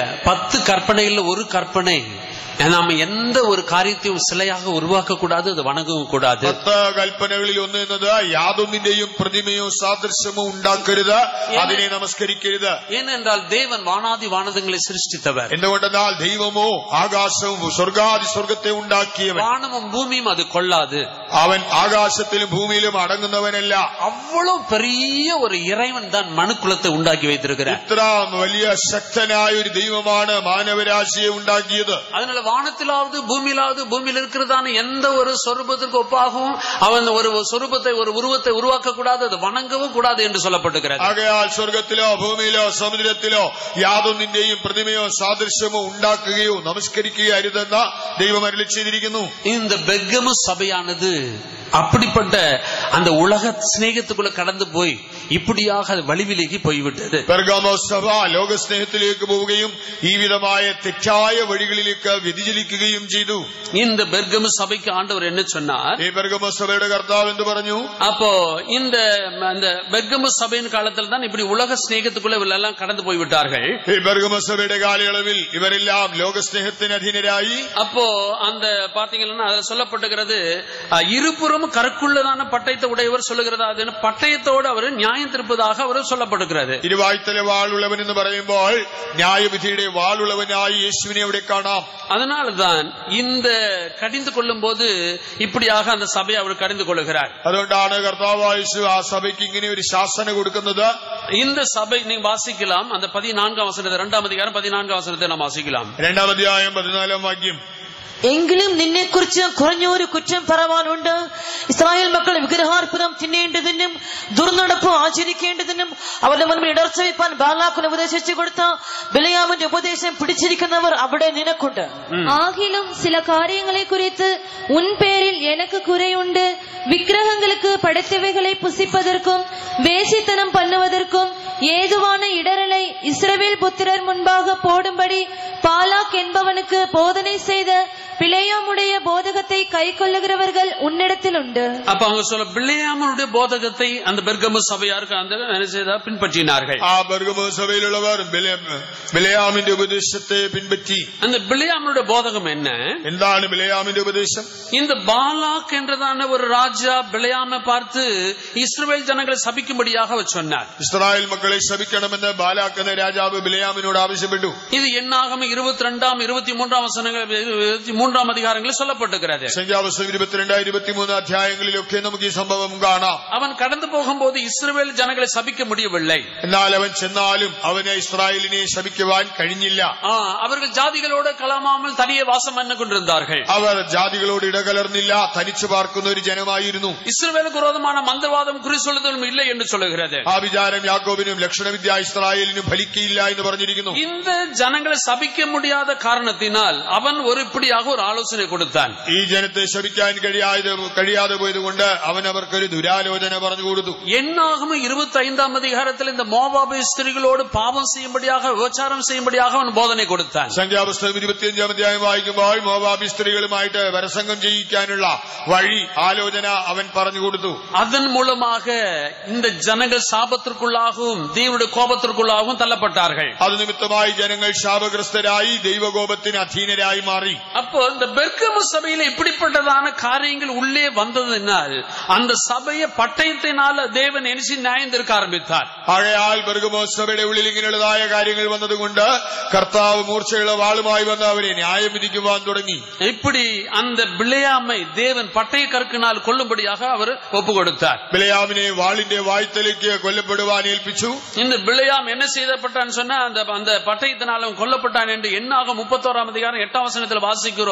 10 கற்பனையில் ஒரு கற்பனை, നാം എന്ത് ഒരു കാര്യത്തെയും സിലയാക ഉരുവാക്കக்கூடாது, അത് വണങ്ങുകയും കൂടാതെ. 10 കൽപ്പനകളിൽ ഒന്ന് എന്നത് യാതൊന്നിന്റെയും പ്രതിമയോ സാദൃശ്യമോ ഉണ്ടാക്കരുത്, അതിനെ നമസ്കരിക്കരുത്. ஏனென்றால் தேவன் வானாதி வானதங்களை சிருஷ்டித்தவர். എന്തുകൊണ്ടെന്നാൽ ദൈവമോ ആകാശവും സ്വർഗാദി സ്വർഗത്തെ ഉണ്ടാക്കിയവൻ. வானமும் பூமியும் அது கொள்ளாது. അവൻ ആകാശത്തിലും ഭൂമിയിലും അടങ്ങുന്നവനല്ല. அவ்வளவு பெரிய ஒரு இறைவன் தான் மனுக்குலத்தை உண்டாக்கி வைத்திருக்கிறார். ഇത്ര വലിയ ശക്തനായ ഒരു ദൈവമാണ് മാനവരാശിയെ ഉണ്ടാക്കിയത്. அதனால வானத்திலாவது பூமியிலாவது பூமியில் இருக்கிறதான எந்த ஒரு சொரூபத்திற்கு ஒப்பாகவும் அவன் ஒரு சொரூபத்தை ஒரு உருவத்தை உருவாக்க கூடாது, அது வணங்கவும் கூடாது என்று சொல்லப்பட்டிருக்கிறது. ആകയാൽ സ്വർഗത്തിലോ ഭൂമിയിലോ സമുദ്രത്തിലോ യാതൊന്നിന്റെയും പ്രതിമയോ സാദൃശ്യമോ ഉണ്ടാക്കുകയോ നമസ്കരിക്കുകയോ അരുതെന്ന് ദൈവം അരുളി ചെയ്തിരിക്കുന്നു. இந்த பெர்கமு சபையானது அப்படிப்பட்ட அந்த உலக സ്നേഹத்துக்குள்ள கடந்து போய் இப்படியாக வழிவிലേക്ക് പോയിവിട്ടது. പെർഗമോ സഭ ലോക സ്നേഹത്തിലേക്ക് പോവുകയും ഈ വിധമായ തെറ്റായ വഴികളിലേക്ക് വ്യതിചലിക്കുകയും ചെയ്തു. இந்த பெர்கமு சபைக்கு ஆண்டவர் என்ன சொன்னார்? ഈ പെർഗമോ സഭയുടെ കർത്താവ് എന്ത് പറഞ്ഞു? அப்போ இந்த பெர்கமு சபையின் காலத்தில் தான் இப்படி உலக സ്നേഹத்துக்குள்ள இவரெல்லாம் கடந்து போய்விட்டார்கள். ഈ പെർഗമോ സഭയുടെ കാലയളവിൽ ഇവരെല്ലാം ലോക സ്നേഹത്തിന് അധീനരായി. அப்போ அந்த பாத்தீங்கன்னா அதுல சொல்லப்பட்டிருக்கிறது, இருபுறமும் கருக்குள்ளதான பட்டயத்தை உடையவர் சொல்லுகிறதா, அது பட்டயத்தோடு அவர் நியாயம் திருப்பதாக அவர் சொல்லப்படுகிறது. ഇരുവായ്ത്തല വാളുള്ളവൻ എന്ന് പറയുമ്പോൾ ന്യായവിധിയുടെ വാളുള്ളവനായി യേശുവിനെ അവിടെ കാണാം. அதனால்தான் இந்த கடிந்து கொள்ளும் போது இப்படியாக அந்த சபையை அவர் கடிந்து கொள்ளுகிறார். അതുകൊണ്ടാണ് കർത്താവായ യേശു ആ സഭയ്ക്ക് ഇങ്ങനെ ഒരു ശാസന കൊടുക്കുന്നത്. இந்த சபை நீங்க வாசிக்கலாம், அந்த 14ஆம் வசனத்தை 2ஆம் அதிகாரம் 14ஆம் வசனத்தை நாம் வாசிக்கலாம். 2-ാം അധ്യായം 14-ാം വാക്യം. എങ്കിലും നിന്നെക്കുറിച്ച് കുറഞ്ഞൊരു കുറ്റം പറവാനുണ്ട്. ഇസ്രായേൽ മക്കൾ വിഗ്രഹാർപ്പണം തിന്നേണ്ടതിനും ദുർനടപ്പ് ആചരിക്കേണ്ടതിനും അവരുടെ മുൻപിൽ ഇടർച്ച വയ്പാൻ ബാലാക്കിന് ഉപദേശിച്ചു കൊടുത്ത ബിലയാമിന്റെ ഉപദേശം പിടിച്ചിരിക്കുന്നവർ അവിടെ നിനക്കുണ്ട്. ஆகிலும் சில காரியங்களை குறித்து உன் பேரில் எனக்கு குறையுண்டு. விக்கிரகங்களுக்கு படைத்தவைகளை புசிப்பதற்கும் வேசித்தனம் பண்ணுவதற்கும் ஏதுவான இடரலை இஸ்ரவேல் புத்திரர் முன்பாக போடும்படி பாலாக் என்பவனுக்கு போதனை செய்த பிளேயாமுடைய போதகத்தை கை கொள்ளுகிறவர்கள் உன்னிடத்தில் உண்டு. அப்ப அவங்க சொல்ல பிளேயாமுடைய போதகத்தை அந்த பெர்கமு சபையாருக்கு அந்த என்ன செய்தார்? பின்பற்றினார்கள். ആ பெர்கமு சபையிலுള്ളവർ ബിലയാമിന്റെ ഉപദേശത്തെ പിൻപറ്റി. அந்த பிளேயாமுடைய போதகம் என்ன? എന്താണ് ബിലയാമിന്റെ ഉപദേശം? இந்த பாலாக் என்றதான ஒரு ராஜா பிளேயாமை பார்த்து இஸ்ரவேல் ஜனங்களை சபிக்கும்படியாக அவர் சொன்னார். ഇസ്രായേൽ മക്കളെ ശപിക്കണമെന്ന് ബാലാക്ക് എന്ന രാജാവ് ബിലയാമിനോട് ആവശ്യപ്പെട്ടു. இது என்னாகும் 22ஆம் 23ஆம் வசனங்கள் 23ஆம் அதிகாரங்களில் சொல்லப்பட்டிருக்கிறது. സംഖ്യാപുസ്തകം 22-23 അധ്യായങ്ങളിലൊക്കെ നമുക്ക് ഈ സംഭവം കാണാം. அவன் கடந்து போகும்போது இஸ்ரவேல் ஜனங்களை சபிக்க முடியவில்லை. എന്നാൽ അവൻ ചെന്നാലും അവന് ഇസ്രായേലിനെ ശപിക്കുവാൻ കഴിഞ്ഞില്ല. அவர்கள் ஜாதிகளோடு கலமாமல் தனியே வாசம் பண்ண கொண்டிருந்தார்கள். അവർ ജാതികളോട് ഇടകലർന്നില്ല, തനിച്ചു പാർക്കുന്ന ഒരു ജനമായിരുന്നു. இஸ்ரவேலுக்கு விரோதமான மந்திரவாதம் குறி சொல்லுதலும் இல்லை என்று சொல்லுகிறது. ആ വിചാരം യാക്കോബിനും ലക്ഷണവിദ്യ ഇസ്രായേലിനും ഫലിക്കയില്ല എന്ന് പറഞ്ഞിരിക്കുന്നു. இந்த ஜனங்களை சபிக்க முடியாத காரணத்தினால் அவன் ஒரு இப்படியாக ஒரு ஆலோசனை கொடுத்தான். ഈ ജനത്തെ ശപിക്കാൻ കഴിയാതെ പോയതുകൊണ്ട് അവൻ അവർക്കൊരു ദുരാലോചന പറഞ്ഞു കൊടുത്തു. என்னாகும் 25ஆம் அதிகாரத்தில் இந்த மோவாபு ஸ்திரீகளோடு பாவம் செய்யும்படியாக விபச்சாரம் செய்யும்படியாக அவன் போதனை கொடுத்தான். സംഖ്യാപുസ്തകം 25-ാം അധ്യായം വായിക്കുമ്പോൾ മോവാബി സ്ത്രീകളുമായിട്ട് വരസംഗം ചെയ്യിക്കാനുള്ള വഴി ആലോചന അവൻ പറഞ്ഞു കൊടുത്തു. அதன் மூலமாக இந்த ஜனங்கள் சாபத்திற்குள்ளாகவும் தேவனுடைய கோபத்திற்குள்ளாகவும் தள்ளப்பட்டார்கள். അത് നിമിത്തമായി ജനങ്ങൾ ശാപഗ്രസ്തരായി ദൈവകോപത്തിന് അധീനരായി മാറി. அப்போ இந்த பெர்கமு சபையில இப்படிப்பட்டதான காரியங்கள் உள்ளே வந்ததினால் அந்த சபையை பட்டயத்தினால தேவன் எனிசி நியாயம் தீர்க்க ஆரம்பித்தார். ആകയാൽ പെർഗമോ സഭയുടെ ഉള്ളിൽ ഇങ്ങനെയുള്ളതായ കാര്യങ്ങൾ വന്നതുകൊണ്ട് കർത്താവ് മൂർച്ചയുള്ള വാളുമായി വന്ന് അവരെ ന്യായം വിധിക്കുവാൻ തുടങ്ങി. இப்படி அந்த பிளேயாமை தேவன் பட்டய கற்கினால் கொல்லும்படியாக அவர் ஒப்பு கொடுத்தார். ബിലയാമിനെ വാളിന്റെ വായ്ത്തലേക്ക് കൊല്ലപ്പെടുവാൻ ഏൽപ്പിച്ചു. இந்த பிளேயாம் என்ன செய்யப்பட்டான்னு சொன்னா அந்த பட்டயத்தினால் அவன் கொல்லப்பட்டான் என்று என்னாகும் 31ஆம் அதிகாரம் 8ஆம் வசனத்தில் வாசிக்கிறோம்.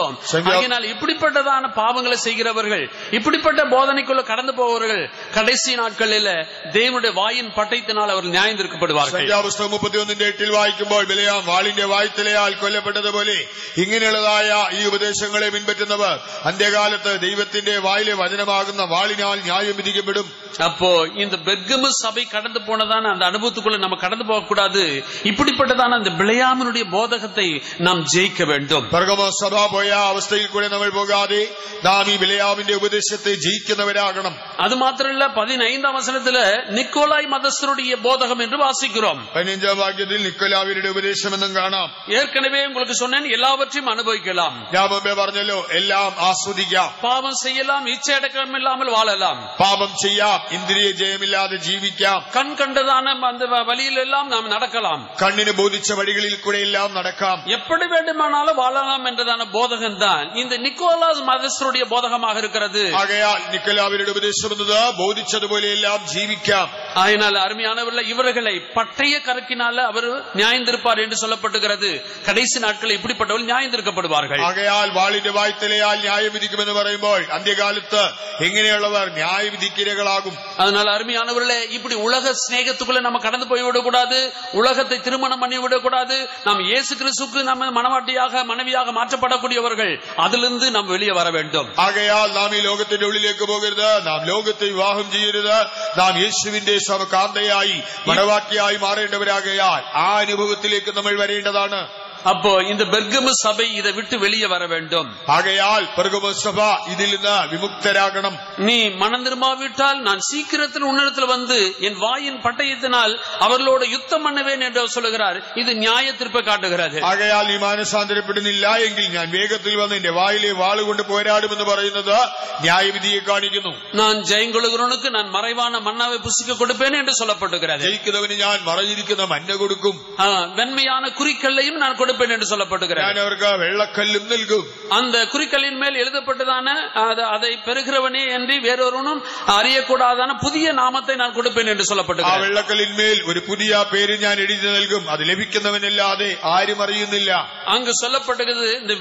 வாசிக்கிறோம். அதனால் இப்படிப்பட்டதான பாவங்களை செய்கிறவர்கள், இப்படிப்பட்ட போதனைக்குள்ள கடந்து போவர்கள் கடைசி நாட்களில் தேவனுடைய வாயின் പട്ടയത്തിനാൽ അവർ ന്യായീകരിക്കപ്പെടുവാர்கள். സംഖ്യാപുസ്തകം 31:8 വായിക്കുമ്പോൾ ബിലെയാം വാളിന്റെ വായ്ത്തലയാൽ കൊല്ലപ്പെട്ടതുപോലെ ഇങ്ങനെയുള്ളതായ ഈ ഉപദേശങ്ങളെ പിൻപറ്റുന്നവർ അന്ത്യകാലത്ത് ദൈവത്തിന്റെ വായിലെ വചനമാകുന്ന വാളിനാൽ ന്യായം വിധിക്കപ്പെടും. அப்போ இந்த பெர்கமு சபை கடந்து போனதான அந்த அனுபவத்துக்குள்ள நம்ம கடந்து போக கூடாது. இப்படிப்பட்டதான அந்த பிலேயாமினுடைய போதகத்தை நாம் ஜெயிக்க வேண்டும். பெர்கமு சபா போய அவஸ்தையில் கூட നമ്മൾ പോകാതെ നാം ഈ ബിലെയാമിന്റെ ഉപദേശത്തെ ജയിക്കുന്നവരാകണം. அது மாத்திரமல்ல 15ஆம் வசனத்துல நிக்கோலாய் மதஸ்தருடைய போதகம் என்று வாசிக்கிறோம். 15ஆம் വാക്യത്തിൽ നിക്കോലാവിന്റെ ഉപദേശം എന്നും കാണാം. ஏற்கனவே உங்களுக்கு சொன்னேன், எல்லாவற்றையும் அனுபவிக்கலாம். ഞാൻ മുമ്പേ പറഞ്ഞല്ലോ, എല്ലാം ആസ്വദിക്കാം. பாவம் செய்யலாம், இச்சையடக்கம் இல்லாமல் வாழலாம். പാപം ചെയ്യാം, ഇന്ദ്രിയ ജയമില്ലാതെ ജീവിക്കാം. கண் கண்டதான அந்த வழியில் எல்லாம் நாம் நடக்கலாம். കണ്ണിന് ബോധിച്ച വഴികളിൽ കൂടെ എല്ലാം നടക്കാം. எப்படி வேண்டுமானாலும் வாழலாம் என்றதான போதகம் தான் இந்த நிக்கோலாஸ் மதஸ்தருடைய போதகமாக இருக்கிறது. ആകയാൽ നിക്കോലാവിന്റെ ഉപദേശം എന്നത് ബോധിച്ചതുപോലെ എല്ലാം ജീവിക്കാം. அதனால் அருமையானவர்கள், இவர்களை பட்டய கருக்கினால அவர் நியாயந்திருப்பார் என்று சொல்லப்பட்டுகிறது. கடைசி நாட்களில் இப்படிப்பட்டவர்கள் நியாயந்திருக்கப்படுவார்கள். ആകയാൽ വാളിന്റെ വായ്ത്തലയാൽ ന്യായം വിധിക്കുമെന്ന് പറയുമ്പോൾ അന്ത്യകാലത്ത് എങ്ങനെയുള്ളവർ ന്യായവിധിക്കിരകളാകും. அதனால அருமையானவர்களே, இப்படி உலக ஸ்நேகத்துக்குள்ள நம்ம கடந்து போய்விடக் கூடாது. உலகத்தை திருமணம் பண்ணிவிடக் கூடாது. நாம் இயேசு கிறிஸ்துவுக்கு நம்ம மனவாட்டியாக மனைவியாக மாற்றப்படக்கூடியவர்கள், அதிலிருந்து நாம் வெளியே வர வேண்டும். ആകയാൽ നാം ഈ ലോകത്തിന്റെ ഉള്ളിലേക്ക് പോകരുത്. നാം ലോകത്തെ വിവാഹം ചെയ്യരുത്. നാം യേശുവിന്റെ കാന്തയായി മണവാട്ടിയായി മാറേണ്ടവരാകയാൽ ആ അനുഭവത്തിലേക്ക് നമ്മൾ വരേണ്ടതാണ്. அப்போ இந்த பெர்கமு சபை இதை விட்டு வெளியே வர வேண்டும். ആകയാൽ പെർഗമു സഭ ഇതിൽ നിന്ന് വിമുക്തരാകണം. நீ மனம் திரும்பாவிட்டால் நான் சீக்கிரத்தில் உன்னிடத்தில் வந்து என் வாயின் பட்டயத்தினால் அவர்களோடு யுத்தம் பண்ணுவேன் என்று சொல்லுகிறார். இது நியாய தீர்ப்பை காட்டுகிறது. ആകയാൽ നീ മാനസാന്തരപ്പെടുന്നില്ല എങ്കിൽ ഞാൻ വേഗത്തിൽ വന്ന് എന്റെ വായിലെ വാളുകൊണ്ട് പോരാടുമെന്ന് പറയുന്നത് ന്യായവിധിയെ കാണിക്കുന്നു. நான் ஜெயங்கொள்கிறவனுக்கு நான் மறைவான மன்னாவை புசிக்க கொடுப்பேன் என்று சொல்லப்பட்டிருக்கிறது. ജയിക്കുന്നവന് ഞാൻ മറഞ്ഞിരിക്കുന്ന മന്ന കൊടുക്കും. வெண்மையான குறிக்கல்லையும் நான் கொடுப்பேன் என்று சொல்லப்பட்டிருக்கிறது. ഞാൻ അവർക്ക് വെള്ളക്കല്ലും നൽകും. அந்த குறிக்கல்லின் மேல் எழுதப்பட்டதான அதை பெறுகிறவனே என்று வேறொருவனும் அறியக்கூடாதான புதிய நாமத்தை நான் கொடுப்பேன் என்று சொல்லப்பட்டிருக்கிறது. ആ വെള്ളക്കല്ലിന്മേൽ ഒരു പുതിയ പേര് ഞാൻ എഴുതി നൽകും. അത് ലഭിക്കുന്നവനല്ലാതെ ആരും അറിയുന്നില്ല. அங்கு சொல்லப்பட்டிருக்கிறது இந்த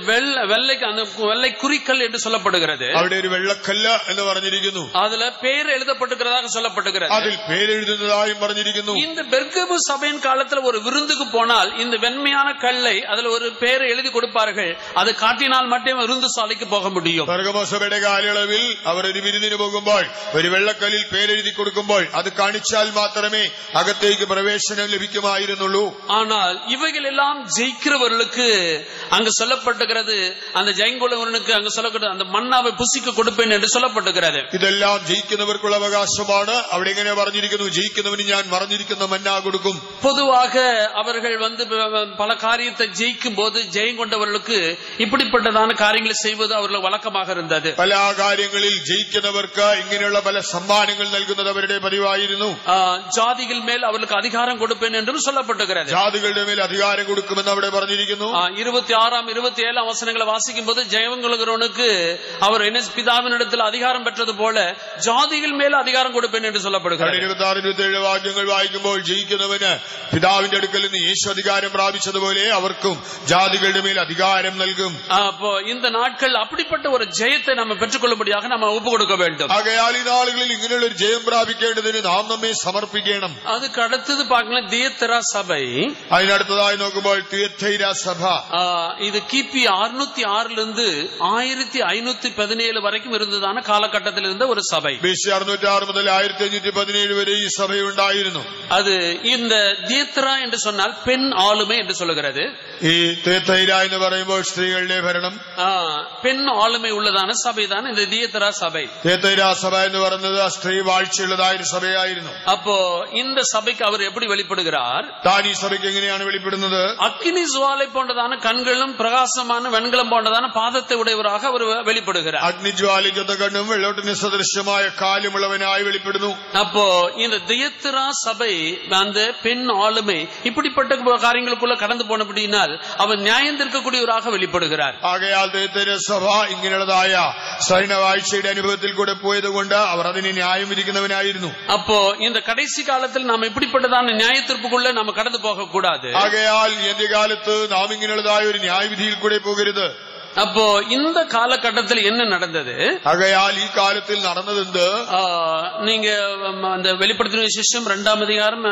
வெள்ளை குறிக்கல் என்று சொல்லப்படுகிறது. അവിടെ ഒരു വെള്ളക്കല്ല് എന്ന് പറഞ്ഞിരിക്കുന്നു. அதுல பேர் எழுதப்பட்டிருக்கிறதாக சொல்லப்பட்டிருக்கிறது. അതിൽ പേരെഴുതുന്നതായും പറഞ്ഞിരിക്കുന്നു. இந்த பெர்கமு சபையின் காலத்தில் ஒரு விருந்துக்கு போனால் இந்த வெண்மையான கல்லை அதுல ஒரு பேரை எழுதி கொடுப்பார்கள். அது காட்டினால் மட்டும் விருந்து சாலைக்கு போக முடியும். പെർഗമു സഭയുടെ കാലയളവിൽ അവർ ഒരു വിരുന്നിന് പോകുമ്പോൾ ഒരു വെള്ളക്കല്ലിൽ പേരെഴുതി കൊടുക്കുമ്പോൾ അത് കാണിച്ചാൽ മാത്രമേ അകത്തേക്ക് പ്രവേശനം ലഭിക്കുമായിരുന്നുള്ളൂ. ஆனால் இவைகள் எல்லாம் ஜெயிக்கிறவர்களுக்கு அங்கு சொல்லப்பட்டிருக்கிறது, அந்த ஜெயங்கொள்கிறவனுக்கு அங்கு சொல்லப்பட்ட அந்த மன்னாவை புசிக்க கொடுப்பேன் என்று சொல்லப்பட்டிருக்கிறது. ഇതെല്ലാം ജയിക്കുന്നവർക്കുള്ള അവകാശമാണ്. അവിടെ എങ്ങനെ പറഞ്ഞിരിക്കുന്നു? ജയിക്കുന്നവന് ഞാൻ മറഞ്ഞിരിക്കുന്ന മന്ന കൊടുക്കും. பொதுவாக அவர்கள் வந்து பல காரியத்தை ஜெயிக்கும் போது ஜெயம் கொண்டவர்களுக்கு இப்படிப்பட்டதான காரியங்களை செய்வது அவர்களுக்கு வழக்கமாக இருந்தது. പല കാര്യങ്ങളിൽ ജയിക്കുന്നവർക്ക് ഇങ്ങനെയുള്ള പല സമ്മാനങ്ങൾ നൽകുന്നത് അവരുടെ പതിവായിരുന്നു. ஜாதிகள் மேல் அவர்களுக்கு அதிகாரம் கொடுப்பேன் என்றும் சொல்லப்பட்டிருக்கிறது. ജാതികളുടെ മേൽ അധികാരം കൊടുക്കുമെന്ന് അവിടെ പറഞ്ഞിരിക്കുന്നു. 26ஆம் 27ஆம் வசனங்களை வாசிக்கும் போது ஜெயங்கொள்கிறவனுக்கு அவர் என்ன பிதாவினிடத்தில் அதிகாரம் பெற்றது போல ஜாதிகள் மேல் அதிகாரம் கொடுப்பேன் என்று சொல்லப்படுகிறது. 26-27 വാക്യങ്ങൾ വായിക്കുമ്പോൾ ജയിക്കുന്നവന് പിതാവിന്റെ അടുക്കൽ നിന്ന് യേശു അധികാരം പ്രാപിച്ചതുപോലെ അവർക്കും ജാതികളുടെ മേൽ അധികാരം നൽകും. அப்போ இந்த நாட்கள் அப்படிப்பட்ட ஒரு ஜெயத்தை நம்ம பெற்றுக்கொள்ளும்படியாக நம்ம ஒப்பு கொடுக்க வேண்டும். ആകയാൽ ഈ നാളുകളിൽ ഇങ്ങനെയുള്ള ഒരു ജയം പ്രാപിക്കേണ്ടതിന് നാം നമ്മെ സമർപ്പിക്കണം. அதுக்கு அடுத்தது பார்க்கலாம் தியத்தரா சபை. അതിനടുത്തതായി നോക്കുമ്പോൾ തിയത്തൈര സഭ. இது கிபி 606 இருந்து 1517 வரைக்கும் இருந்ததான காலகட்டத்தில் இருந்த ஒரு சபை. BC 606 മുതൽ 1517 വരെ ഈ സഭയുണ്ടായിരുന്നു. அது இந்த தியத்தரா என்று சொன்னால் பெண் ஆளுமை என்று சொல்லுகிறது. ഈ തിയത്തൈര എന്ന് പറയുമ്പോൾ സ്ത്രീകളുടെ ഭരണം, பெண் ஆளுமை உள்ளதான சபைதான் இந்த தியத்தரா சபை. തിയത്തൈര സഭ എന്ന് പറയുന്നത് സ്ത്രീ വാഴ്ചയുള്ളതായ ഒരു സഭയായിരുന്നു. அப்போ இந்த சபைக்கு அவர் எப்படி வெளிப்படுகிறார்? താൻ ഈ സഭയ്ക്ക് എങ്ങനെയാണ് വെളിപ്പെടുന്നത്? அக்கினி ஜுவாலை போன்றதான கண்களும் பிரகாசமான வெண்கலம் போன்றதான பாதத்தை உடையவராக அவர் வெளிப்படுகிறார். അഗ്നിജ്വാലിക്കുന്ന കണ്ണും വെള്ളോട്ടിന് സദൃശ്യമായ കാലുമുള്ളവനായി വെളിപ്പെടുന്നു. அப்போ இந்த தியத்தரா சபை அந்த பெண் ஆளுமை இப்படிப்பட்ட காரியங்களுக்குள்ள கடந்து போனபடியினால் அவர் நியாயம் தீர்க்கக்கூடியவராக வெளிப்படுகிறார். ആകയാൽ തിയത്തൈര സഭ ഇങ്ങനെയുള്ളതായ സ്വൈനവാഴ്ചയുടെ അനുഭവത്തിൽ കൂടെ പോയതുകൊണ്ട് അവർ അതിനെ ന്യായം വിധിക്കുന്നവനായിരുന്നു. அப்போ இந்த கடைசி காலத்தில் நாம் இப்படிப்பட்டதான நியாய தீர்ப்புக்குள்ள நம்ம கடந்து போக கூடாது. ആകയാൽ ഈ കാലത്ത് നാം ഇങ്ങനെയുള്ളതായ ഒരു ന്യായവിധിയിൽ കൂടെ പോകരുത്. அப்போ இந்த காலகட்டத்தில் என்ன நடந்தது? ஆகையால் ഈ കാലത്തിൽ നടന്നതെന്ത്? நீங்க அந்த வெளிப்படுத்தின விசேஷம் 2ஆம் அதிகாரம்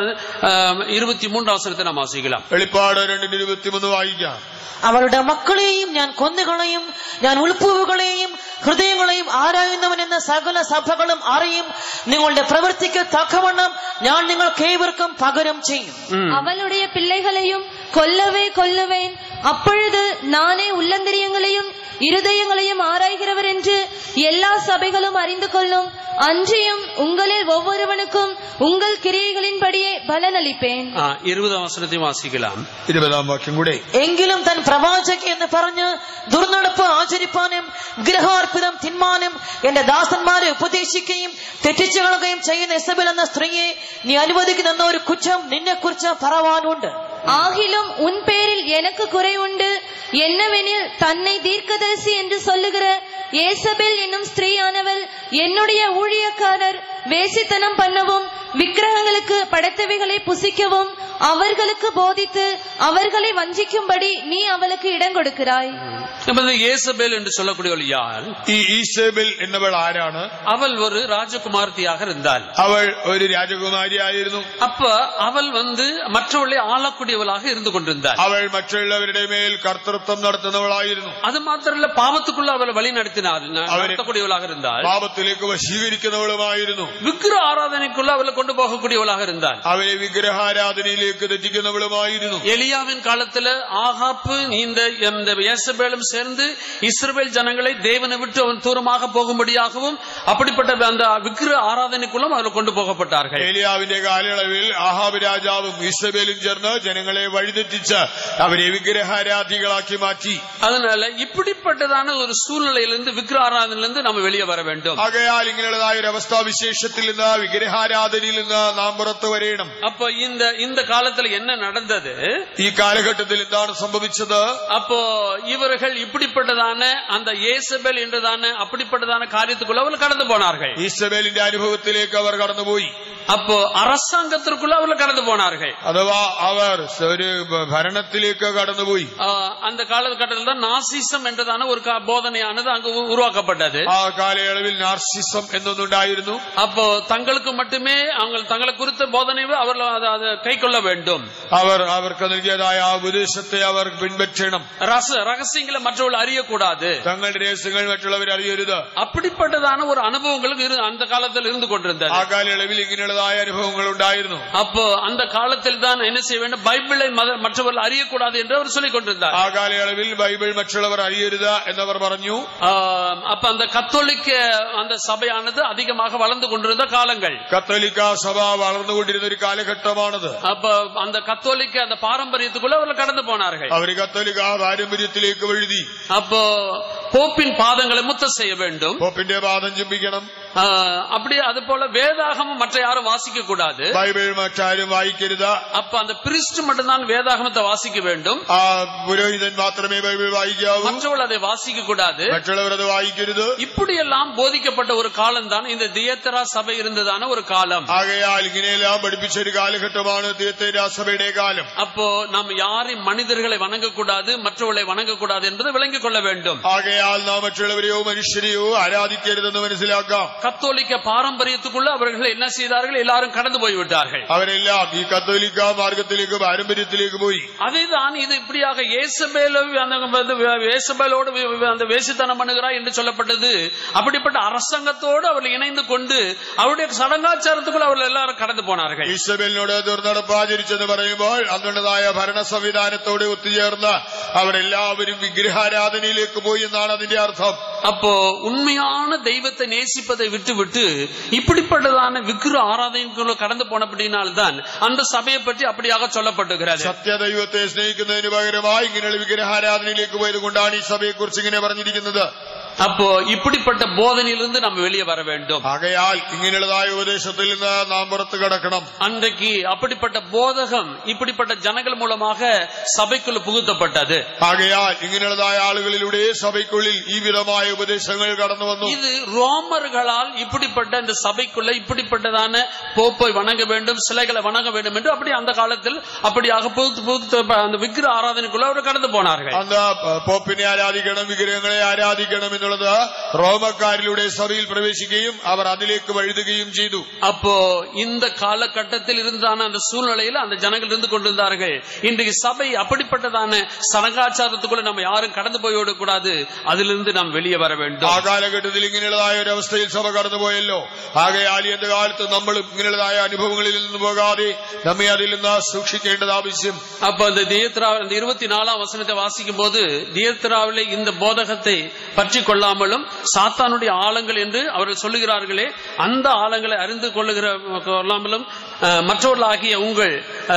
23 வசனத்தை நாம் வாசிக்கலாம். വെളിപ്പാട് 2:23 വായിക്കാം. അവരുടെ മക്കളെയും ഞാൻ കൊന്നുകളയും, ഞാൻ ഉൾപ്പൂവുകളെയും ഹൃദയങ്ങളെയും ആരായുന്നവൻ എന്ന സകല സഭകളും അറിയും. നിങ്ങളുടെ പ്രവൃത്തിക്ക് തക്കവണ്ണം ഞാൻ നിങ്ങൾക്ക് ഏവർക്കും പകരം ചെയ്യും. அவளுடைய பிள்ளைகளையும் கொல்லவே கொல்லுவேன். அப்பொழுது நானே உள்ளந்தரியங்களையும் இருதயங்களையும் ஆராய்கிறவர் என்று எல்லா சபைகளும் அறிந்து கொள்ளும். அன்றியும் உங்களில் ஒவ்வொருவனுக்கும் உங்கள் கிரியைகளின்படியே பலனளிப்பேன். 20ஆம் வசனத்தை வாசிக்கலாம். 20ஆம் വാക്യം കൂടെ. എങ്കിലും താൻ പ്രവാചക എന്ന് പറഞ്ഞ് ദുർനടപ്പ് ആചരിപ്പാനും ഗൃഹാർപ്പിതം തിന്മാനും എന്റെ ദാസന്മാരെ ഉപദേശിക്കുകയും തെറ്റിച്ചു കളയുകയും ചെയ്യുന്ന ഇസബേൽ എന്ന സ്ത്രീയെ നീ അനുവദിക്കുന്ന ഒരു കുറ്റം നിന്നെ കുറിച്ച് പറവാനുണ്ട്. ஆகிலும் உன் பேரில் எனக்கு குறை உண்டு. என்னவெனில் தன்னை தீர்க்கதரிசி என்று சொல்லுகிற ஏசபேல் என்னும் ஸ்திரீயானவள் என்னுடைய ஊழியக்காரர் வேசித்தனம் பண்ணவும் விக்கிரகங்களுக்கு படைத்தவைகளை புசிக்கவும் அவர்களுக்கு போதித்து அவர்களை வஞ்சிக்கும்படி நீ அவளுக்கு இடம் கொடுக்கிறாய். ஏசபேல் என்று சொல்லக்கூடியவள் யார்? ஈசபேல் എന്നവൾ ആരാണ്? அவள் ஒரு ராஜகுமாரத்தியாக இருந்தாள். അവൾ ഒരു രാജകുമാരിയായിരുന്നു. அப்ப அவள் மற்றவர்களை ஆளக்கூடியவளாக இருந்து கொண்டிருந்தாள். അവൾ മറ്റുള്ളവരുടെ മേൽ കർത്തൃത്വം നടത്തുന്നവളായിരുന്നു. அது മാത്രമല്ല പാപத்துக்குள்ள அவளை வழி நடத்தக்கூடியவளாக இருந்தாள். പാപത്തിലേക്ക് വശീകരിക്കുന്നവളുമായിരുന്നു. விக்கிர ஆராதனைக்குள்ள அவளை கொண்டு போகக்கூடியவளாக இருந்தாள். അവരെ വിഗ്രഹാരാധനയിലേക്ക് തെറ്റിക്കുന്നവളുമായിരുന്നു. எலியாவின் காலத்துல ஆகாப்பு இந்த யேசபேலும் சேர்ந்து இஸ்ரவேல் ஜனங்களை தேவனை விட்டு அவன் தூரமாக போகும்படியாகவும் அப்படிப்பட்ட அந்த விக்கிர ஆராதனைக்குள்ளும் அவர்கள் கொண்டு போகப்பட்டார்கள். ഏലിയാവിന്റെ കാലയളവിൽ ആഹാബ് രാജാവും ഇസ്രവേലും ചേർന്ന് ജനങ്ങളെ വഴിതെറ്റിച്ച് അവരെ വിഗ്രഹാരാധികളാക്കി മാറ്റി. அதனால இப்படிப்பட்டதான ஒரு சூழ்நிலையிலிருந்து விக்கிர ஆராதனையிலிருந்து நம்ம வெளியே வர வேண்டும். ആകയാൽ ഇങ്ങനെയുള്ളതായ ഒരു അവസ്ഥാവിശേഷത്തിൽ നിന്ന് വിഗ്രഹാരാധനയിൽ നിന്ന് നാം പുറത്തു വരേണം. அப்போ இந்த காலத்துல என்ன நடந்தது? ഈ കാലഘട്ടത്തിൽ എന്താണ് സംഭവിച്ചത്? அப்போ இவர்கள் இப்படிப்பட்டதான அந்த യേസബേൽ என்றதான அப்படிப்பட்டதான காரியத்துக்குள்ள அவர்கள் கடந்து போனார்கள். ഈസബേലിന്റെ അനുഭവത്തിലേക്ക് അവർ കടന്നുപോയി. அப்போ அரசாங்கத்திற்குள்ள அவர்கள் கடந்து போனார்கள். അഥവാ അവർ ഒരു ഭരണത്തിലേക്ക് കടന്നുപോയി. அந்த காலகட்டத்தில் தான் நார்சிசம் என்றதான ஒரு போதனையானது அங்கு உருவாக்கப்பட்டது. ആ കാലയളവിൽ നാർസിസം എന്നൊന്നുണ്ടായിരുന്നു. அப்போ தங்களுக்கு மட்டுமே அவங்க தங்களை குறித்த போதனையை அவர்கள் அதை கை கொள்ள வேண்டும். അവർക്ക് നൽകിയതായ ആ ഉപദേശത്തെ അവർ പിൻപറ്റണം. ரகசியங்களை மற்றவர்கள் அறியக்கூடாது. തങ്ങളുടെ രഹസ്യങ്ങൾ മറ്റുള്ളവർ അറിയരുത്. அப்படிப்பட்டதான ஒரு அனுபவங்களுக்கு அந்த காலத்தில் இருந்து கொண்டிருந்தது. ആ കാലയളവിൽ ഇങ്ങനെയുള്ളതായ അനുഭവങ്ങൾ ഉണ്ടായിരുന്നു. அப்போ அந்த காலத்தில் தான் என்ன செய்ய வேண்டும்? பைபிளை மற்றவர்கள் அறியக்கூடாது என்று அவர் சொல்லிக் கொண்டிருந்தார். ആ കാലയളവിൽ ബൈബിൾ മറ്റുള്ളവർ അറിയരുത് എന്നവർ പറഞ്ഞു. அப்ப அந்த கத்தோலிக்க அந்த சபையானது அதிகமாக வளர்ந்து கொண்டிருந்த காலங்கள். കത്തോലിക്ക സഭ വളർന്നുകൊണ്ടിരുന്ന ഒരു കാലഘട്ടമാണത്. அப்ப அந்த கத்தோலிக்க அந்த பாரம்பரியத்துக்குள்ள அவர்கள் கடந்து போனார்கள். അവർ കത്തോലിക്ക പാരമ്പര്യത്തിലേക്ക് വഴുതി. அப்போ போப்பின் பாதங்களை முத்தம் செய்ய வேண்டும். പോപ്പിന്റെ പാദം ചുംബിക്കണം. அப்படியே அது போல வேதாகமம் மற்ற யாரும் வாசிக்க கூடாது. ബൈബിൾ മറ്റാരും വായിക്കരുത്. அப்ப அந்த பிரிஸ்ட் மட்டும்தான் வேதாகமத்தை வாசிக்க வேண்டும். പുരോഹിതൻ മാത്രമേ ബൈബിൾ വായിക്കാവൂ. மற்றவர்கள் அதை வாசிக்க கூடாது. മറ്റുള്ളവർ അത് വായിക്കരുത്. இப்படியெல்லாம் போதிக்கப்பட்ட ஒரு காலம் தான் இந்த தியத்தரா சபை இருந்ததான ஒரு காலம். ആകയാൽ ഇങ്ങനെയെല്ലാം പഠിപ്പിച്ച ഒരു കാലഘട്ടമാണ് തിയത്തൈരാ സഭയുടെ കാലം. அப்போ நாம் யாரையும் மனிதர்களை வணங்கக்கூடாது, மற்றவர்களை வணங்கக்கூடாது என்பதை விளங்கிக் கொள்ள வேண்டும். ആകയാൽ നാം മറ്റുള്ളവരെയോ മനുഷ്യരെയോ ആരാധിക്കരുതെന്ന് മനസ്സിലാക്കാം. கத்தோலிக்க பாரம்பரியத்துக்குள்ள அவர்கள் என்ன செய்தார்கள்? எல்லாரும் கடந்து போய்விட்டார்கள். അവരെല്ലാം ഈ കത്തോലിക്ക മാർഗത്തിലേക്ക് പാരമ്പര്യത്തിലേക്ക് പോയി. அதேதான் இது இப்படியாக ஏசபேலோடு அந்த வேசித்தனம் பண்ணுகிறார் என்று சொல்லப்பட்டது. அப்படிப்பட்ட அரசாங்கத்தோடு அவர்கள் இணைந்து கொண்டு அவருடைய சடங்காச்சாரத்துக்குள்ள அவர்கள் எல்லாரும் கடந்து போனார்கள். ഈസബേലിനോട് ദുർനടപ്പ് ആചരിച്ചെന്ന് പറയുമ്പോൾ അന്നുള്ളതായ ഭരണ സംവിധാനത്തോട് ഒത്തുചേർന്ന് അവരെല്ലാവരും വിഗ്രഹാരാധനയിലേക്ക് പോയി എന്നാണ് അതിന്റെ അർത്ഥം. அப்போ உண்மையான தெய்வத்தை நேசிப்பதை விட்டுவிட்டு இப்படிப்பட்டதான விக்கிர ஆராதனைக்குள்ள கடந்து போனபடினால்தான் அந்த சபையை பற்றி அப்படியாக சொல்லப்பட்டிருக்கிறது. സത്യദൈവത്തെ സ്നേഹിക്കുന്നതിന് പകരമായി ഇങ്ങനെയുള്ള വിഗ്രഹാരാധനയിലേക്ക് പോയത് കൊണ്ടാണ് ഈ സഭയെ കുറിച്ച് ഇങ്ങനെ പറഞ്ഞിരിക്കുന്നത്. அப்போ இப்படிப்பட்ட போதனையிலிருந்து நம்ம வெளியே வர வேண்டும். ആകയാൽ ഇങ്ങനെയുള്ളതായ ഉപദേശത്തിൽ നിന്ന് നാം പുറത്തു കടക്കണം. அன்றைக்கு அப்படிப்பட்ட போதகம் இப்படிப்பட்ட ஜனங்கள் மூலமாக சபைக்குள்ள புகுத்தப்பட்டது. ആകയാൽ ഇങ്ങനെയുള്ളതായ ആളുകളിലൂടെ സഭയ്ക്കുള്ളിൽ ഈ വിധമായ ഉപദേശങ്ങൾ കടന്നു വന്നു. இது ரோமர்களால் இப்படிப்பட்ட இந்த சபைக்குள்ள இப்படிப்பட்டதான போப்பை வணங்க வேண்டும், சிலைகளை வணங்க வேண்டும் என்று அப்படி அந்த காலத்தில் அப்படியாக அந்த விக்கிர ஆராதனைக்குள்ள அவர் கடந்து போனார்கள். அந்த போப்பினை ആരാധിക്കണം, വിഗ്രഹങ്ങളെ ആരാധിക്കണം എന്നുള്ളത് റോമക്കാരിലൂടെ സഭയിൽ പ്രവേശിക്കുകയും അവർ അതിലേക്ക് വഴുതുകയും ചെയ്തു. அப்போ இந்த காலகட்டத்தில் இருந்தான அந்த சூழ்நிலையில் அந்த ஜனங்கள் இருந்து கொண்டிருந்தார்கள். இன்றைக்கு சபை அப்படிப்பட்டதான சடங்காச்சாரத்துக்குள்ள நம்ம யாரும் கடந்து போய்விடக்கூடாது, அதிலிருந்து நாம் வெளியே வர வேண்டும். ആ കാലഘട്ടത്തിൽ ഇങ്ങനെയുള്ളതായ ഒരു അവസ്ഥയിൽ സഭ കടന്നുപോയല്ലോ. ആകയാൽ ഈ കാലത്ത് നമ്മളും ഇങ്ങനെയുള്ളതായ അനുഭവങ്ങളിൽ നിന്ന് പോകാതെ നമ്മെ അതിൽ നിന്ന് സൂക്ഷിക്കേണ്ടത് ആവശ്യം. அப்ப அந்த 24ஆம் வசனத்தை வாசிக்கும் போது தியத்ராவிலே இந்த போதகத்தை பற்றி கொள்ளாமலும் சாத்தானுடைய ஆழங்கள் என்று அவர்கள் சொல்லுகிறார்களே, அந்த ஆழங்களை அறிந்து கொள்ளாமலும் மற்றவர்களாகிய உங்கள்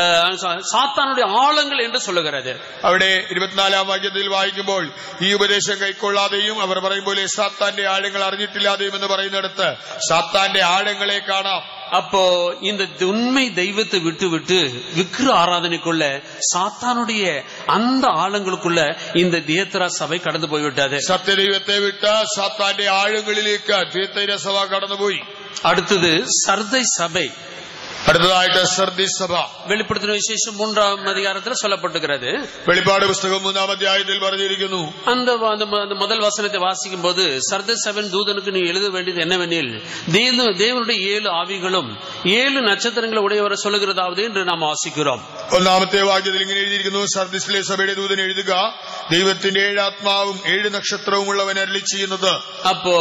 சாத்தானுடைய ആഴങ്ങൾ என்று சொல்லுகிறது. അവിടെ 24-ാം വാക്യത്തിൽ വായിക്കുമ്പോൾ ഈ ഉപദേശം കൈക്കൊള്ളാതെയും അവർ പറയും പോലെ സാത്താന്റെ ആഴങ്ങൾ അറിഞ്ഞിട്ടില്ലാതെയും എന്ന് പറയുന്നിടത്ത് സാത്താന്റെ ആഴങ്ങളെ കാണാം. அப்போ இந்த உண்மை தெய்வத்தை விட்டு விட்டு விக்கிர ஆராதனைக்குள்ள சாத்தானுடைய அந்த ஆழங்களுக்குள்ள இந்த தியத்ரா சபை கடந்து போய்விட்டது. സത്യദൈവത്തെ വിട്ട് സാത്താന്റെ ആഴങ്ങളിലേക്ക് തിയത്തൈര സഭ കടന്നുപോയി. அடுத்தது சர்தை சபை. അടുത്തതായിട്ട് സർദീസ് സഭ. வெளிப்படுத்தின விசேஷம் 3ஆம் அதிகாரத்தில் சொல்லப்பட்டிருக்கிறது. വെളിപ്പാട് പുസ്തകം 3-ാം അധ്യായത്തിൽ പറഞ്ഞിരിക്കുന്നു. அந்த முதல் வசனத்தை வாசிக்கும் போது சர்தை சபையின் தூதனுக்கு நீ எழுத வேண்டியது என்னவெனில் தேவனுடைய 7 ஆவிகளும் 7 നക്ഷത്രങ്ങളെ ഉടയവരെ சொல்லுகிறதாவது என்று நாம் വാസിக்கிறோம். 1-ാമത്തെ വാക്യത്തിൽ ഇങ്ങനെ എഴുതിയിരിക്കുന്നു, സർദീസിലെ സഭയുടെ ദൂതൻ എഴുതുക, ദൈവത്തിന്റെ 7 ആത്മാവും 7 നക്ഷത്രവും ഉള്ളവൻ അരുളി ചെയ്യുന്നത്. அப்போ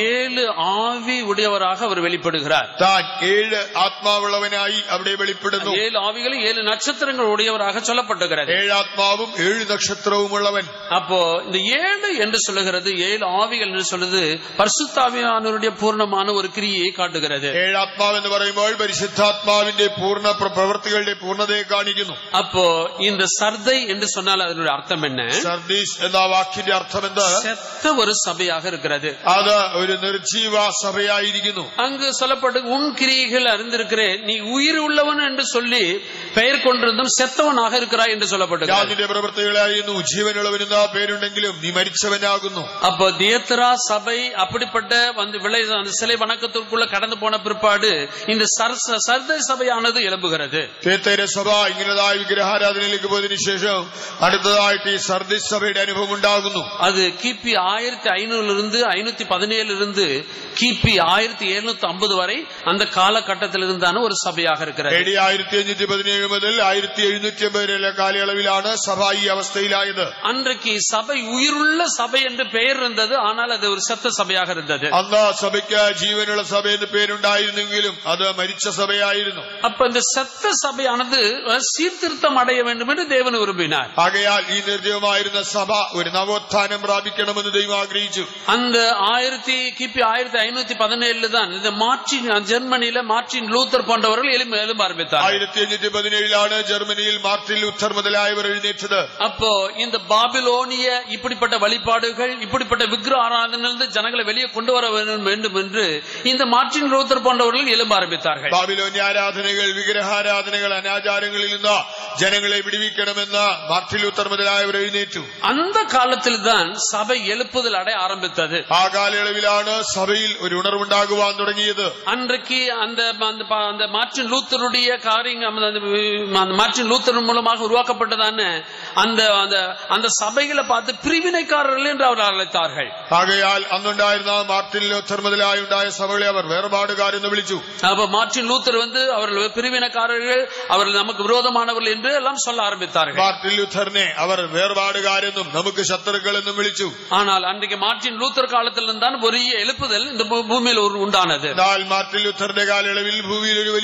7 ஆவி உடையவராக அவர் வெளிப்படுகிறார். താൻ 7 ആത്മാവുള്ളവൻ അവിടെ വെളിപ്പെടുന്നു. 7 ആവികളും 7 നക്ഷത്രങ്ങൾ ഉടയവராக சொல்லப்பட்டிருக்கிறது. 7 ആത്മാവും 7 നക്ഷത്രവും ഉള്ളവൻ. அப்போ இந்த 7 என்று சொல்லுகிறது, 7 ஆவிகள் என்று சொல்லுது பரிசுத்த ஆவியானவருடைய பூர்ணமான ஒரு கிரியையை காட்டுகிறது. 7 ആത്മാവ് എന്ന് പറയുമ്പോൾ പരിശുദ്ധാത്മാവിന്റെ പൂർണ്ണ പ്രവൃത്തികളുടെ പൂർണ്ണതയെ കാണിക്കുന്നു. அப்போ இந்த சர்தை என்று சொன்னால் அதனுடைய அர்த்தம் என்ன? സർദീസ് എന്ന വാക്കിന്റെ അർത്ഥം എന്താ? செத்த ஒரு சபையாக இருக்கிறது. അത് ഒരു നിർജീവ സഭയായിരിക്കുന്നു. அங்கு சொல்லப்பட்டு உன் கிரியைகள் அறிந்திருக்கிறேன், நீ உயிர் உள்ளவன் என்று சொல்லி பெயர் கொண்டிருந்தும் செத்தவனாக இருக்கிறாய் என்று சொல்லப்பட்டிருக்கிறது. നിന്റെ പ്രവൃത്തികളെ അറിയുന്നു, ജീവനുള്ളവനെന്ന പേരുണ്ടെങ്കിലും നീ മരിച്ചവനാകുന്നു. அப்போ தியத்ரா சபை அப்படிப்பட்ட அந்த சிலை வணக்கத்திற்குள்ள கடந்து போன பிற்பாடு இந்த சர்தை சபையானது எழும்புகிறது. തിയത്തൈര സഭ ഇങ്ങനെതായ വിഗ്രഹാരാധനയിലേക്ക് പോയതിനു ശേഷം അടുത്തതായിട്ട് ഈ സർദീസ് സഭയുടെ അനുഭവം ഉണ്ടാകുന്നു. அது கிபி 1500 517 கிபி 1750 வரை அந்த காலகட்டத்தில் இருந்தான ஒரு சபையாக இருக்கிறது. 1517 മുതൽ 1750 വരെയുള്ള കാലയളവിലാണ് സഭ ഈ അവസ്ഥയിലായത്. அன்றைக்கு சபை உயிருள்ள சபை என்று பெயர் இருந்தது, ஆனால் அது ஒரு செத்த சபையாக இருந்தது. അന്ന് സഭയ്ക്ക് ജീവനുള്ള സഭ എന്ന് പേരുണ്ടായിരുന്നെങ്കിലും അത് മരിച്ച സഭയായിരുന്നു. அப்ப இந்த செத்த சபையானது சீர்திருத்தம் அடைய வேண்டும் என்று தேவன் விரும்பினார். ആകയാൽ ഈ നിർജ്ജീവമായിരുന്ന സഭ ഒരു നവോത്ഥാനം പ്രാപിക്കണമെന്ന് ദൈവം ആഗ്രഹിച്ചു. அந்த கிபி 1517 தான் இந்த ஜெர்மனியில மார்ட்டின் லூத்தர் போன்றவர்கள் எழும்ப ஆரம்பித்தார். 1517 ஜெர்மனியில் மார்ட்டின் லூத்தர் முதலாயவர் எழுந்தேற்றது. அப்போ இந்த பாபிலோனிய இப்படிப்பட்ட வழிபாடுகள் இப்படிப்பட்ட விக்கிர ஆராதனையிலிருந்து ஜனங்களை வெளியே கொண்டு வர வேண்டும் என்று இந்த மார்ட்டின் லூத்தர் போன்றவர்கள் எழும்ப ஆரம்பித்தார்கள். ബാബിലോന്യ ആരാധനകൾ, വിഗ്രഹാരാധനകൾ, അനാചാരങ്ങളിൽ നിന്ന് ജനങ്ങളെ വിടുവിക്കണമെന്ന് മാർട്ടിൻ ലൂത്തർ മുതലായവർ എഴുന്നേറ്റു. அந்த காலத்தில் தான் சபை எழுப்புதல் அடைய ஆரம்பித்தது. ആ കാലയളവിലാണ് സഭയിൽ ഒരു ഉണർവുണ്ടാകുവാൻ തുടങ്ങിയത്. அன்றைக்கு அந்த மார்ட்டின் லூத்தருடைய காரியங்கள், மார்ட்டின் லூத்தர் மூலமாக உருவாக்கப்பட்டதான அந்த சபைகளை பார்த்து பிரிவினைக்காரர்கள் என்று அவர் அழைத்தார்கள். ആകയാൽ അന്നുണ്ടായിരുന്ന മാർട്ടിൻ ലൂത്തർ മുതലായി ഉണ്ടായ സഭകളെ അവർ വേർപാടുകാരെന്ന് വിളിച്ചു. அப்ப மார்ட்டின் லூத்தர் அவர்கள் பிரிவினைக்காரர்கள், அவர்கள் நமக்கு விரோதமானவர்கள் என்று எல்லாம் சொல்ல ஆரம்பித்தார்கள். മാർട്ടിൻ ലൂത്തറിനെ അവർ വേർപാടുകാരെന്നും നമുക്ക് ശത്രുക്കൾ എന്നും വിളിച്ചു. ஆனால் அன்றைக்கு மார்ட்டின் லூத்தர் காலத்தில் தான் பெரிய எழுப்புதல் இந்த பூமியில் உண்டானது. എന്നാൽ മാർട്ടിൻ ലൂത്തറിന്റെ കാലയളവിൽ ഭൂമിയിൽ ഒരു വലിയ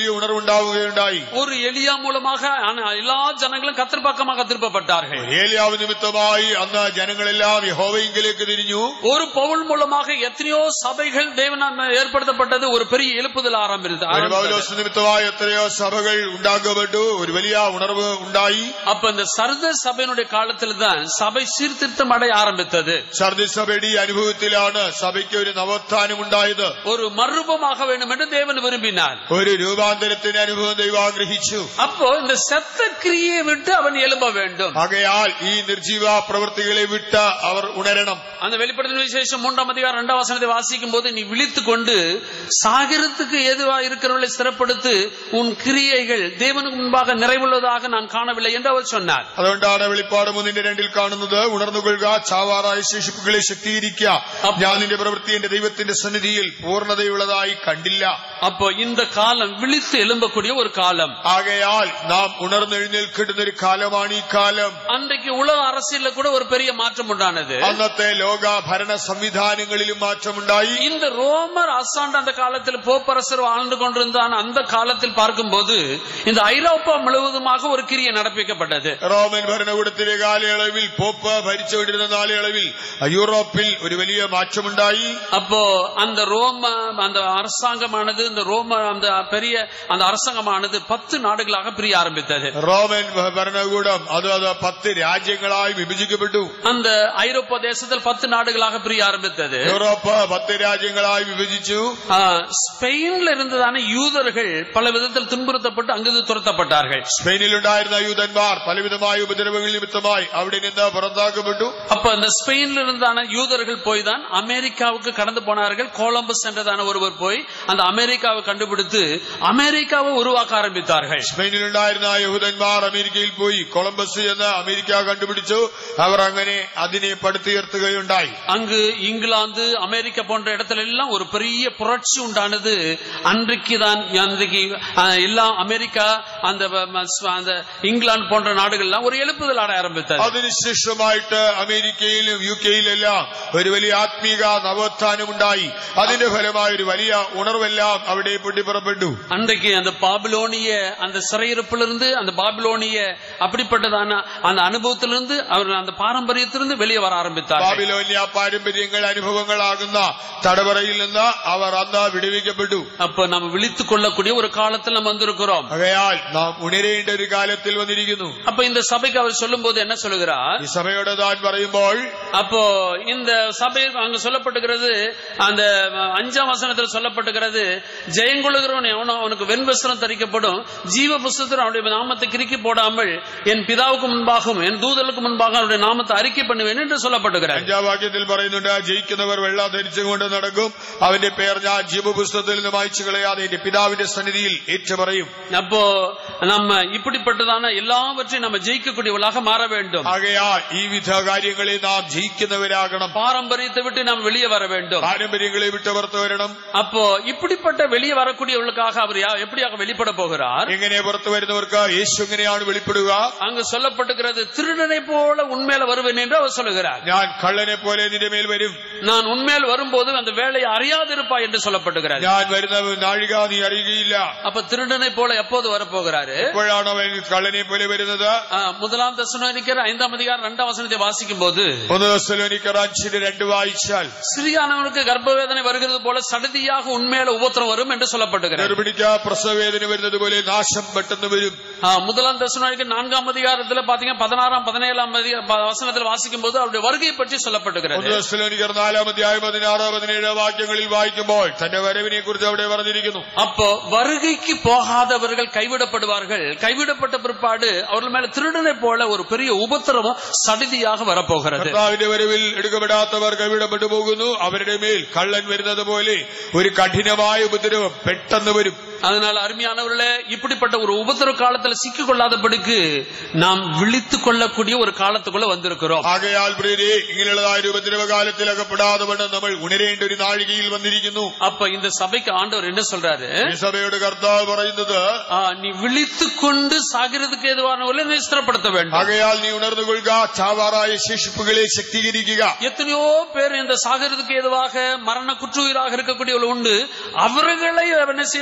വലിയ ഉണർവുണ്ടാവുകയുണ്ടായി. ஒரு எலியா மூலமாக எல்லா ஜனங்களும் கர்த்தர் பக்கமாக திருப்பப்பட்டார்கள். ഏലിയാവ് നിമിത്തമായി അന്ന് ജനങ്ങളെല്ലാം യഹോവയിലേക്ക് തിരിഞ്ഞു. ஒரு பவுல் மூலமாக எத்தனையோ சபைகள் தேவனால் ஏற்படுத்தப்பட்டது. ஒரு பெரிய எழுப்புதல் ஆரம்பித்தது. പൗലോസ് നിമിത്തമായി എത്രയോ സഭകൾ ഉണ്ടാക്കപ്പെട്ടു. ഒരു വലിയ ഉണർവ് ഉണ്ടായി. அப்ப இந்த சர்தஸ் சபையினுடைய காலத்தில் தான் சபை சீர்திருத்தம் அடைய ஆரம்பித்தது. സർദീസ് സഭയുടെ അനുഭവത്തിലാണ് സഭയ്ക്ക് ഒരു നവോത്ഥാനം ഉണ്ടായത്. ஒரு மறுரூபமாக வேண்டும் என்று தேவன் விரும்பினார். ഒരു രൂപാന്തരത്തിന്റെ അനുഭവം ദൈവം ആഗ്രഹിച്ചു. அப்போ இந்த செத்த கிரியை விட்டு அவன் எழும்ப வேண்டும். ആകയാൽ ഈ നിർജീവ പ്രവൃത്തികളെ വിട്ട് അവർ ഉണരണം. அந்த வெளிப்படுத்தின விசேஷம் 3ஆம் அதிகாரம் 2ஆம் வசனத்தை வாசிக்கும் போது, நீ விழித்துக் கொண்டு சாகரத்துக்கு ஏதுவா இருக்கிறவர்களை ஸ்திரப்படுத்து, உன் கிரியைகள் தேவனுக்கு முன்பாக நிறைவுள்ளதாக நான் காணவில்லை என்று அவர் சொன்னார். അതുകൊണ്ടാണ് വെളിപ്പാട് 3:2 കാണുന്നത്, ഉണർന്നുകൊള്ളുക, ചാവാറായ ശേഷിപ്പുകളെ ശക്തീകരിക്കുക, ഞാൻ നിന്റെ പ്രവൃത്തി എന്റെ ദൈവത്തിന്റെ സന്നിധിയിൽ പൂർണ്ണതയുള്ളതായി കണ്ടില്ല. அப்போ இந்த காலம் விழித்து எழும்பக்கூடிய ஒரு காலம். ആകയാൽ നാം ഉണർന്നെഴുന്നേൽക്കേണ്ടുന്ന ഒരു കാലമാണ് ഈ കാലം. அன்றைக்கு உலக அரசியல்ல கூட ஒரு பெரிய மாற்றம் உண்டானது. അന്നത്തെ ലോക ഭരണ സംവിധാനങ്ങളിലും മാറ്റമുണ്ടായി. இந்த ரோமர் அரசாண்ட அந்த காலத்தில் போப்பரசர் வாழ்ந்து கொண்டிருந்தான். அந்த காலத்தில் பார்க்கும்போது இந்த ஐரோப்பா முழுவதுமாக ஒரு கிரியை நடப்பிக்கப்பட்டது. റോമൻ ഭരണകൂടത്തിലെ കാലയളവിൽ പോപ്പ് ഭരിച്ചുകൊണ്ടിരുന്ന കാലയളവിൽ യൂറോപ്പിൽ ഒരു വലിയ മാറ്റമുണ്ടായി. அப்போ அந்த அந்த அரசாங்கமானது, இந்த ரோம அந்த பெரிய அந்த அரசாங்கமானது 10 நாடுகளாக பிரிய ஆரம்பித்தது. റോമൻ ഭരണകൂടം അത് 10 രാജ്യങ്ങളായി വിഭജിക്കപ്പെട്ടു. அந்த ஐரோப்பா தேசத்தில் 10 நாடுகளாக பிரிய ஆரம்பித்தது. യൂറോപ്പ് 10 രാജ്യങ്ങളായി വിഭജിച്ചു. ஸ்பெயின்ல இருந்ததான யூதர்கள் பல விதத்தில் துன்புறுத்தப்பட்டு அங்கிருந்து துரத்தப்பட்டார்கள். സ്പെയിനിലുണ്ടായിരുന്ന യൂതന്മാർ പലവിധമായ ഉപദ്രവങ്ങൾ നിമിത്തമായി അവിടെ നിന്ന് പുറത്താക്കപ്പെട്ടു. அப்ப இந்த ஸ்பெயின்ல இருந்தான யூதர்கள் போய் தான் அமெரிக்காவுக்கு கடந்து போனார்கள். கொலம்பஸ் என்றதான ஒருவர் போய் அந்த அமெரிக்காவை கண்டுபிடித்து அமெரிக்காவை உருவாக்க ஆரம்பித்தார்கள். സ്പെയിനിലുണ്ടായിരുന്ന യഹൂദന്മാർ അമേരിക്കയിൽ പോയി കൊളംബസ് എന്ന അമേരിക്ക കണ്ടുപിടിച്ചു. അവർ അങ്ങനെ അതിനെ പടുത്തുയർത്തുകയുണ്ടായി. அங்கு இங்கிலாந்து, அமெரிக்கா போன்ற இடத்துல எல்லாம் ஒரு பெரிய புரட்சி உண்டானது. அன்றைக்கு எல்லா அமெரிக்கா, அந்த இங்கிலாந்து போன்ற நாடுகள் எல்லாம் ஒரு எழுப்புதல் ஆட ஆரம்பித்தது. അതിനുശേഷമായിട്ട് അമേരിക്കയിലും യുകെയിലെല്ലാം ഒരു വലിയ ആത്മീക നവോത്ഥാനം ഉണ്ടായി. അതിന്റെ ഫലമായ ഒരു വലിയ ഉണർവെല്ലാം അവിടെ പൊട്ടിപ്പുറപ്പെട്ടു. அன்றைக்கு அந்த பாபிலோனிய அந்த சிறையிருப்பிலிருந்து, அந்த பாபிலோனிய அப்படிப்பட்டதான அந்த அனுபவத்திலிருந்து, அவர் அந்த பாரம்பரியத்திலிருந்து வெளியே வர ஆரம்பித்தார். ബാബിലോനിയ പാരമ്പര്യങ്ങൾ അനുഭവങ്ങളാകുന്ന തടവറയിൽ നിന്ന് അവർ അന്ന് വിടുവിക്കപ്പെട്ടു. அப்ப நம்ம விழித்துக் கொள்ளக்கூடிய ஒரு காலத்தில் நம்ம வந்திருக்கிறோம். ആകയാൽ നാം ഉണരേണ്ട ഒരു കാലത്തിൽ വന്നിരിക്കുന്നു. அப்ப இந்த சபைக்கு அவர் சொல்லும் போது என்ன சொல்லுகிறார்? ഈ സഭയോട് താൻ പറയുമ്പോൾ, அப்போ இந்த சபை அங்கு சொல்லப்பட்டுகிறது, அந்த 5ஆம் வசனத்தில் சொல்லப்பட்டுகிறது, ஜெயங்கொள்ளுகிறவன் எவனோ அவனுக்கு வெண்வஸ்திரம் தரிக்கப்படும், ஜீவ புஸ்தகத்தில் அவருடைய நாமத்தை கிறுக்கி போடாமல் என் பிதாவுக்கு முன்பாகவும் என் தூதர்களுக்கு முன்பாக அவருடைய நாமத்தை அறிக்கை பண்ணுவேன் என்று சொல்லப்பட்டுகிறது. 5ஆം വാക്യത്തിൽ പറയുന്നുണ്ട്, ജയിക്കുന്നവർ വെള്ള ധരിച്ചുകൊണ്ട് നടക്കും, അവന്റെ പേർ ഞാൻ ജീവപുസ്തകത്തിൽ നിന്ന് മായ്ച്ചു കളയാതെ എന്റെ പിതാവിന്റെ സന്നിധിയിൽ ഏറ്റുപറയും. அப்போ நம்ம இப்படிப்பட்டதான எல்லாவற்றையும் நம்ம ஜெயிக்கக்கூடியவர்களாக மாற வேண்டும். ആകയാൽ ഈ വിധ കാര്യങ്ങളെ നാം ജയിക്കുന്നവരാകണം. பாரம்பரியத்தை விட்டு நாம் வெளியே வர வேண்டும். പാരമ്പര്യങ്ങളെ വിട്ട് പുറത്തു വരണം. அப்போ இப்படிப்பட்ட வெளியே வரக்கூடியவர்களுக்காக அவர் எப்படியாக வெளிப்பட போகிறார்? എങ്ങനെ പുറത്തു വരുന്നവർക്ക് യേശു എങ്ങനെയാണ് വെളിപ്പെടുക? அங்கு சொல்லப்பட்டுகிறது, திருடனை போல உண்மையில வருவேன் என்று அவர் சொல்லுகிறார். ഞാൻ കള്ളനെ പോലെ നിന്റെ മേൽ വരും. நான் உண்மையில் வரும்போது அந்த வேலையை அறியாதிருப்பாய் என்று சொல்லப்பட்டுகிறது. ഞാൻ വരുന്ന നാഴിക നീ അറിയുകയില്ല. அப்ப திருடனை போல எப்போது வரப்போகிறாரு? എപ്പോഴാണ് അവൻ കള്ളനെ പോലെ വരുന്നത്? 1 தெசலோனிக்கர் 5ஆம் அதிகாரம் 2ஆம் வசனத்தை வாசிக்கும் போது, 1 തെസലോനിക്കർ 5:2 വായിച്ചാൽ, சிறியானவனுக்கு கர்ப்பவேதனை வருகிறது போல சடதியாக உண்மையில உபத்திரம் வரும் என்று சொல்லப்பட்டுகிறது. ഗർഭിണിക്ക് പ്രസവവേദന വരുന്നത് പോലെ നാശം പെട്ടെന്ന് വരും. 1 தெசலோனிக்கர் 4ஆம் அதிகாரத்தில் பாத்தீங்க 16ஆம் 17ஆம் வசனத்தில் வாசிக்கும் போது அவருடைய வருகை பற்றி சொல்லப்பட்டுகிறது. 1 തെസലോനിക്കർ 4-ാം അധ്യായം 16-17 വാക്യങ്ങളിൽ വായിക്കുമ്പോൾ തന്റെ വരവിനെ കുറിച്ച് അവിടെ പറഞ്ഞിരിക്കുന്നു. அப்போ வருகைக்கு போகாதவர்கள் கைவிடப்படுவார்கள். கைவிடப்பட்ட பிற்பாடு அவர்கள் மேல திருடனை போல ஒரு பெரிய உபத்திரவம் சடிதியாக வரப்போகிறது. കർത്താവിന്റെ വരവിൽ എടുക്കപ്പെടാത്തവർ കൈവിടപ്പെട്ടു പോകുന്നു. അവരുടെ മേൽ കള്ളൻ വരുന്നത് പോലെ ഒരു കഠിനമായ ഉപദ്രവം പെട്ടെന്ന് വരും. அதனால அருமையானவர்களே, இப்படிப்பட்ட ஒரு உபத்திர காலத்துல சிக்கிக் கொள்ளாதபடிக்கு நாம் விழித்துக் கொள்ளக்கூடிய ஒரு காலத்துக்குள்ள வந்திருக்கிறோம். ആകയാൽ പ്രിയരേ, ഇങ്ങനെയുള്ളതായ ഒരു ഉപദ്രവ കാലത്തിൽ അകപ്പെടാതെ നമ്മൾ ഉണരേണ്ട ഒരു നാഴികയിൽ വന്നിരിക്കുന്നു. அப்ப இந்த சபைக்கு ஆண்டவர் என்ன சொல்றாரு? ഈ സഭയുടെ കർത്താവ് പറയുന്നത്, நீ விழித்துக் கொண்டு சாகிறதுக்கு எதுவானவர்களை நீ ஸ்திரப்படுத்த வேண்டும். ആകയാൽ നീ ഉണർന്നുകൊള്ളുക, ചാവാറായ ശേഷിപ്പുകളെ ശക്തീകരിക്കുക. எத்தனையோ பேர் இந்த சாகிறதுக்கு எதுவாக மரண குற்றுயிராக இருக்கக்கூடியவர்கள் உண்டு. அவர்களை என்ன செய்ய வேண்டும்? நீ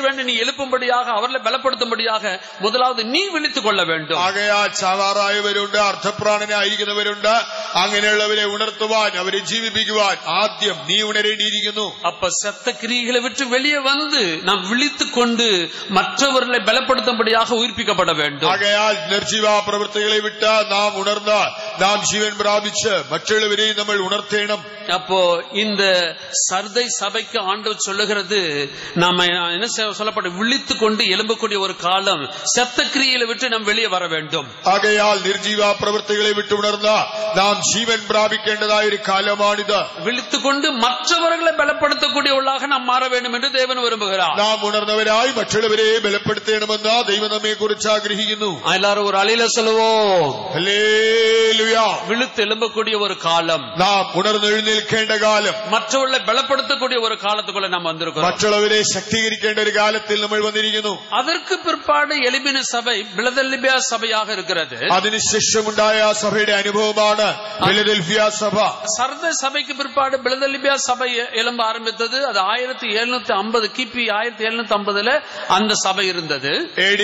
எழுப்பும்படியாக அவர்களை பலப்படுத்தும்படியாக முதலாவது நீ விழித்துக் கொள்ள வேண்டும். ആകയാൽ ചാവാറായവരുണ്ട്, അർത്ഥപ്രാണനായിരിക്കുന്നവരുണ്ട്. അങ്ങനെയുള്ളവരെ ഉണർത്തുവാൻ, അവരെ ജീവിപ്പിക്കുവാൻ ആദ്യം നീ ഉണരേണ്ടിയിരിക്കുന്നു. அப்ப செத்த கிரியைகளை விட்டு வெளியே வந்து நாம் விழித்துக் கொண்டு மற்றவர்களை பலப்படுத்தும்படியாக உயிர்ப்பிக்கப்பட வேண்டும். ആകയാൽ നിർജീവ പ്രവൃത്തികളെ വിട്ട് നാം ഉണർന്നാൽ നാം ജീവൻ പ്രാപിച്ച് മറ്റുള്ളവരെയും നമ്മൾ ഉണർത്തേണം. அப்போ இந்த சர்தை சபைக்கு ஆண்டவர் சொல்லுகிறது, நாம என்ன சொல்லப்பட்ட விழித்துக் கொண்டு எழும்பக்கூடிய ஒரு காலம், செத்த கிரியைகளை விட்டு நாம் வெளியே வர வேண்டும். ആകയാൽ നിർജീവ പ്രവൃത്തികളെ വിട്ട് ഉണർന്നാൽ നാം ജീവൻ പ്രാപിക്കേണ്ടതായ ഒരു കാലമാണിത്. விழித்துக் கொண்டு மற்றவர்களை பலப்படுத்தக்கூடியவர்களாக நாம் மாற வேண்டும் என்று தேவன் விரும்புகிறார். നാം ഉണർന്നവരായി മറ്റുള്ളവരെ ബലപ്പെടുത്തണമെന്ന് ദൈവം നമ്മെ കുറിച്ച് ആഗ്രഹിക്കുന്നു. எல்லாரும் ஒரு அலையில சொல்லுவோம், ഹല്ലേലൂയ. விழித்து எழும்பக்கூடிய ஒரு காலம், നാം ഉണർന്നെഴുന്നേൽക്കേണ്ട കാലം, மற்றவர்களை பலப்படுத்தக்கூடிய ஒரு காலத்துக்குள்ள நாம் வந்திருக்கிறோம். മറ്റുള്ളവരെ ശക്തീകരിക്കേണ്ട ഒരു കാലത്തിൽ നമ്മൾ വന്നിരിക്കുന്നു. அதற்கு பிற்பாடு எலிபின சபை பிலதெல்பியா சபையாக இருக்கிறது. അതിനുശേഷമുണ്ടായ സഭയുടെ അനുഭവമാണ് ഫിലദെൽഫിയ സഭ. சர்தை சபைக்கு பிற்பாடு பிலதெல்பியா சபை எழும்ப ஆரம்பித்தது. அது 1750 கிபி 1750 அந்த சபை இருந்தது. AD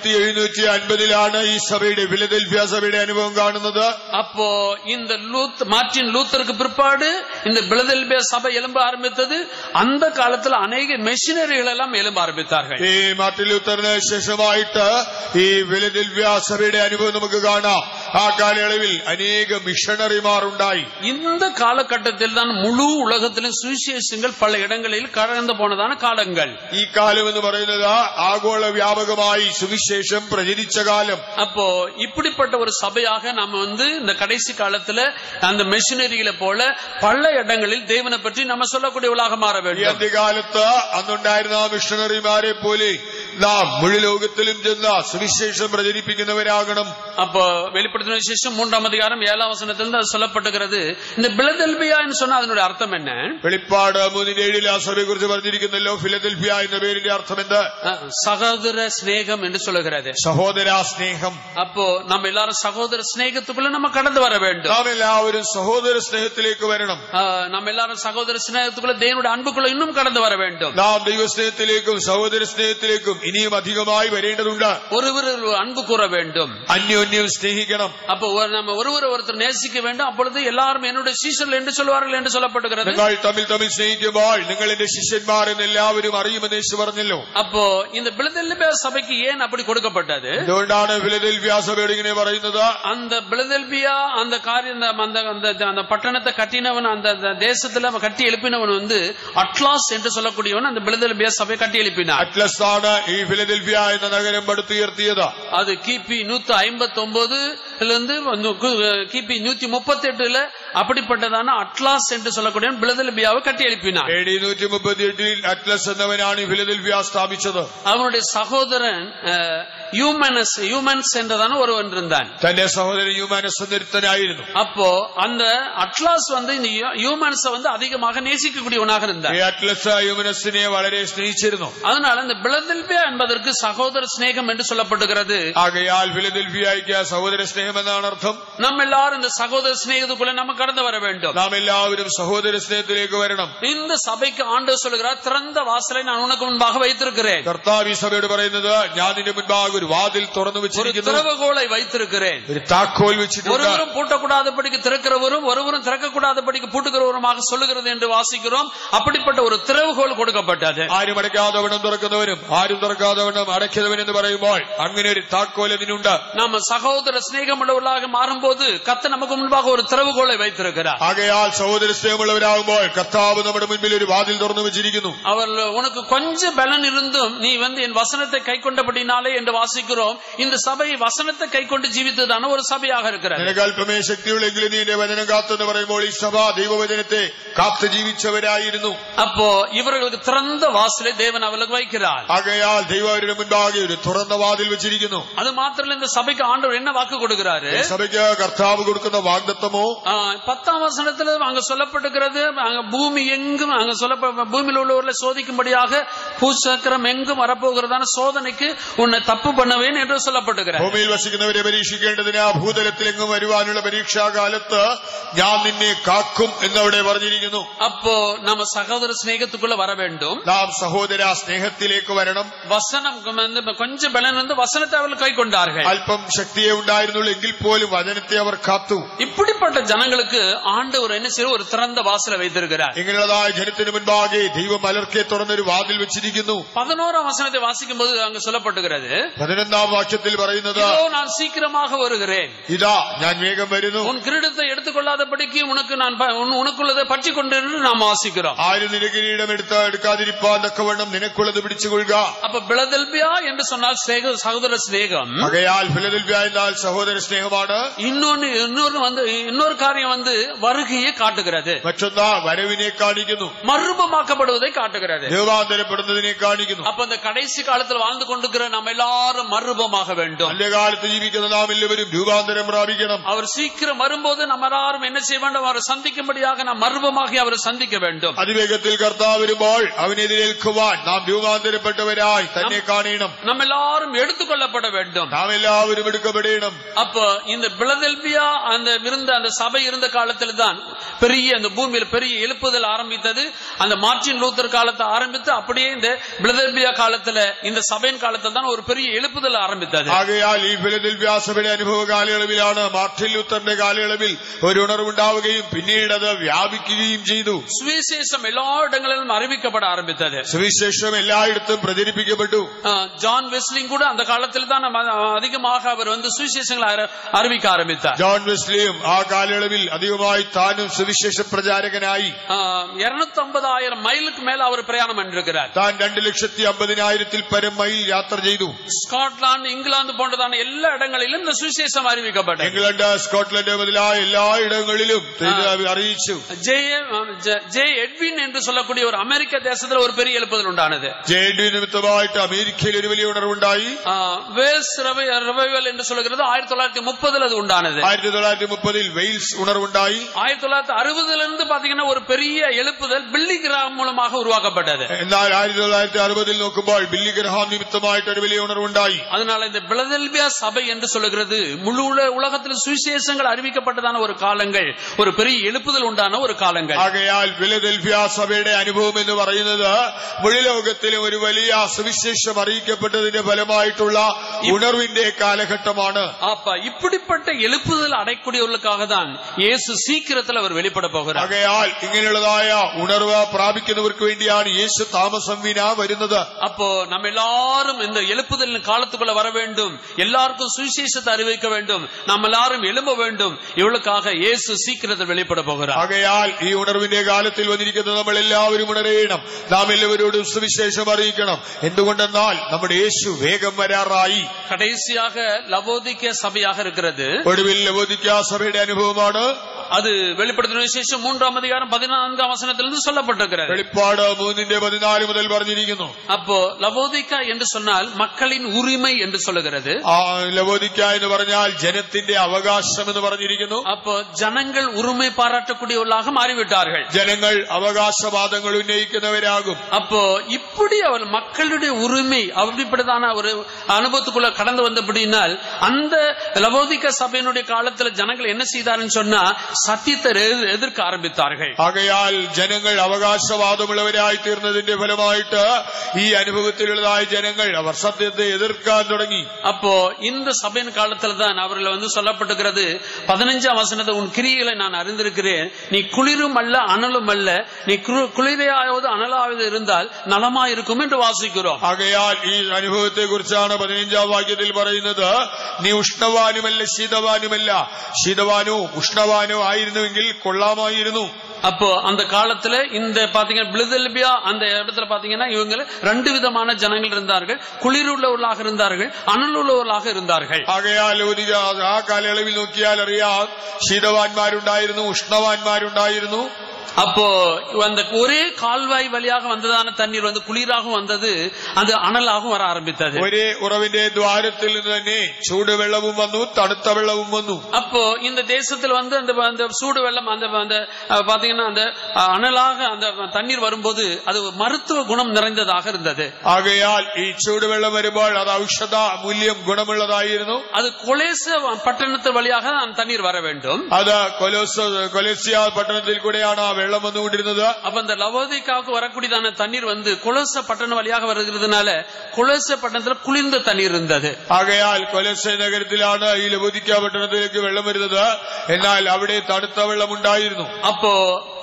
1750 ഈ സഭയുടെ ഫിലദെൽഫിയ സഭയുടെ അനുഭവം കാണുന്നത്. அப்போ இந்த மார்ட்டின் லூத்தருக்கு பிற்பாடு இந்த பிலதெல்பியா சபை எழும்ப ஆரம்பித்தது. அந்த காலத்தில் அநேக மெஷினரிகள் எல்லாம் எழும்ப ஆரம்பித்தார்கள். ഈ മാർട്ടിൻ ലൂത്തറിന് ശേഷമായിട്ട് ഈ ഫിലദെൽഫിയ സഭയുടെ അനുഭവം നമുക്ക് കാണാം. ആ കാലയളവിൽ അനേക മിഷണറിമാർ ഉണ്ടായി. இந்த காலகட்டத்தில் தான் முழு உலகத்திலும் சுவிசேஷங்கள் பல இடங்களில் கடந்து போனதான காலங்கள். ഈ കാലം എന്ന് പറയുന്നത് ആഗോള വ്യാപകമായി സുവിശേഷം പ്രചരിച്ച കാലം. அப்போ இப்படிப்பட்ட ஒரு சபையாக நாம இந்த கடைசி காலத்துல அந்த மெஷினரிகளை போல பல இடங்களில் தேவனை பற்றி நம்ம சொல்லக்கூடியவர்களாக மாற ഈ வேண்டும். അന്ത്യകാലത്ത് അന്നുണ്ടായിരുന്ന മിഷണറിമാരെ പോലെ നാം മുഴു ലോകത്തിലും ചെന്ന് സുവിശേഷം പ്രചരിപ്പിക്കുന്നവരാകണം. அப்போ வெளிப்படுத்தின விசேஷம் 3ஆம் அதிகாரம் 7ஆம் வசனத்திலிருந்து அது சொல்லப்பட்டிருக்கிறது. இந்த பிலதெல்பியா என்று சொன்னா அதனுடைய அர்த்தம் என்ன? വെളിപ്പാട് 3:7 ആ സഭയെ കുറിച്ച് പറഞ്ഞിരിക്കുന്നല്ലോ. ഫിലദെൽഫിയ എന്ന പേരിന്റെ അർത്ഥം എന്ത്? சகோதர சிநேகம் என்று சொல்லுகிறது. സഹോദര സ്നേഹം. அப்போ நம்ம எல்லாரும் சகோதர சிநேகத்துக்குள்ள நம்ம கடந்து வர வேண்டும். നാം എല്ലാവരും സഹോദര സ്നേഹത്തിലേക്ക് വരണം. நம்ம எல்லாரும் சகோதர சிநேகத்துக்குள்ள தேவனுடைய அன்புக்குள்ள இன்னும் கடந்து வர வேண்டும். നാം ദൈവസ്നേഹത്തിലേക്കും സഹോദര സ്നേഹത്തിലേക്കും ഇനിയും അധികമായി വരേണ്ടതുണ്ട്. ஒருவர் அன்பு கூற வேண்டும், അന്യോന്യം സ്നേഹിക്കണം. அப்போ நம்ம ஒருத்தர் நேசிக்க வேண்டும். அப்பொழுது எல்லாரும் என்னுடைய சீஷர்கள் என்று சொல்வார்கள் என்று சொல்லப்படுகிறது. നിങ്ങൾ തമ്മിൽ തമ്മിൽ സ്നേഹിക്കുമ്പോൾ നിങ്ങൾ എന്റെ ശിഷ്യന്മാർ എന്ന് എല്ലാവരും അറിയുമെന്ന് യേശു പറഞ്ഞല്ലോ. அப்போ இந்த பிலதெல்பியா சபைக்கு ஏன் அப்படி கொடுக்கப்பட்டது? എന്തുകൊണ്ടാണ് ഫിലദെൽഫിയ സഭയോട് ഇങ്ങനെ പറയുന്നത്? அந்த பிலதெல்பியா அந்த காரியம் அந்த பட்டணத்தை கட்டினவன், அந்த தேசத்துல கட்டி எழுப்பினவன் அட்லாஸ் என்று சொல்லக்கூடியவன் அந்த பிலதெல்பியா சபை கட்டி எழுப்பினார். അറ്റ്ലസ് ആണ് ഈ ഫിലദെൽഫിയ എന്ന നഗരം പടുത്തുയർത്തിയത്. அது கிபி 159 கிபி 138 அப்படிப்பட்டதான அட்லாஸ் என்று சொல்லக்கூடிய பிலதெல்பியாவை கட்டி எழுப்பினார். AD 138 അറ്റ്ലസ് എന്നവനാണ് ഫിലദെൽഫിയ സ്ഥാപിച്ചത്. அவனுடைய சகோதரன் யூமன்ஸ் என்றதான ஒருவன் இருந்தான். തന്റെ സഹോദരൻ യൂമാനസ് എന്നൊരുത്തനായിരുന്നു. அப்போ அந்த அட்லாஸ் இந்த யூமன்ஸ் அதிகமாக நேசிக்கக்கூடியவனாக இருந்தான். ഈ അറ്റ്ലസ് യൂമാനസിനെ വളരെ സ്നേഹിച്ചിരുന്നു. அதனால இந்த பிலதெல்பியா என்பதற்கு சகோதர சிநேகம் என்று சொல்லப்படுகிறது. ആകയാൽ ഫിലദെൽഫിയയ്ക്ക് സഹോദര സ്നേഹം എന്നാണ് അർത്ഥം. நம்ம எல்லாரும் இந்த சகோதர சிநேகத்துக்குள்ள நம்ம கடந்து வர வேண்டும். നാം എല്ലാവരും സഹോദര സ്നേഹത്തിലേക്ക് വരണം. இந்த சபைக்கு ஆண்டவர் சொல்கிறார், திறந்த வாசலை நான் உனக்கு முன்பாக வைத்திருக்கிறேன். കർത്താവ് ഈ സഭയോട് പറയുന്നത്, ഞാൻ നിന്റെ മുൻപാകെ ഒരു വാതിൽ തുറന്നു വെച്ചിരിക്കുന്നു, திறவுகோலை வைத்திருக்கிறேன். ഒരു താക്കോൽ വെച്ചിട്ടുണ്ട്. ஒருவரும் பூட்டக்கூடாதபடிக்கு திறக்கிறவரும் ஒருவரும் திறக்கக்கூடாதபடிக்கு பூட்டுகிறவருமாக சொல்லுகிறது என்று வாசிக்கிறோம். அப்படிப்பட்ட ஒரு திறவுகோல் கொடுக்கப்பட்டது. ആരും അടയ്ക്കാതവണ്ണം തുറക്കുന്നവരും ആരും തുറക്കാതവണ്ണം അടയ്ക്കുന്നവൻ എന്ന് പറയുമ്പോൾ അങ്ങനെ ഒരു താക്കോൽ അതിനുണ്ട്. நாம சகோதர சிநேகமுள்ளவர்களாக மாறும்போது கர்த்தர் நமக்கு முன்பாக ஒரு திறவுகோலை வைத்திருக்கிறார். ആകയാൽ സഹോദര സ്നേഹമുള്ളവരാകുമ്പോൾ കർത്താവ് നമ്മുടെ മുൻപിൽ ഒരു വാതിൽ തുറന്നു വെച്ചിരിക്കുന്നു. அவர் உனக்கு கொஞ்சம் பலன் இருந்தும் நீ என் வசனத்தை கை கொண்டபடினாலே என்று வாசிக்கிறோம். இந்த சபை வசனத்தை கை கொண்டு ஜீவித்ததான ஒரு சபையாக இருக்கிறது. നിനക്ക് അല്പമേ ശക്തിയുള്ളെങ്കിലും നീ എന്റെ വചനം കാത്തെന്ന് പറയുമ്പോൾ ഈ സഭ ദൈവവചനത്തെ കാത്തു ജീവിച്ചവരായിരുന്നു. அப்போ இவர்களுக்கு திறந்த வாசலை தேவன் அவர்களுக்கு வைக்கிறார். ആകയാൽ ദൈവം അവരുടെ മുൻപാകെ ഒരു തുറന്ന വാതിൽ വെച്ചിരിക്കുന്നു. அது மாத்திரம் இந்த சபைக்கு ஆண்டவர் என்ன வாக்கு கொடுக்கிறார்? சொல்றாரு. സഭയ്ക്ക് കർത്താവ് കൊടുക്കുന്ന വാഗ്ദത്തമോ 10ஆம் வசனத்துல அங்க சொல்லப்பட்டிருக்கிறது, அங்க பூமி எங்கும் அங்க பூமியில் உள்ளவர்களை சோதிக்கும்படியாக பூச்சக்கரம் எங்கும் வரப்போகிறதான சோதனைக்கு உன்னை தப்பு பண்ணுவேன் என்று சொல்லப்பட்டிருக்கிறது. ഭൂമിയിൽ വസിക്കുന്നവരെ പരീക്ഷിക്കേണ്ടതിന് ആ ഭൂതലത്തിലെങ്ങും വരുവാനുള്ള പരീക്ഷാകാലത്ത് ഞാൻ നിന്നെ കാക്കും എന്നവിടെ പറഞ്ഞിരിക്കുന്നു. அப்போ நம்ம சகோதர ஸ்நேகத்துக்குள்ள வர வேண்டும். നാം സഹോദര സ്നേഹത്തിലേക്ക് വരണം. வசனம் கொஞ்சம் பலன் வந்து வசனத்தை அவர்கள் கை கொண்டார்கள். അല്പം ശക്തിയെ ഉണ്ടായിരുന്നുള്ളൂ എങ്കിൽ പോലും വചനത്തെ അവർ കാത്തു. இப்படிப்பட்ட ஜனங்களுக்கு ஆண்டவர் என்ன செய்ய ஒரு திறந்த வாசலை வைத்திருக்கிறார். ഇങ്ങനെയുള്ളതായ ജനത്തിന് മുൻപാകെ ദൈവം മലർക്കെ തുറന്നൊരു വാതിൽ വെച്ചിരിക്കുന്നു. 11ஆம் வசனத்தை வாசிக்கும் போது அங்கு சொல்லப்பட்டிருக்கிறது, 11ஆം വാക്യത്തിൽ പറയുന്നത്, நான் சீக்கிரமாக வருகிறேன், ഇതാ ഞാൻ വേഗം വരുന്നു, உன் கிரீடத்தை எடுத்துக்கொள்ளாதபடிக்கு உனக்கு நான் உனக்குள்ளதை பற்றி கொண்டு நாம் வாசிக்கிறோம். ആരും നിന്റെ കിരീടം എടുക്കാതിരിപ്പാൻ തക്കവണ്ണം നിനക്കുള്ളത് പിടിച്ചുകൊള്ളുക. அப்ப பிலதெல்பியா என்று சொன்னால் சகோதர ஸ்நேகம். ആകയാൽ ഫിലദെൽഫിയ എന്നാൽ സഹോദര സ്നേഹമാണ്. இன்னொரு காரியம் வந்து வருகையை காட்டுகிறது. മറ്റൊന്ന് വരവിനെ കാണിക്കുന്നു, மறுபமாக்கப்படுவதை காட்டுகிறது, രൂപാന്തരപ്പെടുന്നതിനെ കാണിക്കുന്നു. அப்ப இந்த கடைசி காலத்தில் வாழ்ந்து கொண்டிருக்கிற நம்ம எல்லாரும் மறுபமாக வேண்டும். അല്ലെ കാലത്ത് ജീവിക്കുന്ന നാം എല്ലാവരും രൂപാന്തരം പ്രാപിക്കണം. அவர் சீக்கிரம் வரும்போது நம்ம எல்லாரும் என்ன செய்ய வேண்டும்? அவரை சந்திக்கும்படியாக நாம் மறுபமாகி அவரை சந்திக்க வேண்டும். അതിവേഗത്തിൽ കർത്താവ് വരുമ്പോൾ അവനെതിരേൽക്കുവാൻ നാം രൂപാന്തരപ്പെട്ടവരായി തന്നെ കാണണം. நம்ம எல்லாரும் எடுத்துக்கொள்ளப்பட வேண்டும். നാം എല്ലാവരും എടുക്കപ്പെടണം. அப்ப இந்த பிலதெல்பியா அந்த சபை இருந்த காலத்தில் தான் பெரிய அந்த பூமியில் பெரிய எழுப்புதல் ஆரம்பித்தது. அந்த மார்ட்டின் லூத்தர் காலத்தை ஆரம்பித்து அப்படியே இந்த பிலதெல்பியா காலத்துல இந்த சபையின் காலத்தில் தான் ஒரு பெரிய எழுப்புதல் ஆரம்பித்தது. ആകയാൽ ഈ ഫിലദെൽഫിയ സഭയുടെ അനുഭവ കാലയളവിലാണ് മാർട്ടിൻ ലൂത്തറിന്റെ കാലയളവിൽ ഒരു ഉണർവുണ്ടാവുകയും പിന്നീട് അത് വ്യാപിക്കുകയും ചെയ്തു. சுவிசேஷம் எல்லா இடங்களிலும் அறிவிக்கப்பட ஆரம்பித்தது. സുവിശേഷം എല്ലായിടത്തും പ്രചരിപ്പിക്കപ്പെട്ടു. ஜான் வெஸ்லியும் கூட அந்த காலத்தில் தான் அதிகமாக அவர் வந்து சுவிசேஷங்களை அறிவிக்க ஆரம்பித்தார். ജോൺ വെസ്ലിയും ആ കാലയളവിൽ അധികമായി താനും സുവിശേഷ പ്രചാരകനായി 250,000 മൈലുക്ക് മേൽ അവർ പ്രയാണം பண்ணிருக்கிறார். താൻ 250,000 പരം മൈൽ യാത്ര ചെയ്തു. സ്കോട്ട്ലാൻഡ്, ഇംഗ്ലണ്ട് പോன்றதான എല്ലാ இடங்களிலும் இந்த சுவிசேஷம் அறிவிக்கப்பட்டது. ഇംഗ്ലണ്ട്, സ്കോട്ട്ലൻഡ് മുതലായ എല്ലാ ഇടങ്ങളിലും അറിയിച്ചു. ஜே எட்வின் என்று சொல்லக்கூடிய ஒரு அமெரிக்க தேசத்தில் ஒரு பெரிய எழுப்புதல் உண்டானது. ജെ എഡ്വിൻ നിമിത്തമായിട്ട് അമേരിക്കയിൽ ഒരു വലിയ ഉണർവുണ്ടായി. വേൽസ് റിവൈവൽ என்று சொல்கிறது 1930 அது உண்டானது. 1930 വെയിൽസ് ഉണർവുണ്ടായി. 1960 பாத்தீங்கன்னா ஒரு பெரிய எழுப்புதல் பில்லி கிரஹாம் மூலமாக உருவாக்கப்பட்டது. എന്നാൽ 1960 നോക്കുമ്പോൾ ബില്ലി ഗ്രഹാം നിമിത്തമായിട്ട് ഒരു വലിയ ഉണർവുണ്ടായി. அதனால இந்த பிலதெல்பியா சபை என்று சொல்கிறது முழு உலகத்தில் சுவிசேஷங்கள் அறிவிக்கப்பட்டதான ஒரு காலங்கள், ஒரு பெரிய எழுப்புதல் உண்டான ஒரு காலங்கள். ആകയാൽ ഫിലദെൽഫിയ സഭയുടെ അനുഭവം എന്ന് പറയുന്നത് മുഴു ലോകത്തിലും ഒരു വലിയ സുവിശേഷം അറിയിക്കപ്പെട്ടതിന്റെ ഫലമായിട്ടുള്ള ഉണർവിന്റെ കാലഘട്ടമാണ്. அப்ப இப்படிப்பட்ட எழுப்புதல் அடைக்கூடியவர்களுக்காக தான் இயேசு சீக்கிரத்தில் அவர் வெளிப்பட போகிறார். ആകയാൽ ഇങ്ങനെയുള്ളതായ ഉണർവ് പ്രാപിക്കുന്നവർക്ക് വേണ്ടിയാണ് യേശു താമസം വിനാ വരുന്നത്. அப்போ நம்ம எல்லாரும் இந்த எழுப்புதலின் காலத்துக்குள்ள வர வேண்டும், எல்லாருக்கும் சுவிசேஷத்தை அறிவிக்க வேண்டும், நம்ம எல்லாரும் எழும்ப வேண்டும். இவளுக்காக இயேசு சீக்கிரத்தில் வெளிப்பட போகிறார். ആകയാൽ ഈ ഉണർവിന്റെ കാലത്തിൽ വന്നിരിക്കുന്ന നമ്മൾ എല്ലാവരും ഉണരേണം. നാം എല്ലാവരോടും സുവിശേഷം അറിയിക്കണം. എന്തുകൊണ്ടെന്നാൽ നമ്മുടെ യേശു വേഗം വരാറായി. கடைசியாக லவோதிக்கே சபையாக இருக்கிறது. ഒടുവിൽ ലവോദിക്ക സഭയുടെ അനുഭവമാണ്. அது வெளிப்படுத்தின விசேஷம் 3ஆம் அதிகாரம் 14ஆம் வசனத்திலிருந்து சொல்லப்பட்டிருக்கிறது. വെളിപ്പാട് 3:14 മുതൽ പറഞ്ഞിരിക്കുന്നു. அப்போ லவோதிக்கா என்று சொன்னால் மக்களின் உரிமை என்று சொல்லுகிறது. ലവോദിക്ക എന്ന് പറഞ്ഞാൽ ജനത്തിന്റെ അവകാശം എന്ന് പറഞ്ഞിരിക്കുന്നു. அப்போ ஜனங்கள் உரிமை பாராட்டக்கூடியவர்களாக மாறிவிட்டார்கள். ജനങ്ങൾ അവകാശവാദങ്ങൾ ഉന്നയിക്കുന്നവരാകും. அப்போ இப்படி அவர் மக்களுடைய உரிமை அப்படிப்பட்டதான ஒரு அனுபவத்துக்குள்ள கடந்து வந்தபடினால் அந்த லவோதிக்கா சபையினுடைய காலத்தில் ஜனங்கள் என்ன செய்தார்கள் சொன்னா സത്യത്തെ എതിർക്കാൻ ആരംഭിத்தார்கள். ആകയാൽ ജനങ്ങൾ അവകാശവാദമുള്ളവരായി തീർന്നതിന്റെ ഫലമായിട്ട് ഈ അനുഭവത്തിലുള്ളതായ ജനങ്ങൾ അവർ സത്യത്തെ എതിർക്കാൻ തുടങ്ങി. அப்போ இந்த சபையின் காலத்துல தான் அவர்கள் வந்து சொல்லப்பட்டிருக்கிறது 15ஆம் வசனத்தை, உன் கிரியைகளை நான் அறிந்திருக்கிறேன், நீ குளிரும் அல்ல அனலும் அல்ல, நீ குளிரையாவது அனலாவது இருந்தால் നലമായിരിക്കും என்று വാസിக்கிறோം. ആകയാൽ ഈ അനുഭവത്തെ കുറിച്ചാണ് 15ആം വാക്യത്തിൽ പറയുന്നത്, നീ ഉഷ്ണവാനുമല്ല ശീതവാനുമല്ല, ശീതവാനോ ഉഷ്ണവാനോ ആയിരുന്നുവെങ്കിൽ കൊള്ളാമായിരുന്നു. அப்போ அந்த காலத்துல இந்த பாத்தீங்கன்னா பிலதெல்பியா அந்த இடத்துல பாத்தீங்கன்னா இவங்க 2 விதமான ஜனங்கள் இருந்தார்கள். குளிருள்ளவர்களாக இருந்தார்கள், அனலுள்ளவர்களாக இருந்தார்கள். ആകയാൽ ആ കാലയളവിൽ നോക്കിയാൽ അറിയാം, ശീതവാന്മാരുണ്ടായിരുന്നു, ഉഷ്ണവാന്മാരുണ്ടായിരുന്നു. அப்போ அந்த ஒரே கால்வாய் வழியாக வந்ததான தண்ணீர் வந்து குளிராகவும் வந்தது, அது அனலாகவும் வர ஆரம்பித்தது. ஒரே உறவிന്റെ ദ്വാരത്തിൽ നിന്ന് തന്നെ ചൂട് വെള്ളവും വന്നു, തണുത്ത വെള്ളവും വന്നു. அப்போ இந்த தேசத்தில் வந்து அந்த சூடு வெள்ளம் அந்த பாத்தீங்கன்னா அந்த அனலாக அந்த தண்ணீர் வரும்போது அது மருத்துவ குணம் நிறைந்ததாக இருந்தது. ആകയാൽ ഈ ചൂടുവെള്ളം വരുമ്പോൾ അത് ഔഷധ മൂല്യം ഗുണമുള്ളതായിരുന്നു. அது கொலேச பட்டணத்து வழியாக அந்த தண்ணீர் வர வேண்டும். അത് കൊലോസ്യ പട്ടണത്തിൽ കൂടെയാണ് ആ വെള്ളം വന്നുകൊണ്ടിരുന്നത്. அப்ப அந்த லவோதிகாவுக்கு வரக்கூடியதான தண்ணீர் வந்து கொலோச பட்டணம் வழியாக வருகிறதுனால கொலோச பட்டணத்துல குளிர்ந்த தண்ணீர் இருந்தது. ആകയാൽ കൊലോസ്യ നഗരത്തിലാണ് ഈ ലവോദിക്ക പട്ടണത്തിലേക്ക് വെള്ളം വരുന്നത്. എന്നാൽ അവിടെ തണുത്ത വെള്ളം ഉണ്ടായിരുന്നു. அப்போ